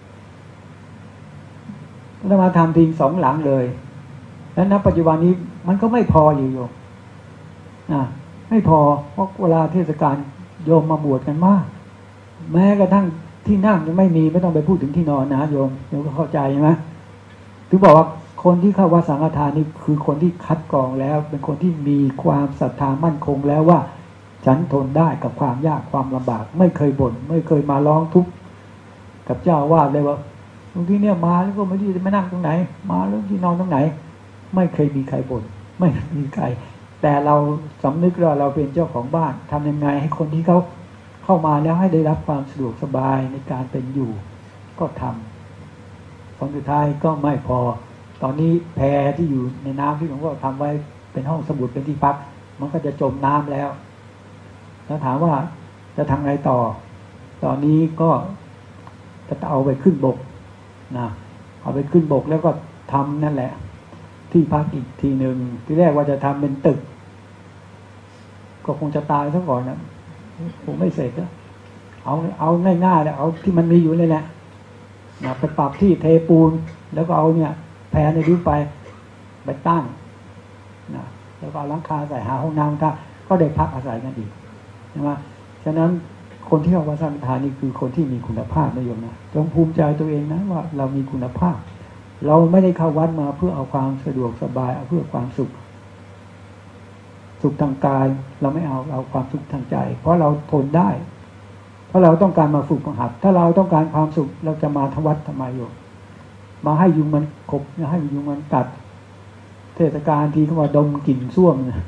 S1: เรามาทำทิ้งสองหลังเลยแล้วณปัจจุบันนี้มันก็ไม่พออยู่โยมอ่ะไม่พอเพราะเวลาเทศกาลโยมมาบวชกันมากแม้กระทั่งที่นั่งยังไม่มีไม่ต้องไปพูดถึงที่นอนนะโยมโยมก็เข้าใจไหมถึงบอกว่าคนที่เข้าวัดสังฆทานนี่คือคนที่คัดกรองแล้วเป็นคนที่มีความศรัทธามั่นคงแล้วว่าฉันทนได้กับความยากความลำบากไม่เคยบ่นไม่เคยมาร้องทุกข์กับเจ้าว่าเลยว่าบางทีเนี่ยมาแล้วก็ไม่รู้จะมานั่งตรงไหนมาแล้วที่นอนตรงไหนไม่เคยมีใครบ่นไม่มีใครแต่เราสำนึกว่าเราเป็นเจ้าของบ้านทำยังไงให้คนที่เขาเข้ามาแล้วให้ได้รับความสะดวกสบายในการเป็นอยู่ก็ทำผลสุดท้ายก็ไม่พอตอนนี้แพที่อยู่ในน้ำที่หลวงพ่อทำไว้เป็นห้องสมุดเป็นที่พักมันก็จะจมน้ำแล้วแล้วถามว่าจะทำไงต่อตอนนี้ก็จะเอาไปขึ้นบกนะเอาไปขึ้นบกแล้วก็ทำนั่นแหละที่พักอีกทีหนึ่งที่แรกว่าจะทำเป็นตึกก็คงจะตายซะก่อนนะคงไม่เสร็จแล้วเอาเอาง่ายๆแล้วเอาที่มันมีอยู่เลยแหละนะไปปรับที่เทปูนแล้วก็เอาเนี่ยแพรในริ้วไปไปตั้งนะแล้วก็เอาหลังคาใส่หาห้องน้ำก็ก็ได้พักอาศัยกันอีกใช่ไหมฉะนั้นคนที่เอาวัดสังฆทานนี่คือคนที่มีคุณภาพนะโยมนะจงภูมิใจตัวเองนะว่าเรามีคุณภาพเราไม่ได้เข้าวัดมาเพื่อเอาความสะดวกสบายเอาเพื่อความสุขสุขทางกายเราไม่เอาเอาความสุขทางใจเพราะเราทนได้เพราะเราต้องการมาฝึกมาหัดถ้าเราต้องการความสุขเราจะมาทวัดทำไมโยมมาให้ยุงมันขบให้ยุงมันกัดเทศกาลทีก็มาดมกลิ่นส้วมนะ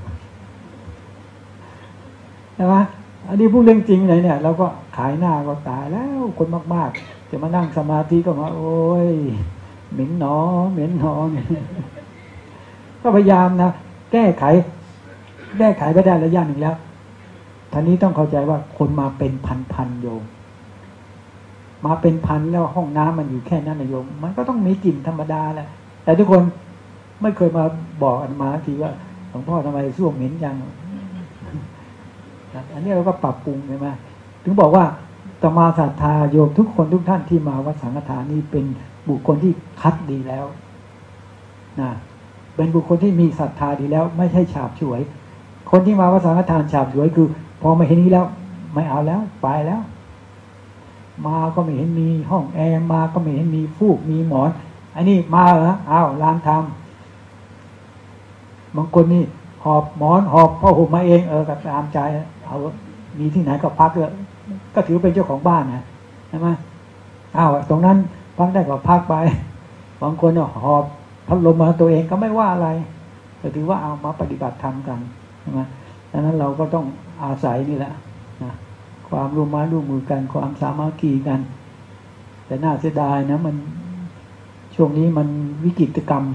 S1: ใช่ไหมอันนี้พูดเรื่องจริงเลยเนี่ยเราก็ขายหน้าก็ตายแล้วคนมากๆจะมานั่งสมาธิก็มาโอ้ยเหม็นหนอเหม็นหนอเนี่ยก็พยายามนะแก้ไขแก้ไขไปได้ระยะหนึ่งแล้วท่านี้ต้องเข้าใจว่าคนมาเป็นพันๆโยมมาเป็นพันแล้วห้องน้ำมันอยู่แค่นั้นนะโยมมันก็ต้องมีกลิ่นธรรมดาแหละแต่ทุกคนไม่เคยมาบอกอาตมาทีว่าหลวงพ่อทำไมส้วมเหม็นจังอันนี้เราก็ปรับปรุงใช่ไหมถึงบอกว่าอาตมาศรัทธาโยมทุกคนทุกท่านที่มาวัดสังฆทานนี่เป็นบุคคลที่คัดดีแล้วนะเป็นบุคคลที่มีศรัทธาดีแล้วไม่ใช่ฉาบฉวยคนที่มาวัดสังฆทานฉาบฉวยคือพอมาเห็นนี้แล้วไม่เอาแล้วไปแล้วมาก็ไม่เห็นมีห้องแอร์มาก็ไม่เห็นมีฟูกมีหมอนอันนี้มาเหรออ้าวร้านทำบางคนนี่หอบหมอนหอบผ้าห่มมาเองเออกับตามใจเอามีที่ไหนก็พักเลยก็ถือเป็นเจ้าของบ้านนะใช่ไหมอ้าวตรงนั้นพักได้ก็พักไปบางคนเนี่ยหอบพัดลมมาตัวเองก็ไม่ว่าอะไรก็ถือว่าเอามาปฏิบัติธรรมกันใช่ไหมดังนั้นเราก็ต้องอาศัยนี่แหละนะความร่วมมือร่วมมือกันความสามัคคีกันแต่น่าเสียดายนะมันช่วงนี้มันวิกฤตกรรม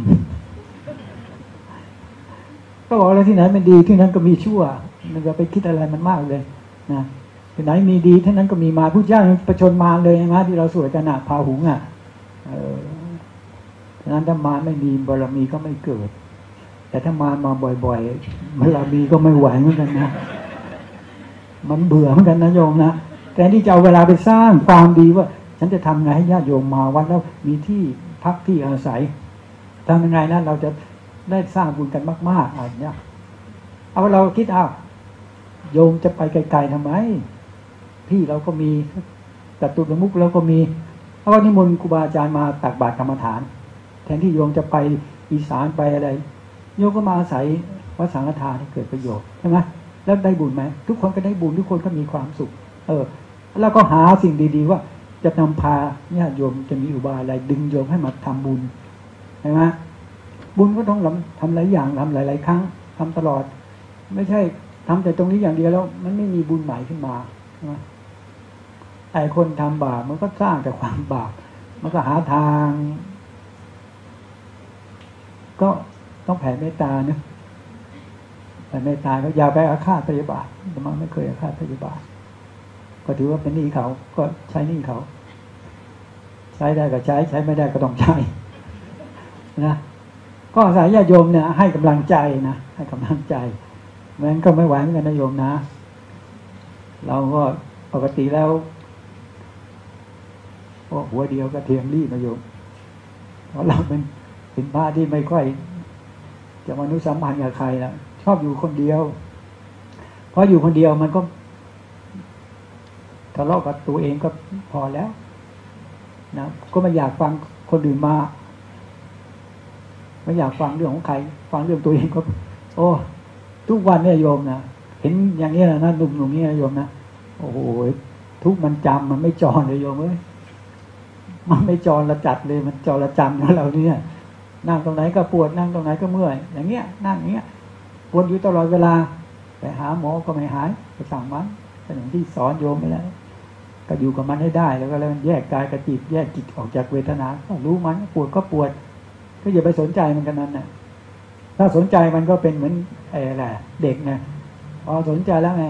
S1: ก็บอกอะไรที่ไหนมันดีที่นั้นก็มีชั่วมันจะไปคิดอะไรมันมากเลยนะที่ไหนมีดีที่นั้นก็มีมาพุทธเจ้าประชนมารเลยนะที่เราสวดกันนะพาหุงอ่ะเออฉะนั้นถ้ามารไม่มีบารมีก็ไม่เกิดแต่ถ้ามารมาบ่อยๆบารมีก็ไม่ไหวเหมือนกันนะมันเบื่อเหมือนกันนะโยมนะแต่ที่จะเอาเวลาไปสร้างความดีว่าฉันจะทำไงให้ญาติโยมมาวัดแล้วมีที่พักที่อาศัยทำยังไงนะเราจะได้สร้างบุญกันมากๆอะไรเนี้ยเอาเราคิดเอาโยมจะไปไกลๆทำไมพี่เราก็มีจตุรมุขเราก็มีเพราะว่านิมนต์ครูบาอาจารย์มาตักบาตรกรรมฐานแทนที่โยมจะไปอีสานไปอะไรโยมก็มาอาศัยวัดสังฆทานให้เกิดประโยชน์ใช่ไหมแล้วได้บุญไหมทุกคนก็ได้บุญทุกคนก็มีความสุขเออแล้วก็หาสิ่งดีๆว่าจะนำพาญาติโยมจะมีอุบายอะไรดึงโยมให้มาทำบุญใช่ไหมบุญก็ต้องทำหลายอย่างทำหลายๆครั้งทำตลอดไม่ใช่ทำแต่ตรงนี้อย่างเดียวแล้วมันไม่มีบุญใหม่ขึ้นมาใช่ไหมไอ้คนทำบาปมันก็สร้างแต่ความบาปมันก็หาทางก็ต้องแผ่เมตตาเนะแผ่เมตตาก็อย่าไปอาฆาตพยาบาทมันไม่เคยอาฆาตพยาบาทก็ถือว่าเป็นหนี้เขาก็ใช้หนี้เขาใช้ได้ก็ใช้ใช้ไม่ได้ก็ต้องใช้นะก็อาศัยญาติโยมเนี่ยให้กำลังใจนะให้กำลังใจงั้นก็ไม่ไหวเหมือนกันนะโยมนะเราก็ปกติแล้วโอ้หัวเดียวก็เทียมรีบนะโยมเพราะเราเป็นเป็นพระที่ไม่ค่อยจะมนุษย์สัมพันธ์กับใครแล้วชอบอยู่คนเดียวเพราะอยู่คนเดียวมันก็ทะเลาะกับตัวเองก็พอแล้วนะก็ไม่อยากฟังคนอื่นมาไม่อยากฟังเรื่องของใครฟังเรื่องตัวเองก็โอ้ทุกวันเนี่ยโยมนะเห็นอย่างนี้นะหนุ่มๆนี่นะโยมนะโอ้โหทุกมันจำมันไม่จรเลยโยมเอ้ยมันไม่จรละจัดเลยมันจรละจำของเราเนี่ยนั่งตรงไหนก็ปวดนั่งตรงไหนก็เมื่อยอย่างเงี้ยนั่งอย่างเงี้ยปวดอยู่ตลอดเวลาไปหาหมอก็ไม่หายไปสั่งมันเป็นอย่างที่สอนโยมไปแล้วก็อยู่กับมันให้ได้แล้วก็แล้วแยกกายกับจิตแยกจิตออกจากเวทนาก็รู้มันปวดก็ปวดก็อย่าไปสนใจมันกันนั้นน่ะถ้าสนใจมันก็เป็นเหมือนอะไรเด็กนะพอสนใจแล้วแหม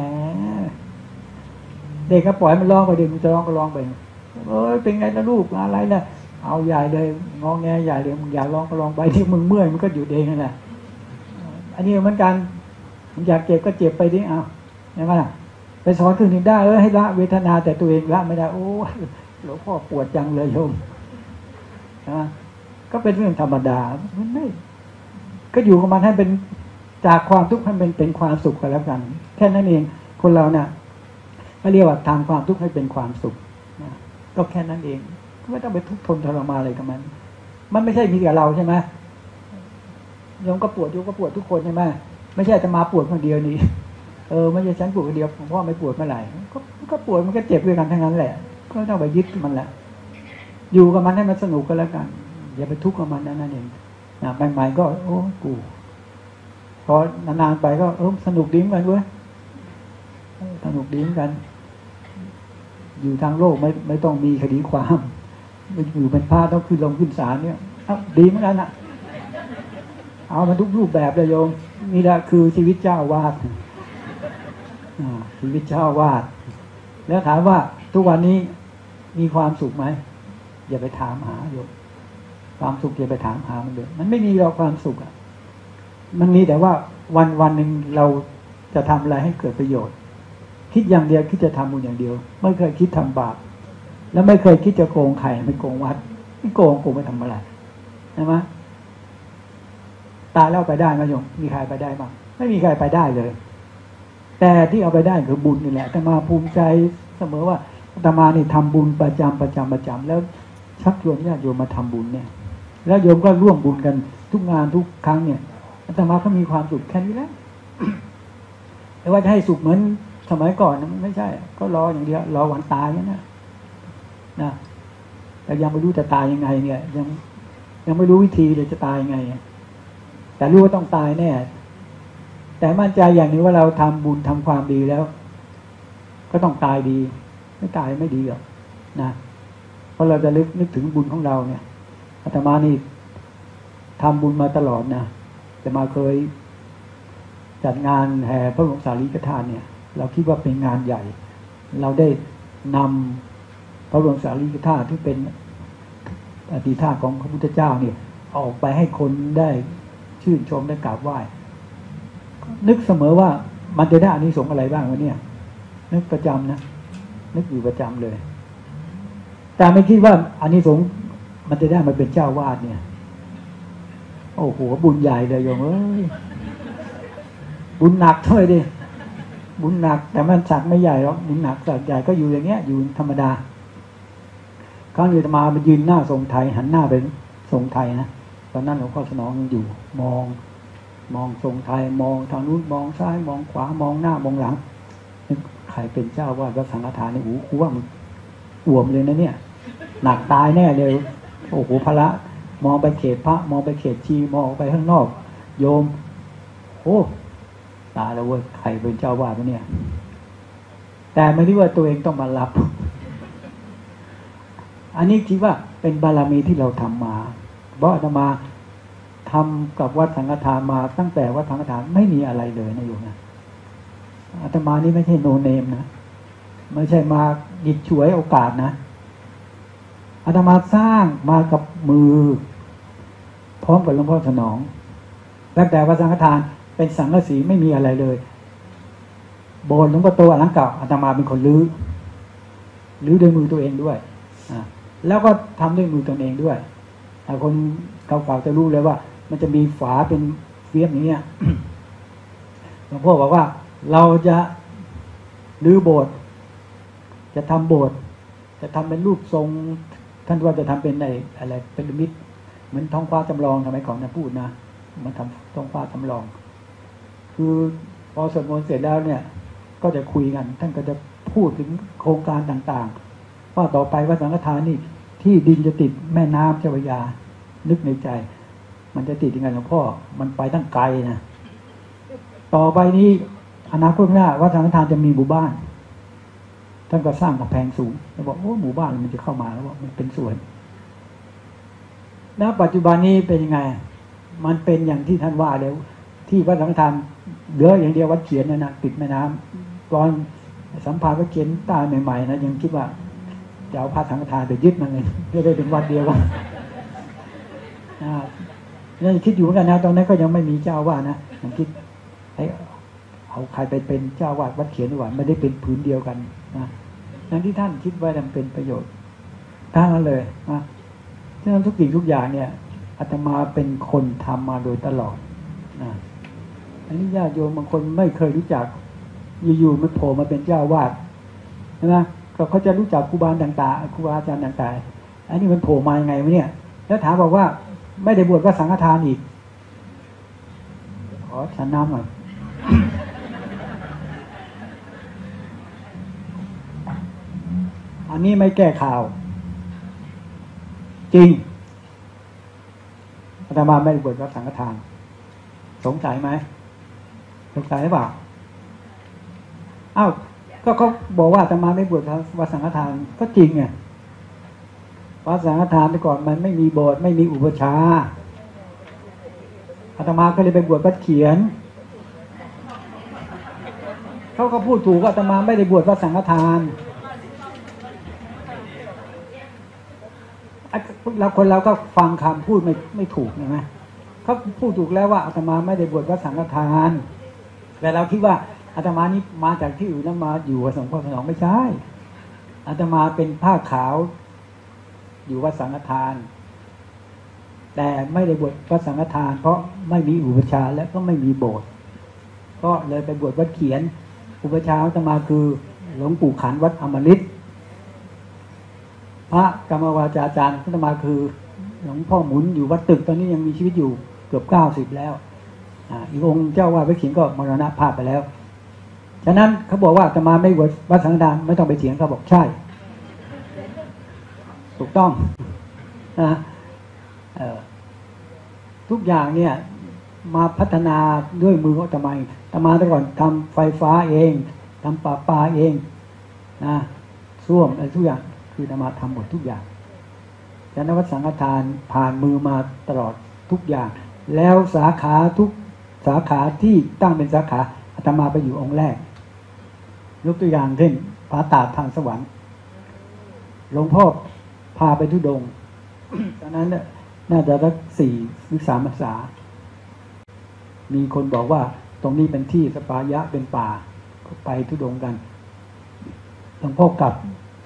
S1: เด็กก็ปล่อยมันร้องไปเด็กมันจะร้องก็ร้องไปเอ้ยเป็นไงนะลูกอะไรนะเอาใหญ่เลยงอแงใหญ่เลยมึงอยากร้องก็ร้องไปที่มึงเมื่อยมันก็หยุดเองนั่นแหละอันนี้เหมือนกันมึงอยากเจ็บก็เจ็บไปดิเอาใช่ไหมล่ะไปสอนคนอื่นได้เออให้ละเวทนาแต่ตัวเองละไม่ได้โอ้หลวงพ่อปวดจังเลยโยมนะก็เป็นเรื่องธรรมดามันไม่ก็อยู่กับมันให้เป็นจากความทุกข์ให้เป็นเป็นความสุขกันแล้วกันแค่นั้นเองคนเราเนี่ยก็เรียกว่าทางความทุกข์ให้เป็นความสุขนะก็แค่นั้นเองไม่ต้องไปทุกข์ทนทรมานอะไรกับมันมันไม่ใช่มีแต่เราใช่ไหมโยมก็ปวดโยมก็ปวดทุกคนใช่ไหมไม่ใช่จะมาปวดคนเดียวนี่เออไม่ใช่ฉันปวดคนเดียวผมพ่อไม่ปวดเมื่อไหร่ก็ก็ปวดมันก็เจ็บด้วยกันทั้งนั้นแหละก็ต้องไปยึดมันแหละอยู่กับมันให้มันสนุกก็แล้วกันอย่าไปทุกข์กับมันนั่นเองนะใหม่ๆก็โอ้กูพอนานๆไปก็เออสนุกดิ้มกันเว้ยสนุกดิ้มกันอยู่ทางโลกไม่ไม่ต้องมีคดีความไม่อยู่เป็นพระต้องขึ้นลงขึ้นศาลเนี่ยเอาดีเหมือนกันนะเอามาทุกรูปแบบเลยโยมนี่แหละคือชีวิตเจ้าวาดชีวิตเจ้าวาดแล้วถามว่าทุกวันนี้มีความสุขไหมอย่าไปถามหาโยมความสุขอย่าไปถามหามันเลยมันไม่มีหรอกความสุขอ่ะมันมีแต่ว่าวันวันหนึ่งเราจะทำอะไรให้เกิดประโยชน์คิดอย่างเดียวคิดจะทำบุญอย่างเดียวไม่เคยคิดทำบาปแล้วไม่เคยคิดจะโกงใครไม่โกงวัดไม่โกงโกงไปทำอะไรใช่ไหมตายแล้วไปได้ไหมโยมมีใครไปได้บ้างไม่มีใครไปได้เลยแต่ที่เอาไปได้คือบุญนี่แหละอาตมาภูมิใจเสมอว่าอาตมานี่ทำบุญประจำประจำประจำแล้วชักชวนญาติโยมมาทำบุญเนี่ยแล้วโยมก็ร่วมบุญกันทุกงานทุกครั้งเนี่ยอาตมาก็มีความสุขแค่นี้แหละ แต่ว่าจะให้สุขเหมือนสมัยก่อนไม่ใช่ก็รออย่างเดียวรอวันตายนั่นนะนะแต่ยังไม่รู้จะตายยังไงเนี่ยยังยังไม่รู้วิธีเลยจะตายยังไงแต่รู้ว่าต้องตายแน่แต่มั่นใจอย่างนี้ว่าเราทำบุญทำความดีแล้วก็ต้องตายดีไม่ตายไม่ดีหรอกนะเพราะเราจะลึกนึกถึงบุญของเราเนี่ยอาตมานี่ทำบุญมาตลอดนะแต่มาเคยจัดงานแห่พระบรมสารีริกธาตุเนี่ยเราคิดว่าเป็นงานใหญ่เราได้นำพระบรมสารีริกธาตุที่เป็นอธิธาตุของพระพุทธเจ้าเนี่ยออกไปให้คนได้ชื่นชมได้กราบไหว้นึกเสมอว่ามันจะได้อานิสงส์อะไรบ้างวะเนี่ยนึกประจำนะนึกอยู่ประจำเลยแต่ไม่คิดว่าอานิสงส์มันจะได้มาเป็นเจ้าวาดเนี่ยโอ้โหบุญใหญ่เลยโยมเอ้ยบุญหนักเท่าไหร่ดิบุญหนักแต่มันสักไม่ใหญ่หรอกบุญหนักสักใหญ่ก็อยู่อย่างเงี้ยอยู่ธรรมดาครั้งนี้มาไปยืนหน้าทรงไทยหันหน้าเป็นทรงไทยนะตอนนั้นหลวงพ่อสนองยังอยู่มองมองทรงไทยมองทางนู้นมองซ้ายมองขวามองหน้ามองหลังใครเป็นเจ้าวาดวัดสังฆทานนี่หูว่ามันอ่วมเลยนะเนี่ยหนักตายแน่เลยโอ้โหพระมองไปเขตพระมองไปเขตชีมองไปข้างนอกโยมโอ้ตายแล้วเว้ยใครเป็นเจ้าวาดวะเนี่ยแต่ไม่ได้ว่าตัวเองต้องมารับอันนี้คิดว่าเป็นบารมีที่เราทำมาเพราะอาตมาทำกับวัดสังฆทานมาตั้งแต่วัดสังฆทานไม่มีอะไรเลยนะโยมนะอาตมานี่ไม่ใช่โนเนมนะไม่ใช่มาหยิบฉวยโอกาสนะอาตมาสร้างมากับมือพร้อมกับหลวงพ่อสนองตั้งแต่วัดสังฆทานเป็นสังกะสีไม่มีอะไรเลยโบสถ์หลวงพ่อโตอลังเก่าอาตมาเป็นคนรื้อรื้อด้วยมือตัวเองด้วยอ่าแล้วก็ทำด้วยมือตนเองด้วยคนเก่าๆจะรู้เลยว่ามันจะมีฝาเป็นเฟียมอย่างเงี้ยหลวงพ่อบอกว่าเราจะรื้อโบสถ์จะทำโบสถ์จะทำเป็นรูปทรงท่านว่าจะทำเป็นในอะไรเป็นมิตรเหมือนท้องฟ้าจำลองทำไมของท่านพูดนะมันทำท้องฟ้าจำลองคือพอสวดมนต์เสร็จแล้วเนี่ยก็จะคุยกันท่านก็จะพูดถึงโครงการต่างๆว่าต่อไปวัดสังฆทานนี่ที่ดินจะติดแม่น้ำเจ้าพระยานึกในใจมันจะติดยังไงหลวงพ่อมันไปตั้งไกลนะต่อไปนี้อนาคตหน้าวัดสังฆทานจะมีหมู่บ้านท่านก็สร้างกำแพงสูงแล้วบอกโอ้หมู่บ้านมันจะเข้ามาแล้วว่ามันเป็นสวนณปัจจุบันนี้เป็นยังไงมันเป็นอย่างที่ท่านว่าแล้วที่วัดสังฆทานเหลืออย่างเดียววัดเขียนนะนะติดแม่น้ำตอนสัมภาษณ์วัดเขียนตายใหม่ๆนะยังคิดว่าจะเอาพระสังฆทานไปยึดมันเลยจะได้เป็นวัดเดียวกันอ่ายังคิดอยู่เหมือนกันนะตอนนั้นก็ยังไม่มีเจ้าวาดนะยังคิดให้เอาใครไปเป็นเจ้าวาดวัดเขียนดีกว่าไม่ได้เป็นผืนเดียวกันนะนั่นที่ท่านคิดว่ามันเป็นประโยชน์ทั้งนั้นเลยนะฉะนั้นทุกสิ่งทุกอย่างเนี่ยอาตมาเป็นคนทำมาโดยตลอดนะอันนี้ญาติโยมบางคนไม่เคยรู้จักอยู่ๆมันโผล่มาเป็นเจ้าวาดใช่ไหมก็เขาจะรู้จักครูบาต่างๆครูบาอาจารย์ต่างๆอันนี้มันโผล่มายังไงวะเนี่ยแล้วถามบอกว่าไม่ได้บวชวัดสังฆทานอีกขอฉันน้ำหน่อยอันนี้ไม่แก้ข่าวจริงอาตมาไม่ได้บวชวัดสังฆทานสงสัยไหมสงสัยหรือเปล่าอ้าวก็เขาบอกว่าอาตมาไม่บวชวัดสังฆทานก็จริงไงวัดสังฆทานแต่ก่อนมันไม่มีโบสถ์ไม่มีอุปชาอาตมาก็เลยไปบวชวัดเขียนเขาก็พูดถูกว่าอาตมาไม่ได้บวชวัดสังฆทานเราคนเราก็ฟังคำพูดไม่ไม่ถูกใช่ไหมเขาพูดถูกแล้วว่าอาตมาไม่ได้บวชวัดสังฆทานแต่เราคิดว่าอาตมานี้มาจากที่อื่นแล้วมาอยู่วัดหลวงพ่อสนองไม่ใช่อาตมาเป็นผ้าขาวอยู่วัดสังฆทานแต่ไม่ได้บวชวัดสังฆทานเพราะไม่มีอุปชฌาย์และก็ไม่มีโบสถ์ก็เลยไปบวชวัดเขียนอุปชฌาย์อาตมาคือหลวงปู่ขันธ์วัดอมฤตพระกรรมวาจาจารย์อาตมาคือหลวงพ่อหมุนอยู่วัดตึกตอนนี้ยังมีชีวิตอยู่เกือบเก้าสิบแล้วอ่าอีกองค์เจ้าวาดวัดเขียนก็มรณภาพไปแล้วฉะนั้นเขาบอกว่าอาตมาไม่บวชวัดสังฆทานไม่ต้องไปเถียงเขาบอกใช่ถูกต้องนะทุกอย่างเนี่ยมาพัฒนาด้วยมือของอาตมาอาตมาแต่ก่อนทำไฟฟ้าเองทำประปาเองนะส้วมอะไรทุกอย่างคืออาตมาทำหมดทุกอย่างฉะนั้นวัดสังฆทานผ่านมือมาตลอดทุกอย่างแล้วสาขาทุกสาขาที่ตั้งเป็นสาขาอาตมาไปอยู่องค์แรกยกตัวอย่างเช่นพระตาดทางสวรรค์หลวงพ่อพาไปทุดงค์ตอนนั้นเนี่ยน่าจะสักสี่หรือสามพรรษามีคนบอกว่าตรงนี้เป็นที่สปายะเป็นป่าก็ไปทุดงค์กันหลวงพ่อกลับ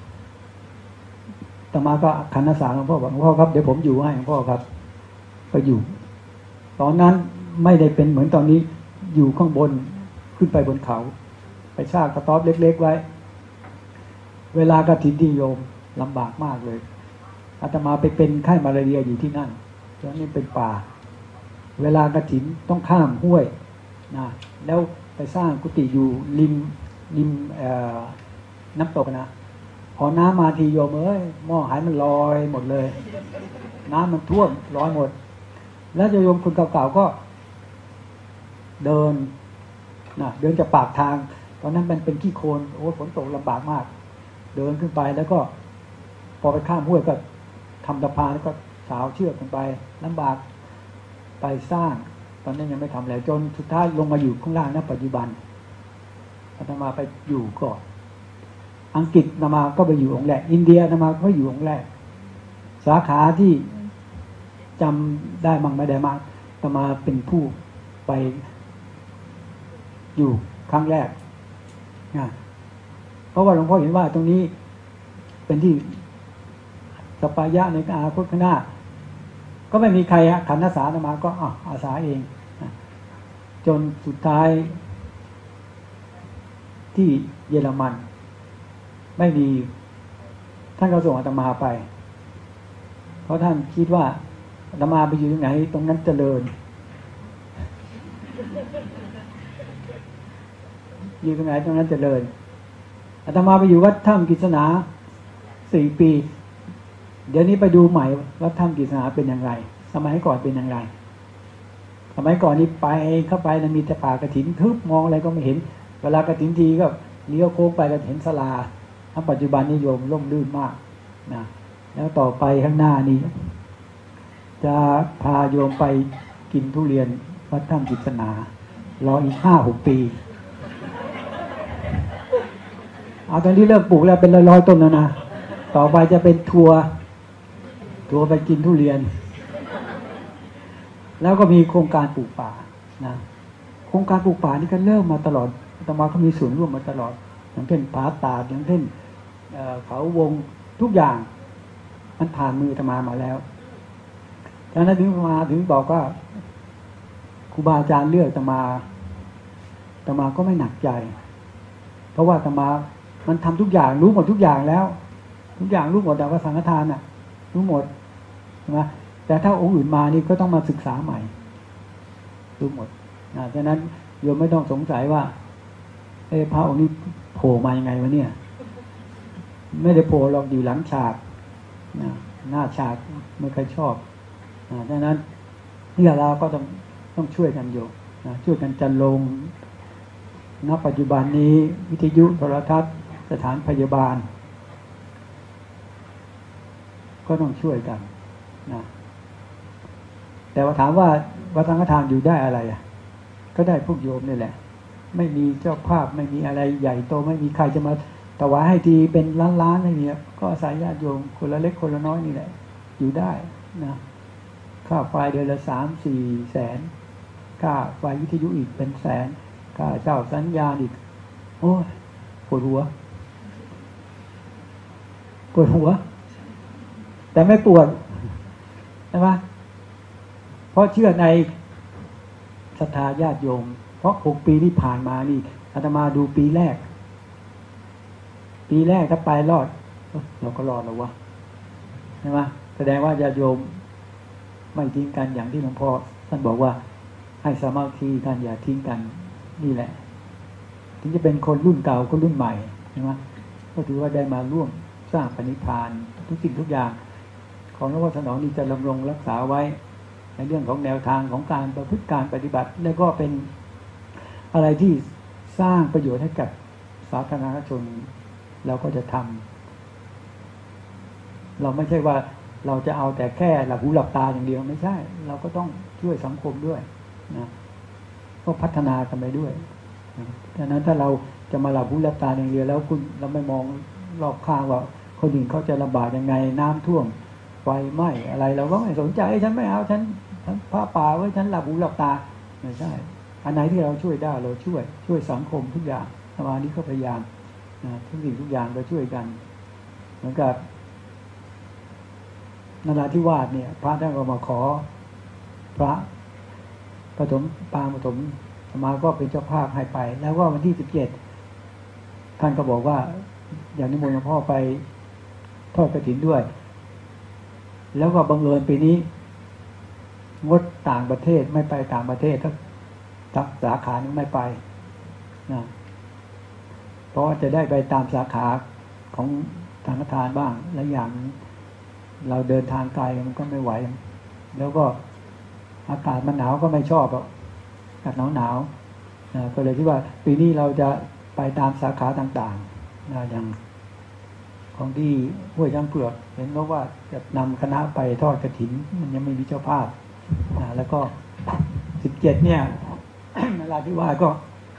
S1: ต่อมาก็ขันธสารหลวงพ่อบอกหลวงพ่อครับเดี๋ยวผมอยู่ให้หลวงพ่อครับก็อยู่ตอนนั้นไม่ได้เป็นเหมือนตอนนี้อยู่ข้างบนขึ้นไปบนเขาไปสร้างกระต๊อบเล็กๆไว้เวลากฐินที่โยมลำบากมากเลยอาตมาไปเป็นไข้มาลาเรียอยู่ที่นั่นตอนนี้เป็นป่าเวลากฐินต้องข้ามห้วยนะแล้วไปสร้างกุฏิอยู่ริมริมน้ำตกนะพอน้ำมาทีโยมเอ้ยหม้อหายมันลอยหมดเลยน้ำมันท่วมลอยหมดแล้วโยมคนเก่าๆก็เดินนะเดินจากปากทางตอนนั้นมันเป็นขี้โคลนโอ้ฝนตกลำบากมากเดินขึ้นไปแล้วก็พอไปข้ามห้วยก็ทำสะพานแล้วก็สาวเชือกขึ้นไปลำบากไปสร้างตอนนั้นยังไม่ทำแล้วจนสุดท้ายลงมาอยู่ข้างล่างณปัจจุบันอาตมาไปอยู่ก่อนอังกฤษอาตมาก็ไปอยู่องค์แรกอินเดียอาตมาก็อยู่องค์แรกสาขาที่จำได้มั่งไม่ได้มากอาตมาเป็นผู้ไปอยู่ครั้งแรกนะเพราะว่าหลวงพ่อเห็นว่าตรงนี้เป็นที่สปายะในอนาคตข้างหน้าก็ไม่มีใครขันธสาอาตมาก็อ่ะอาสาเองจนสุดท้ายที่เยอรมันไม่มีท่านก็ส่งอาตมาไปเพราะท่านคิดว่าอาตมาไปอยู่ตรงไหนตรงนั้นเจริญอยู่ตรงไหนตรงนั้นเจริญอาตมาไปอยู่วัดถ้ำกิษณาสี่ปีเดี๋ยวนี้ไปดูใหม่วัดถ้ำกิษณาเป็นอย่างไรสมัยก่อนเป็นอย่างไรสมัยก่อนนี้ไปเข้าไปนะมีแต่ป่ากฐินทึบมองอะไรก็ไม่เห็นเวลากฐินทีก็เลี้ยวโค้งไปก็เห็นศาลาทั้งปัจจุบันนิยมร่มรื่นมากนะแล้วต่อไปข้างหน้านี้จะพาโยมไปกินทุเรียนวัดถ้ำกิษณารออีกห้าหกปีเอาตอนที่เลิกปลูกแล้วเป็นร้อยๆต้นแล้วนะต่อไปจะเป็นทัวร์ทัวร์ไปกินทุเรียนแล้วก็มีโครงการปลูกป่านะโครงการปลูกป่านี่ก็เริ่มมาตลอดอาตมาก็มีส่วนร่วมมาตลอดอย่างเช่นผาตาดอย่างเช่นเขาวงทุกอย่างมันผ่านมืออาตมามาแล้วฉะนั้นถึงมาถึงบอกว่าครูบาอาจารย์เลือกอาตมาอาตมาก็ไม่หนักใจเพราะว่าอาตมามันทำทุกอย่างรู้หมดทุกอย่างแล้วทุกอย่างรู้หมดแต่ว่าสังฆทานน่ะรู้หมดใช่ไหมแต่ถ้าองค์อื่นมานี่ก็ต้องมาศึกษาใหม่รู้หมดนะฉะนั้นโยมไม่ต้องสงสัยว่าเอ้พระองค์นี้โผล่มายังไงวะเนี่ยไม่ได้โผล่หรอกอยู่หลังฉากนะหน้าฉากไม่เคยชอบนะฉะนั้นนี่เราก็ต้องต้องช่วยกันโยมนะช่วยกันจันลงณปัจจุบันนี้วิทยุโทรทัศน์สถานพยาบาลก็ต้องช่วยกันนะแต่ว่าถามว่าวัดสังฆทานอยู่ได้อะไรอ่ะก็ได้พวกโยมนี่แหละไม่มีเจ้าภาพไม่มีอะไรใหญ่โตไม่มีใครจะมาถวายให้ทีเป็นล้านๆไม่มีก็อาศัยญาติโยมคนละเล็กคนละน้อยนี่แหละอยู่ได้นะค่าไฟเดือนละสามสี่แสนค่าไฟวิทยุอีกเป็นแสนค่าเช่าสัญญาณอีกโอ้ยปวดหัวปวดหัวแต่ไม่ปวดใช่ไหมเพราะเชื่อในศรัทธาญาติโยมเพราะหกปีที่ผ่านมานี่อาตมาดูปีแรกปีแรกถ้าไปรอดเราก็รอดแล้ววะใช่ไหมแสดงว่าญาติโยมไม่ทิ้งกันอย่างที่หลวงพ่อท่านบอกว่าให้สามัคคีกันอย่าทิ้งกันนี่แหละถึงจะเป็นคนรุ่นเก่าคนรุ่นใหม่ใช่ไหมก็ถือว่าได้มาร่วมสร้างปณิธานทุกสิ่งทุกอย่างของหลวงพ่อสนองนี่จะดำรงรักษาไว้ในเรื่องของแนวทางของการประพฤติการปฏิบัติและก็เป็นอะไรที่สร้างประโยชน์ให้กับสาธารณชนเราก็จะทำเราไม่ใช่ว่าเราจะเอาแต่แค่หลับหูหลับตาอย่างเดียวไม่ใช่เราก็ต้องช่วยสังคมด้วยนะก็พัฒนากันไปด้วยดังนั้นถ้าเราจะมาหลับหูหลับตาอย่างเดียวแล้วคุณเราไม่มองรอบข้างว่าคนอื่นเขาจะลำบากยังไงน้ำท่วมไฟไหม้อะไรเราก็ไม่สนใจฉันไม่เอาฉันฉันผ้าป่าไว้ฉันหลับหูหลับตาไม่ใช่อันไหนที่เราช่วยได้เราช่วยช่วยสังคมทุกอย่างสมาธิก็พยายามนะทุกสิ่งทุกอย่างเราช่วยกันเหมือนกับนราธิวาสเนี่ยพระท่านก็มาขอพระปฐมปางปฐมสมาก็เป็นเจ้าภาพให้ไปแล้วก็วันที่สิบเจ็ดท่านก็บอกว่าอย่างนิมนต์หลวงพ่อไปทอดกฐินด้วยแล้วก็บังเอิญปีนี้งดต่างประเทศไม่ไปต่างประเทศทั้งสาขานึงไม่ไปนะเพราะจะได้ไปตามสาขาของทางทานบ้างและอย่างเราเดินทางไกลมันก็ไม่ไหวแล้วก็อากาศมันหนาวก็ไม่ชอบอากาศหนาวหนาวนะก็เลยคิดว่าปีนี้เราจะไปตามสาขาต่างๆนะอย่างของที่ห้วยช้างเผือกเห็นว่าจะนำคณะไปทอดกฐินมันยังไม่มีเจ้าภาพนะแล้วก็สิบเจ็ดเนี่ยนราธิวาสก็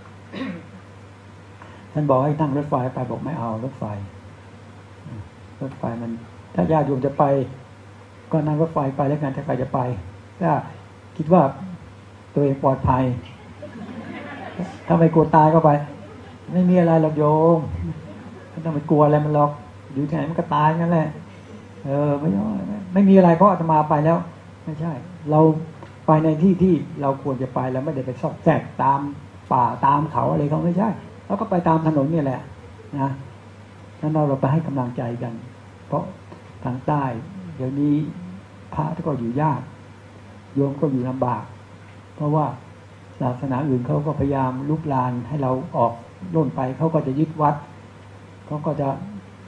S1: ท่านบอกให้นั่งรถไฟไปบอกไม่เอารถไฟรถไฟมันถ้าญาติโยมจะไปก็นั่งรถไฟไปแล้วกันถ้าใครจะไปถ้าคิดว่าตัวเองปลอดภัยถ้าไม่กลัวตายก็ไปไม่มีอะไรหรอกโยมไม่ต้องไปกลัวอะไรมันหรอกอยู่ที่ไหนมันก็ตายนั่นแหละเออไม่ไม่มีอะไรเพราะอาตมาไปแล้วไม่ใช่เราไปในที่ที่เราควรจะไปแล้วไม่ได้ไปซอกแซกตามป่าตามเขาอะไรเขาไม่ใช่เราก็ไปตามถนนนี่แหละนะแล้วเราเราไปให้กำลังใจกันเพราะทางใต้เดี๋ยวนี้พระก็อยู่ยากโยมก็อยู่ลำบากเพราะว่าศาสนาอื่นเขาก็พยายามลุกลานให้เราออกโน่นไปเขาก็จะยึดวัดเขาก็จะ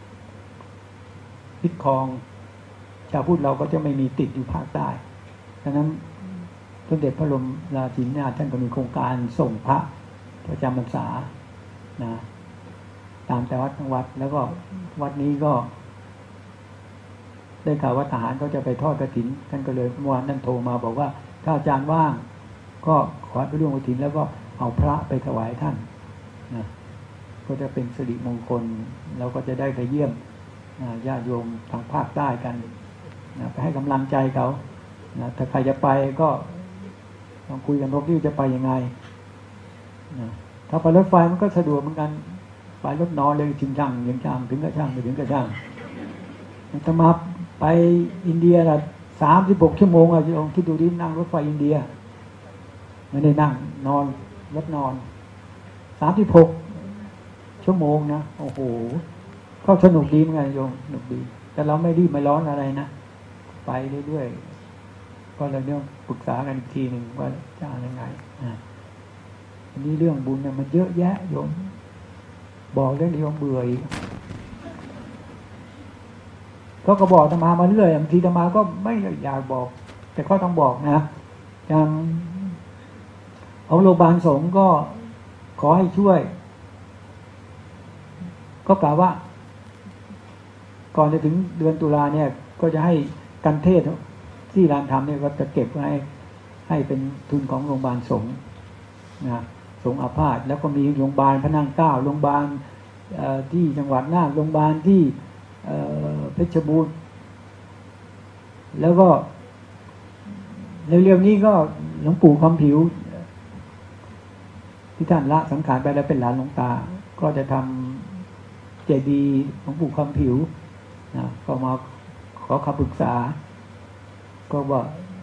S1: ยึดครองชาวพุทธเราก็จะไม่มีติดอยู่ภาคใต้ดังนั้นสมเด็จพระบรมราชินีนาถท่านก็มีโครงการส่งพระประจำพรรษานะตามแต่วัดทั้งวัดแล้วก็วัดนี้ก็ได้ข่าวว่าทหารเขาจะไปทอดกฐินท่านก็เลยเมื่อวานท่านโทรมาบอกว่าถ้าอาจารย์ว่างก็ขอไปร่วมกฐินแล้วก็เอาพระไปถวายท่านนะก็จะเป็นสิริมงคลเราก็จะได้ไปเยี่ยมญาติโยมทางภาคใต้กันนะไปให้กำลังใจเขานะถ้าใครจะไปก็ลองคุยกันว่าที่จะไปยังไงนะถ้าไปรถไฟมันก็สะดวกเหมือนกันไปรถนอนเลยชิงช่างยิงช่างถึงกระช่างไปถึงกระช่างถ้ามาไปอินเดียละสามสิบหกชั่วโมงอ่ะลองคิดดูดินั่งรถไฟอินเดียไม่ได้นั่งนอนรถนอนสามสิบหกชั่วโมงนะโอ้โหก็สนุกดีเหมือนกันโยมสนุกดีแต่เราไม่รีบไม่ร้อนอะไรนะไปเรื่อยๆก็เลยเรื่องปรึกษากันอีกทีหนึ่งว่าจะอะไรยังไงอ่าอันนี้เรื่องบุญเนี่ยมันเยอะแยะโยมบอกเรื่องนี้โยมเบื่ออีกเขาก็บอกธรรมามาเรื่อยบางทีธรรมาก็ไม่อยากบอกแต่ก็ต้องบอกนะอย่างของโรงพยาบาลสงฆ์ก็ขอให้ช่วยก็กล่าวว่าก่อนจะถึงเดือนตุลาเนี่ยก็จะให้กันเทศที่ลานธรรมเนี่ยก็จะเก็บไว้ให้เป็นทุนของโรงพยาบาลสงฆ์นะสงฆ์อาพาธแล้วก็มีโรงพยาบาลพระนั่งเกล้าโรงพยาบาลที่จังหวัดน่านโรงพยาบาลที่เพชรบูรณ์แล้วก็เร็วๆนี้ก็หลวงปู่คำผิวที่ท่านละสังขารไปแล้วเป็นหลานหลวงตาก็จะทำเจดีย์หลวงปู่คำผิวนะก็มาขอคำปรึกษาก็ว่า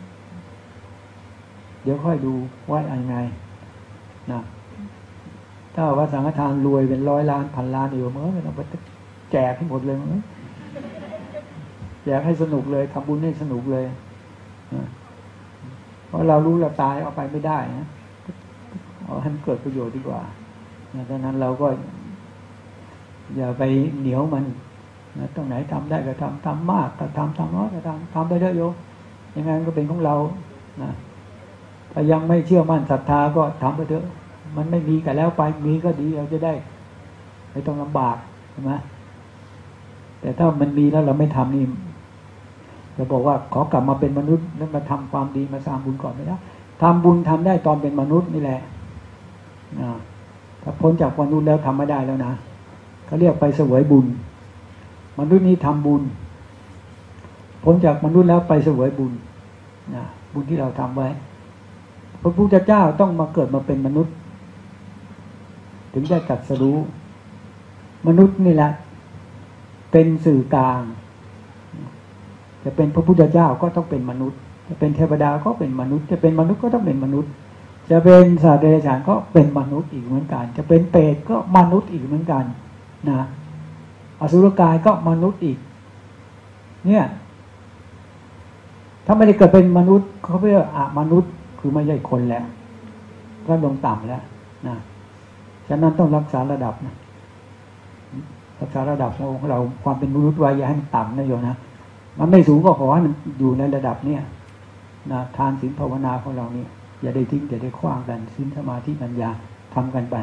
S1: เดี๋ยวค่อยดูว่ายังไงนะถ้าว่าสังฆทานรวยเป็นร้อยล้านพันล้านอยู่เมื่อไม่ต้องไปแจกให้หมดเลยมั้งแจกให้สนุกเลยทำบุญให้สนุกเลยนะเพราะเรารู้เราตายเอาไปไม่ได้นะเอาให้มันเกิดประโยชน์ดีกว่าดังนั้นเราก็อย่าไปเหนียวมันนะตรงไหนทำได้ก็ทำทำมากก็ทำทำน้อยก็ทำทำไปเถอะโยมยังไงมันก็เป็นของเรานะถ้ายังไม่เชื่อมั่นศรัทธาก็ทำไปเถอะมันไม่มีกันแล้วไปมีก็ดีเราจะได้ไม่ต้องลำบากใช่ไหมแต่ถ้ามันมีแล้วเราไม่ทำนี่จะบอกว่าขอกลับมาเป็นมนุษย์แล้วมาทำความดีมาสร้างบุญก่อนไม่ได้ทำบุญทำได้ตอนเป็นมนุษย์นี่แหละนะถ้าพ้นจากมนุษย์แล้วทำไม่ได้แล้วนะเขาเรียกไปเสวยบุญมนุษย์นี้ทำบุญพ้นจากมนุษย์แล้วไปเสวยบุญนะบุญที่เราทำไว้พระพุทธเจ้าต้องมาเกิดมาเป็นมนุษย์ถึงได้ตรัสรู้มนุษย์นี่แหละเป็นสื่อกลางจะเป็นพระพุทธเจ้าก็ต้องเป็นมนุษย์จะเป็นเทวดาก็เป็นมนุษย์จะเป็นมนุษย์ก็ต้องเป็นมนุษย์จะเป็นสัตว์เดรัจฉานก็เป็นมนุษย์อีกเหมือนกันจะเป็นเปรตก็มนุษย์อีกเหมือนกันนะอสุรกายก็มนุษย์อีกเนี่ยถ้าไม่ได้เกิดเป็นมนุษย์เขาเรียกอมนุษย์คือไม่ใช่คนแล้วก็ลงต่ำแล้วนะฉะนั้นต้องรักษาระดับนะรักษาระดับของเราความเป็นมนุษย์ไว้อย่าให้มันต่ำนะโยมนะมันไม่สูงก็ขอให้มันอยู่ในระดับเนี้ยนะทานศีลภาวนาของเราเนี่ยอย่าได้ทิ้งอย่าได้ขว้างกันศีลสมาธิปัญญาทำกันไป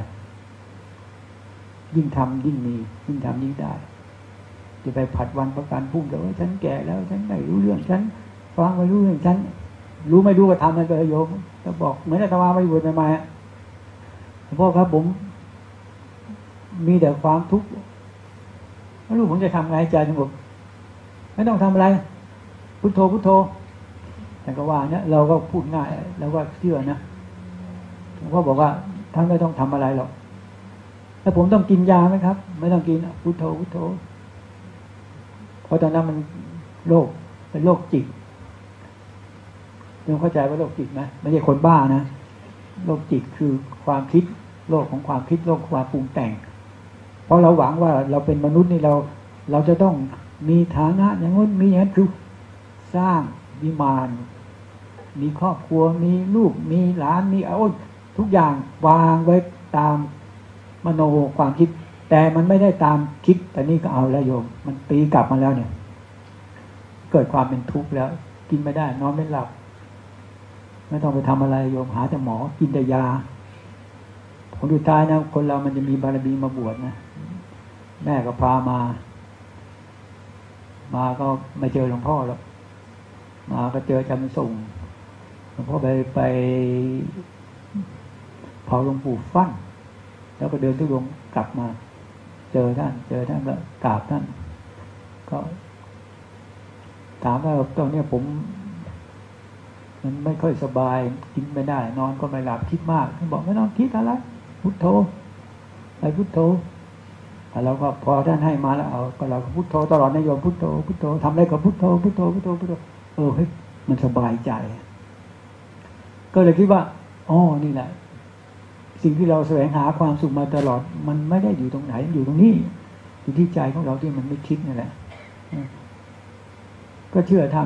S1: ยิ่งทำยิ่งมียิ่งทำยิ่งได้จะไปผัดวันประกันพรุ่งแต่ว่าฉันแก่แล้วฉันไม่รู้เรื่องฉันฟังไม่รู้เรื่องฉันรู้ไม่รู้ก็ทำมันไปโยมจะบอกเหมือนอาตมาไม่บวชใหม่ๆพ่อครับผมมีแต่ความทุกข์ไม่รู้ผมจะทำไงใจสงบไม่ต้องทำอะไรพุทโธพุทโธแต่ก็ว่าเนี่ยเราก็พูดง่ายเราก็เชื่อนะหลวงพ่อบอกว่าท่านไม่ต้องทำอะไรหรอกแล้วผมต้องกินยาไหมครับไม่ต้องกินพุทโธพุทโธเพราะตอนนั้นมันโรคเป็นโรคจิตยังเข้าใจว่าโรคจิตไหมไม่ใช่คนบ้านะโรคจิตคือความคิดโรคของความคิดโรคความปรุงแต่งเพราะเราหวังว่าเราเป็นมนุษย์นี่เราเราจะต้องมีฐานะอย่างนู้นมีอย่างนั้นคือสร้างวิมานมีครอบครัวมีลูกมีหลานมีเอาทุกอย่างวางไว้ตามมโนความคิดแต่มันไม่ได้ตามคิดแต่นี่ก็เอาแล้วโยมมันตีกลับมาแล้วเนี่ยเกิดความเป็นทุกข์แล้วกินไม่ได้นอนไม่หลับไม่ต้องไปทำอะไรโยมหาแต่หมอกินแต่ยาผลสุดท้ายนะคนเรามันจะมีบารมีมาบวชนะแม่ก็พามามาก็ไม่เจอหลวงพ่อแล้วมาก็เจอจำส่งหลวงพ่อไปไปเผาหลวงปู่ฟั่นแล้วก็เดินทุดงกลับมาเจอท่านเจอท่านก็กราบท่านก็ถามว่าตอนนี้ผมมันไม่ค่อยสบายกินไม่ได้นอนก็ไม่หลับคิดมากท่านบอกไม่ต้องคิดอะไรพุทโธไปพุทโธเราก็พอท่านให้มาแล้วเอาก็เราก็พุทโธตลอดนะโยมพุทโธพุทโธทำอะไรก็พุทโธพุทโธพุทโธพุทโธเออเฮ้ยมันสบายใจก็เลยคิดว่าอ๋อนี่แหละสิ่งที่เราแสวงหาความสุขมาตลอดมันไม่ได้อยู่ตรงไหนอยู่ตรงนี้อยู่ที่ใจของเราที่มันไม่คิดนั่นแหละก็เชื่อท่าน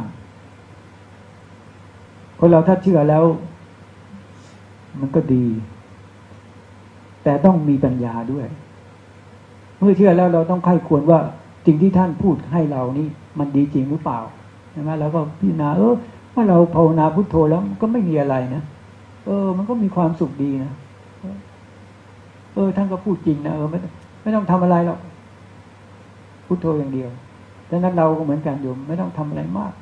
S1: คนเราถ้าเชื่อแล้วมันก็ดีแต่ต้องมีปัญญาด้วยเมื่อเชื่อแล้วเราต้องไข้ควรว่าสิ่งที่ท่านพูดให้เรานี่มันดีจริงหรือเปล่าใช่ไหมแล้วก็พิจารณาเออว่าเราภาวนาพุทโธแล้วก็ไม่มีอะไรนะเออมันก็มีความสุขดีนะเออท่านก็พูดจริงนะเออไม่ไม่ต้องทำอะไรหรอกพุทโธอย่างเดียวดังนั้นเราก็เหมือนกันโยมไม่ต้องทำอะไรมาก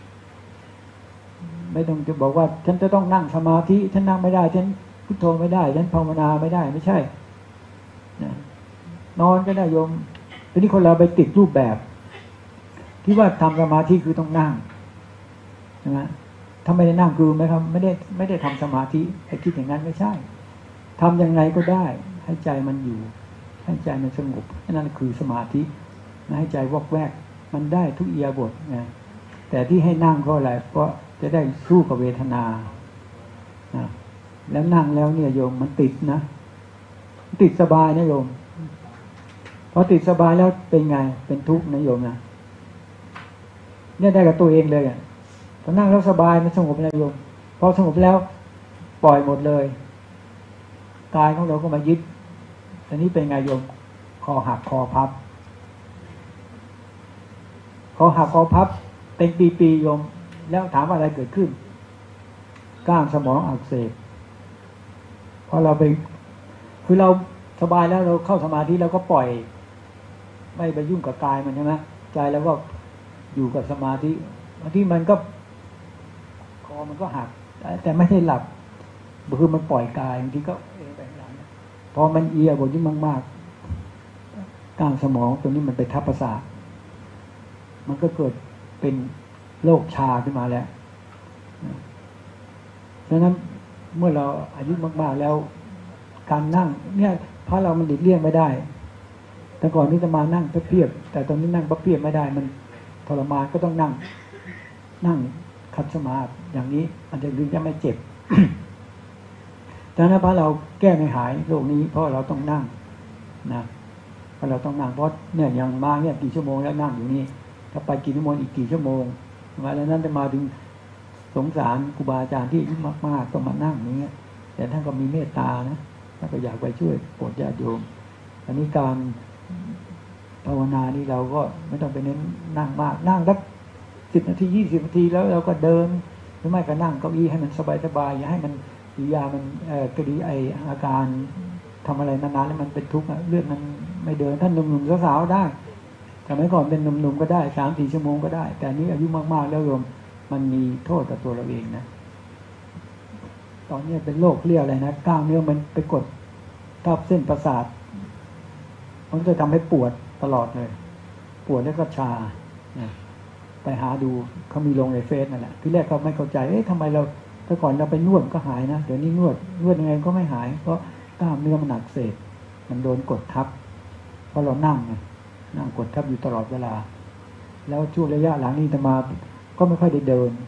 S1: ไม่ต้องจะบอกว่าฉันจะต้องนั่งสมาธิฉันนั่งไม่ได้ฉันพุทโธไม่ได้ฉันภาวนาไม่ได้ไม่ใช่นะนอนก็ได้โยมทีนี้คนเราไปติดรูปแบบที่ว่าทำสมาธิคือต้องนั่งใช่ไหมถ้าไม่ได้นั่งคือไหมครับไม่ได้ไม่ได้ทำสมาธิให้คิดอย่างนั้นไม่ใช่ทำยังไงก็ได้ให้ใจมันอยู่ให้ใจมันสงบนั่นคือสมาธิให้ใจวอกแวกมันได้ทุกอิริยาบถนะแต่ที่ให้นั่งเพราะอะไรเพราะจะได้สู้กับเวทนานะแล้วนั่งแล้วเนี่ยโยมมันติดนะติดสบายนะโยมพอติดสบายแล้วเป็นไงเป็นทุกข์นะโยมนะเนี่ยได้กับตัวเองเลยอ่ะพอนั่งแล้วสบายมันสงบนะโยมพอสงบแล้วปล่อยหมดเลยกายของเราก็มายึดตอนนี้เป็นไงโยมคอหักคอพับคอหักคอพับเป็นปีๆโยมแล้วถามว่าอะไรเกิดขึ้นกล้ามสมองอักเสบพอเราไปคือเราสบายแล้วเราเข้าสมาธิแล้วก็ปล่อยไม่ไปยุ่งกับกายมันใช่ไหมใจแล้วก็อยู่กับสมาธิบางทีมันก็คอมันก็หักแต่ไม่ได้หลับคือมันปล่อยกายบางทีก็เองไปหลังพอมันเอียบทยิ่งมากๆกล้ามสมองตรงนี้มันไปทับประสาทมันก็เกิดเป็นโรคชาขึ้นมาแล้วดังนั้นเมื่อเราอายุมากๆแล้วการนั่งเนี่ยเพราะเรามันหลีกเลี่ยงไม่ได้แต่ก่อนนี้จะมานั่งเพียบแต่ตอนนี้นั่งเพียบไม่ได้มันทรมานก็ต้องนั่งนั่งคัดสมาธิอย่างนี้มันจะดึงจะไม่เจ็บ ดังนั้นพอเราแก้ไม่หายโรคนี้เพราะเราต้องนั่งนะเพราะเราต้องนั่งเพราะเนี่ยอย่างมาเนี่ยกี่ชั่วโมงแล้วนั่งอยู่นี่ถ้าไปกี่ชั่วโมงอีกกี่ชั่วโมงมาแล้วนั้นจะมาถึงสงสารครูบาอาจารย์ที่อายุมากๆต้องมานั่งอย่างเงี้ยแต่ท่านก็มีเมตตานะท่านก็อยากไปช่วยโปรดญาติโยมอันนี้การภาวนานี่เราก็ไม่ต้องไปเน้นนั่งมากนั่งสักสิบนาทียี่สิบนาทีแล้วเราก็เดินหรือไม่ก็นั่งเก้าอี้ให้มันสบายๆอย่าให้มันกิริยามันเอ่อกระดีไออาการทำอะไรนานๆแล้วมันเป็นทุกข์เลือดมันไม่เดินท่านหนุ่มๆสาวๆได้สมัยก่อนเป็นหนุ่มๆก็ได้สามสี่ชั่วโมงก็ได้แต่นี้อายุมากๆแล้วโยมมันมีโทษต่อตัวเราเองนะตอนนี้เป็นโรคเรียกอะไรนะกล้ามเนื้อมันไปกดทับเส้นประสาทมันจะทำให้ปวดตลอดเลยปวดแล้วก็ชาไปหาดูเขามีลงในเฟซนั่นแหละที่แรกเขาไม่เข้าใจเอ๊ะทำไมเราแต่ก่อนเราไปนวดก็หายนะเดี๋ยวนี้นวดนวดยังไงก็ไม่หายเพราะกล้ามเนื้อมันอักเสบมันโดนกดทับเพราะเรานั่งไงนั่งกดทับอยู่ตลอดเวลาแล้วช่วงระยะหลังนี้จะมาก็ไม่ค่อยได้เดิน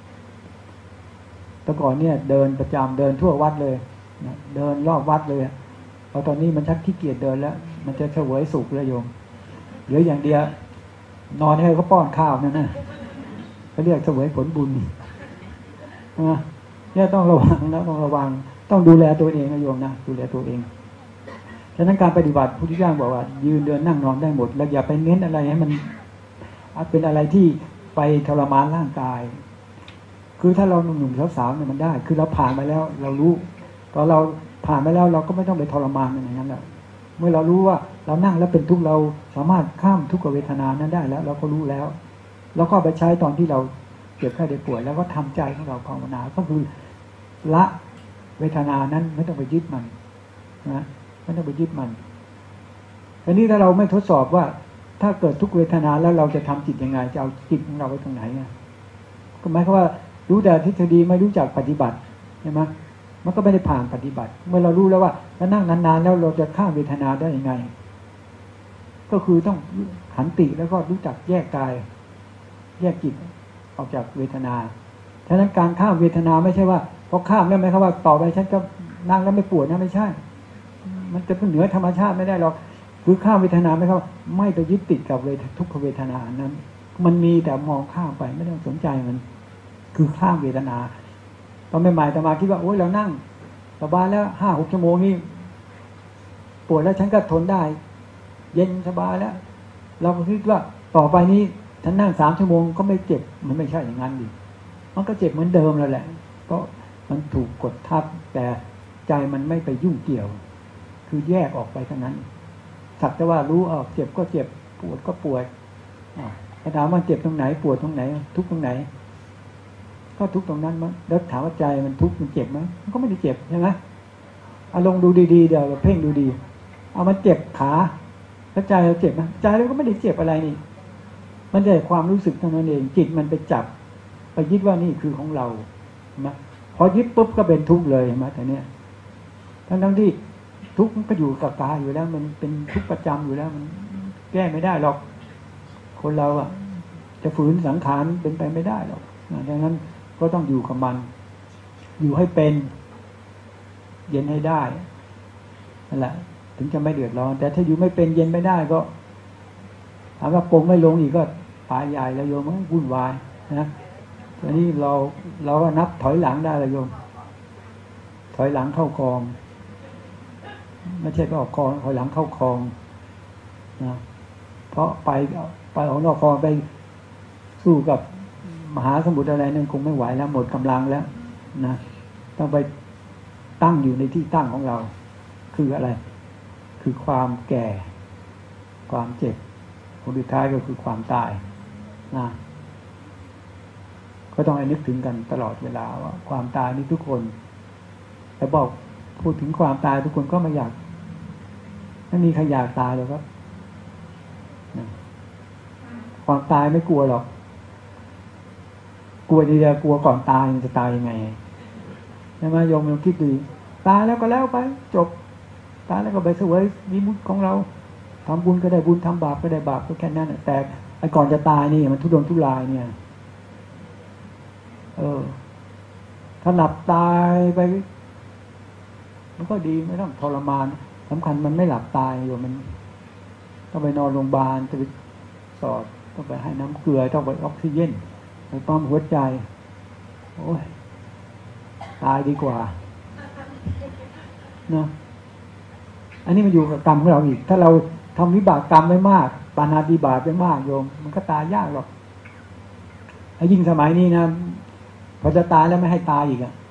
S1: แต่ก่อนเนี่ยเดินประจำเดินทั่ววัดเลยนะเดินรอบวัดเลยพอตอนนี้มันชักขี้เกียจเดินแล้วมันจะเฉวยสุขเลยโยมเหลืออย่างเดียวนอนให้เขาป้อนข้าวนั่นนะเขาเรียกเฉวยผลบุญนะเนี่ยต้องระวังนะต้องระวังต้องดูแลตัวเองนะโยมนะดูแลตัวเองฉะนั้นการปฏิบัติพุทธเจ้าบอกว่ายืนเดินนั่งนอนได้หมดแล้วอย่าไปเน้นอะไรให้มันเป็นอะไรที่ไปทรมานร่างกายคือถ้าเราหนุ่มๆสาวๆเนี่ยมันได้คือเราผ่านมาแล้วเรารู้ตอนเราผ่านไปแล้วเราก็ไม่ต้องไปทรมานอย่างนั้นแล้วเมื่อเรารู้ว่าเรานั่งแล้วเป็นทุกข์เราสามารถข้ามทุกขเวทนานั้นได้แล้วเราก็รู้แล้วแล้วก็ไปใช้ตอนที่เราเจ็บไข้ได้ป่วยแล้วก็ทำใจของเราภาวนาก็คือละเวทนานั้นไม่ต้องไปยึดมันนะไม่ต้องไปยึดมันทีนี้ถ้าเราไม่ทดสอบว่าถ้าเกิดทุกเวทนาแล้วเราจะทำจิตยังไงจะเอาจิตของเราไว้ตรงไหนอ่ะก็หมายความว่ารู้แต่ทฤษฎีไม่รู้จักปฏิบัติใช่ไหมมันก็ไม่ได้ผ่านปฏิบัติเมื่อเรารู้แล้วว่าถ้านั่งนานๆแล้วเราจะข้ามเวทนาได้ยังไงก็คือต้องขันติแล้วก็รู้จักแยกกายแยกจิตออกจากเวทนาฉะนั้นการข้ามเวทนาไม่ใช่ว่าพอข้ามแล้วไหมครับว่าต่อไปฉันก็นั่งแล้วไม่ปวดนะไม่ใช่มันจะเหนือธรรมชาติไม่ได้หรอกคือข้ามเวทนาไม่ครับไม่ไปยึดติดกับเวททุกขเวทนานั้นมันมีแต่มองข้ามไปไม่ต้องสนใจมันคือข้ามเวทนาตอนใหม่ๆแต่มาคิดว่าโอ๊ยเรานั่งสบายแล้วห้าหกชั่วโมงนี่ปวดแล้วฉันก็ทนได้เย็นสบายแล้วเราก็คิดว่าต่อไปนี้ฉันนั่งสามชั่วโมงก็ไม่เจ็บมันไม่ใช่อย่างนั้นดิมันก็เจ็บเหมือนเดิมแล้วแหละเพราะมันถูกกดทับแต่ใจมันไม่ไปยุ่งเกี่ยวคือแยกออกไปเท่านั้นสักแต่ว่ารู้ออกเจ็บก็เจ็บปวดก็ปวดถ้าถามว่าเจ็บตรงไหนปวดตรงไหนทุกตรงไหนก็ทุกตรงนั้นมั้งแล้วถามว่าใจมันทุกข์มันเจ็บไหมมันก็ไม่ได้เจ็บใช่ไหมเอาลงดูดีๆเดี๋ยวเราเพ่งดูดีเอามันเจ็บขาแล้วใจเราเจ็บไหมใจเราก็ไม่ได้เจ็บอะไรนี่มันได้ความรู้สึกเท่านั้นเองจิตมันไปจับไปยึดว่านี่คือของเราใช่ไหมพอยึดปุ๊บก็เป็นทุกข์เลยใช่ไหมแต่เนี้ยทั้งทั้งที่ทุกข์มันก็อยู่กับกายอยู่แล้วมันเป็นทุกข์ประจำอยู่แล้วมันแก้ไม่ได้หรอกคนเราอ่ะจะฝืนสังขารเป็นไปไม่ได้หรอกดังนั้นก็ต้องอยู่กับมันอยู่ให้เป็นเย็นให้ได้นั่นแหละถึงจะไม่เดือดร้อนแต่ถ้าอยู่ไม่เป็นเย็นไม่ได้ก็ถามว่าปรงไม่ลงอีกก็ปลายใหญ่แล้วโยมมันวุ่นวายนะทีนี้เราเราก็นับถอยหลังได้แล้วโยมถอยหลังเข้ากองไม่ใช่ก็ออกกองถอยหลังเข้าคลองนะเพราะไปไปออกนอกคลองไปสู้กับมหาสมุทรอะไรนั่นคงไม่ไหวแล้วหมดกำลังแล้วนะต้องไปตั้งอยู่ในที่ตั้งของเราคืออะไรคือความแก่ความเจ็บผลสุดท้ายก็คือความตายนะก็ต้องให้นึกถึงกันตลอดเวลาว่าความตายนี่ทุกคนแต่บอกพูดถึงความตายทุกคนก็ไม่อยากไม่มีใครอยากตายหรอกครับความตายไม่กลัวหรอกกลัวดีๆกลัวก่อนตายมันจะตายยังไงใช่ไหมโยมลองคิดดูตายแล้วก็แล้วไปจบตายแล้วก็ไปเสวยวิมุตติของเราทำบุญก็ได้บุญทำบาปก็ได้บาปก็แค่นั้นแต่ไอ้ก่อนจะตายนี่มันทุรนทุรายเนี่ยเออถ้าหลับตายไปมันก็ดีไม่ต้องทรมานสำคัญมันไม่หลับตายโยมมันต้องไปนอนโรงพยาบาลต้องไปสอดต้องไปให้น้ำเกลือต้องไปออกซิเจนไปปั๊มหัวใจโอ้ยตายดีกว่าเนาะอันนี้มันอยู่กับกรรมของเราอีกถ้าเราทำวิบากกรรมไว้มากปาณาติบาตไว้มากโยมมันก็ตายยากหรอกแล้วยิ่งสมัยนี้นะพอจะตายแล้วไม่ให้ตายอีกอ่ะ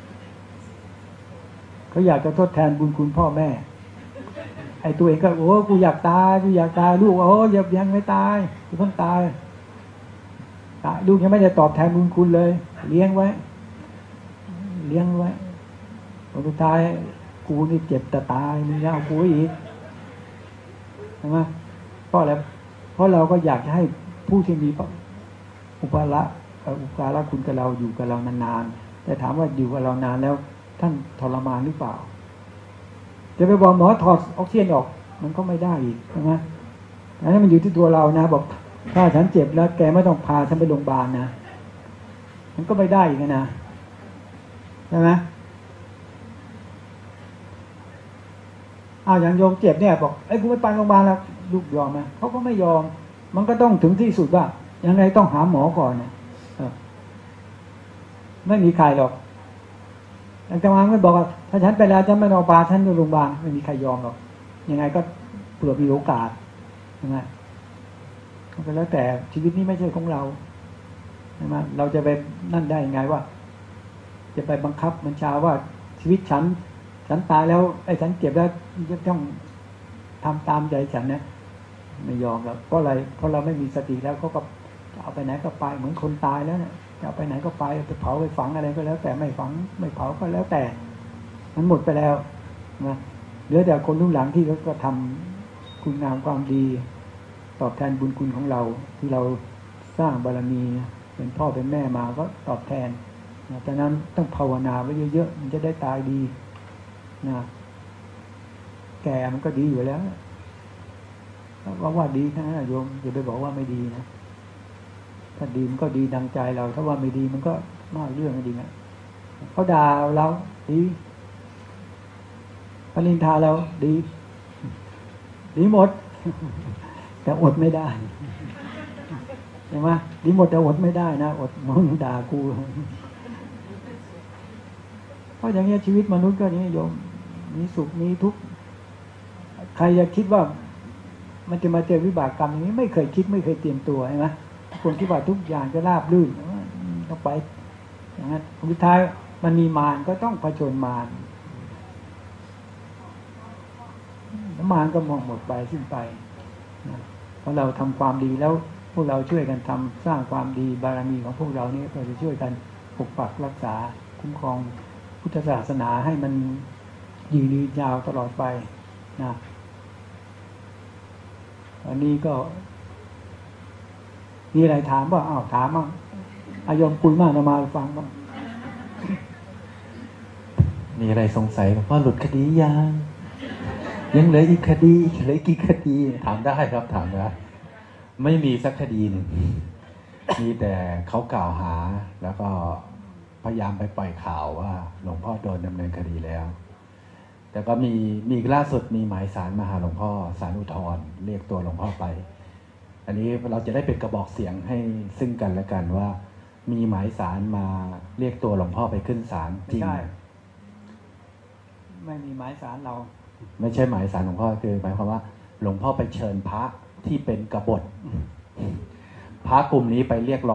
S1: เขาอยากจะทดแทนบุญคุณพ่อแม่ไอ้ตัวเองก็โอ้กูอยากตายกูอยากตายลูกโอ้ยยังไม่ตายกูเพิ่งตายตายลูกยังไม่ได้ตอบแทนบุญคุณเลยเลี้ยงไว้เลี้ยงไว้พอสุดท้ายกูนี่เจ็บแต่ตายมึงเอากูอีกใช่ไหมเพราะอะไรเพราะเราก็อยากจะให้ผู้ที่มีอุปละอุปการะคุณกับเราอยู่กับเรานานๆแต่ถามว่าอยู่กับเรานานแล้วท่านทรมานหรือเปล่าจะไปบอกหมอถอดออกซิเจนออกมันก็ไม่ได้อีกใช่ไหมอันนี้มันอยู่ที่ตัวเรานะบอกถ้าฉันเจ็บแล้วแกไม่ต้องพาฉันไปโรงพยาบาลนะมันก็ไม่ได้อีกนะใช่ไหมอ้าวอย่างโยมเจ็บเนี่ยบอกไอ้กูไม่ไปโรงพยาบาลแล้วลูกยอมไหมเขาก็ไม่ยอมมันก็ต้องถึงที่สุดว่ายังไงต้องหาหมอก่อนเนี่ยไม่มีใครหรอกอาจารย์ไม่บอกว่าถ้าฉันไปแล้วฉันไม่นอนปาฉันอยู่โรงพยาบาลไม่มีใครยอมหรอกยังไงก็เผื่อมีโอกาสใช่ไหมก็แล้วแต่ชีวิตนี้ไม่ใช่ของเราใช่ไหมเราจะไปนั่นได้ยังไงว่าจะไปบังคับบัญชาว่าชีวิตฉันฉันตายแล้วไอ้ฉันเจ็บแล้วจะต้องทำตามใจฉันเนี่ยไม่ยอมแล้วเพราะอะไรเพราะเราไม่มีสติแล้วเขาก็เอาไปไหนก็ไปเหมือนคนตายแล้วเนี่ยจะเอาไปไหนก็ไปไปเผาไปฝังอะไรก็แล้วแต่ไม่ฝังไม่เผาก็แล้วแต่มันหมดไปแล้วนะเหลือแต่คนรุ่นหลังที่เขาก็ทำคุณงามความดีตอบแทนบุญคุณของเราที่เราสร้างบารมีเป็นพ่อเป็นแม่มาก็ตอบแทนนะดังนั้นต้องภาวนาไว้เยอะๆมันจะได้ตายดีนะแก่มันก็ดีอยู่แล้วว่าว่าดีนะโยมอย่าไปบอกว่าไม่ดีนะถ้าดีมันก็ดีดังใจเราถ้าว่าไม่ดีมันก็มากเรื่องจริงอ่ะเขาด่าเราดีปนินทาเราดีดีหมดแต่อดไม่ได้ใช่ไหมดีหมดแต่อดไม่ได้นะอดมึงด่ากูเพราะอย่างนี้ชีวิตมนุษย์ก็นี้โยมมีสุขมีทุกข์ใครจะคิดว่ามันจะมาเจอวิบากกรรมอย่างนี้ไม่เคยคิดไม่เคยเตรียมตัวใช่ไหมคนคิดว่าทุกอย่างจะราบรื่นต้องไปอย่างนั้นสุดท้ายมันมีมารก็ต้องผจญมารแล้วมารก็มองหมดไปสิ้นไปนะเพราะเราทำความดีแล้วพวกเราช่วยกันทำสร้างความดีบารมีของพวกเรานี่ก็จะช่วยกันปกปักรักษาคุ้มครองพุทธศาสนาให้มันยืนยาวตลอดไปนะอันนี้ก็มีอะไรถามบ้างอ้าวถามบ้างอายมคุยมากนะมาฟังบ้าง
S2: มีอะไรสงสัยหลวงพ่อหลุดคดียังยังเหลืออีกคดีเหลือกี่คดีถามได้ครับถามได้ไม่มีสักคดีหนึ่งมีแต่เขากล่าวหาแล้วก็พยายามไปปล่อยข่าวว่าหลวงพ่อโดนดำเนินคดีแล้วแต่ก็มีมีล่าสุดมีหมายศาลมาหาหลวงพ่อศาลอุทธรณ์เรียกตัวหลวงพ่อไปอันนี้เราจะได้เป็นกระบอกเสียงให้ซึ่งกันและกันว่ามีหมายศาลมาเรียกตัวหลวงพ่อไปขึ้นศาลจริง
S1: ไม่มีหมายศาลเรา
S2: ไม่ใช่หมายศาลหลวงพ่อคือหมายความว่าหลวงพ่อไปเชิญพระที่เป็นกบฏพระกลุ่มนี้ไปเรียกร้อง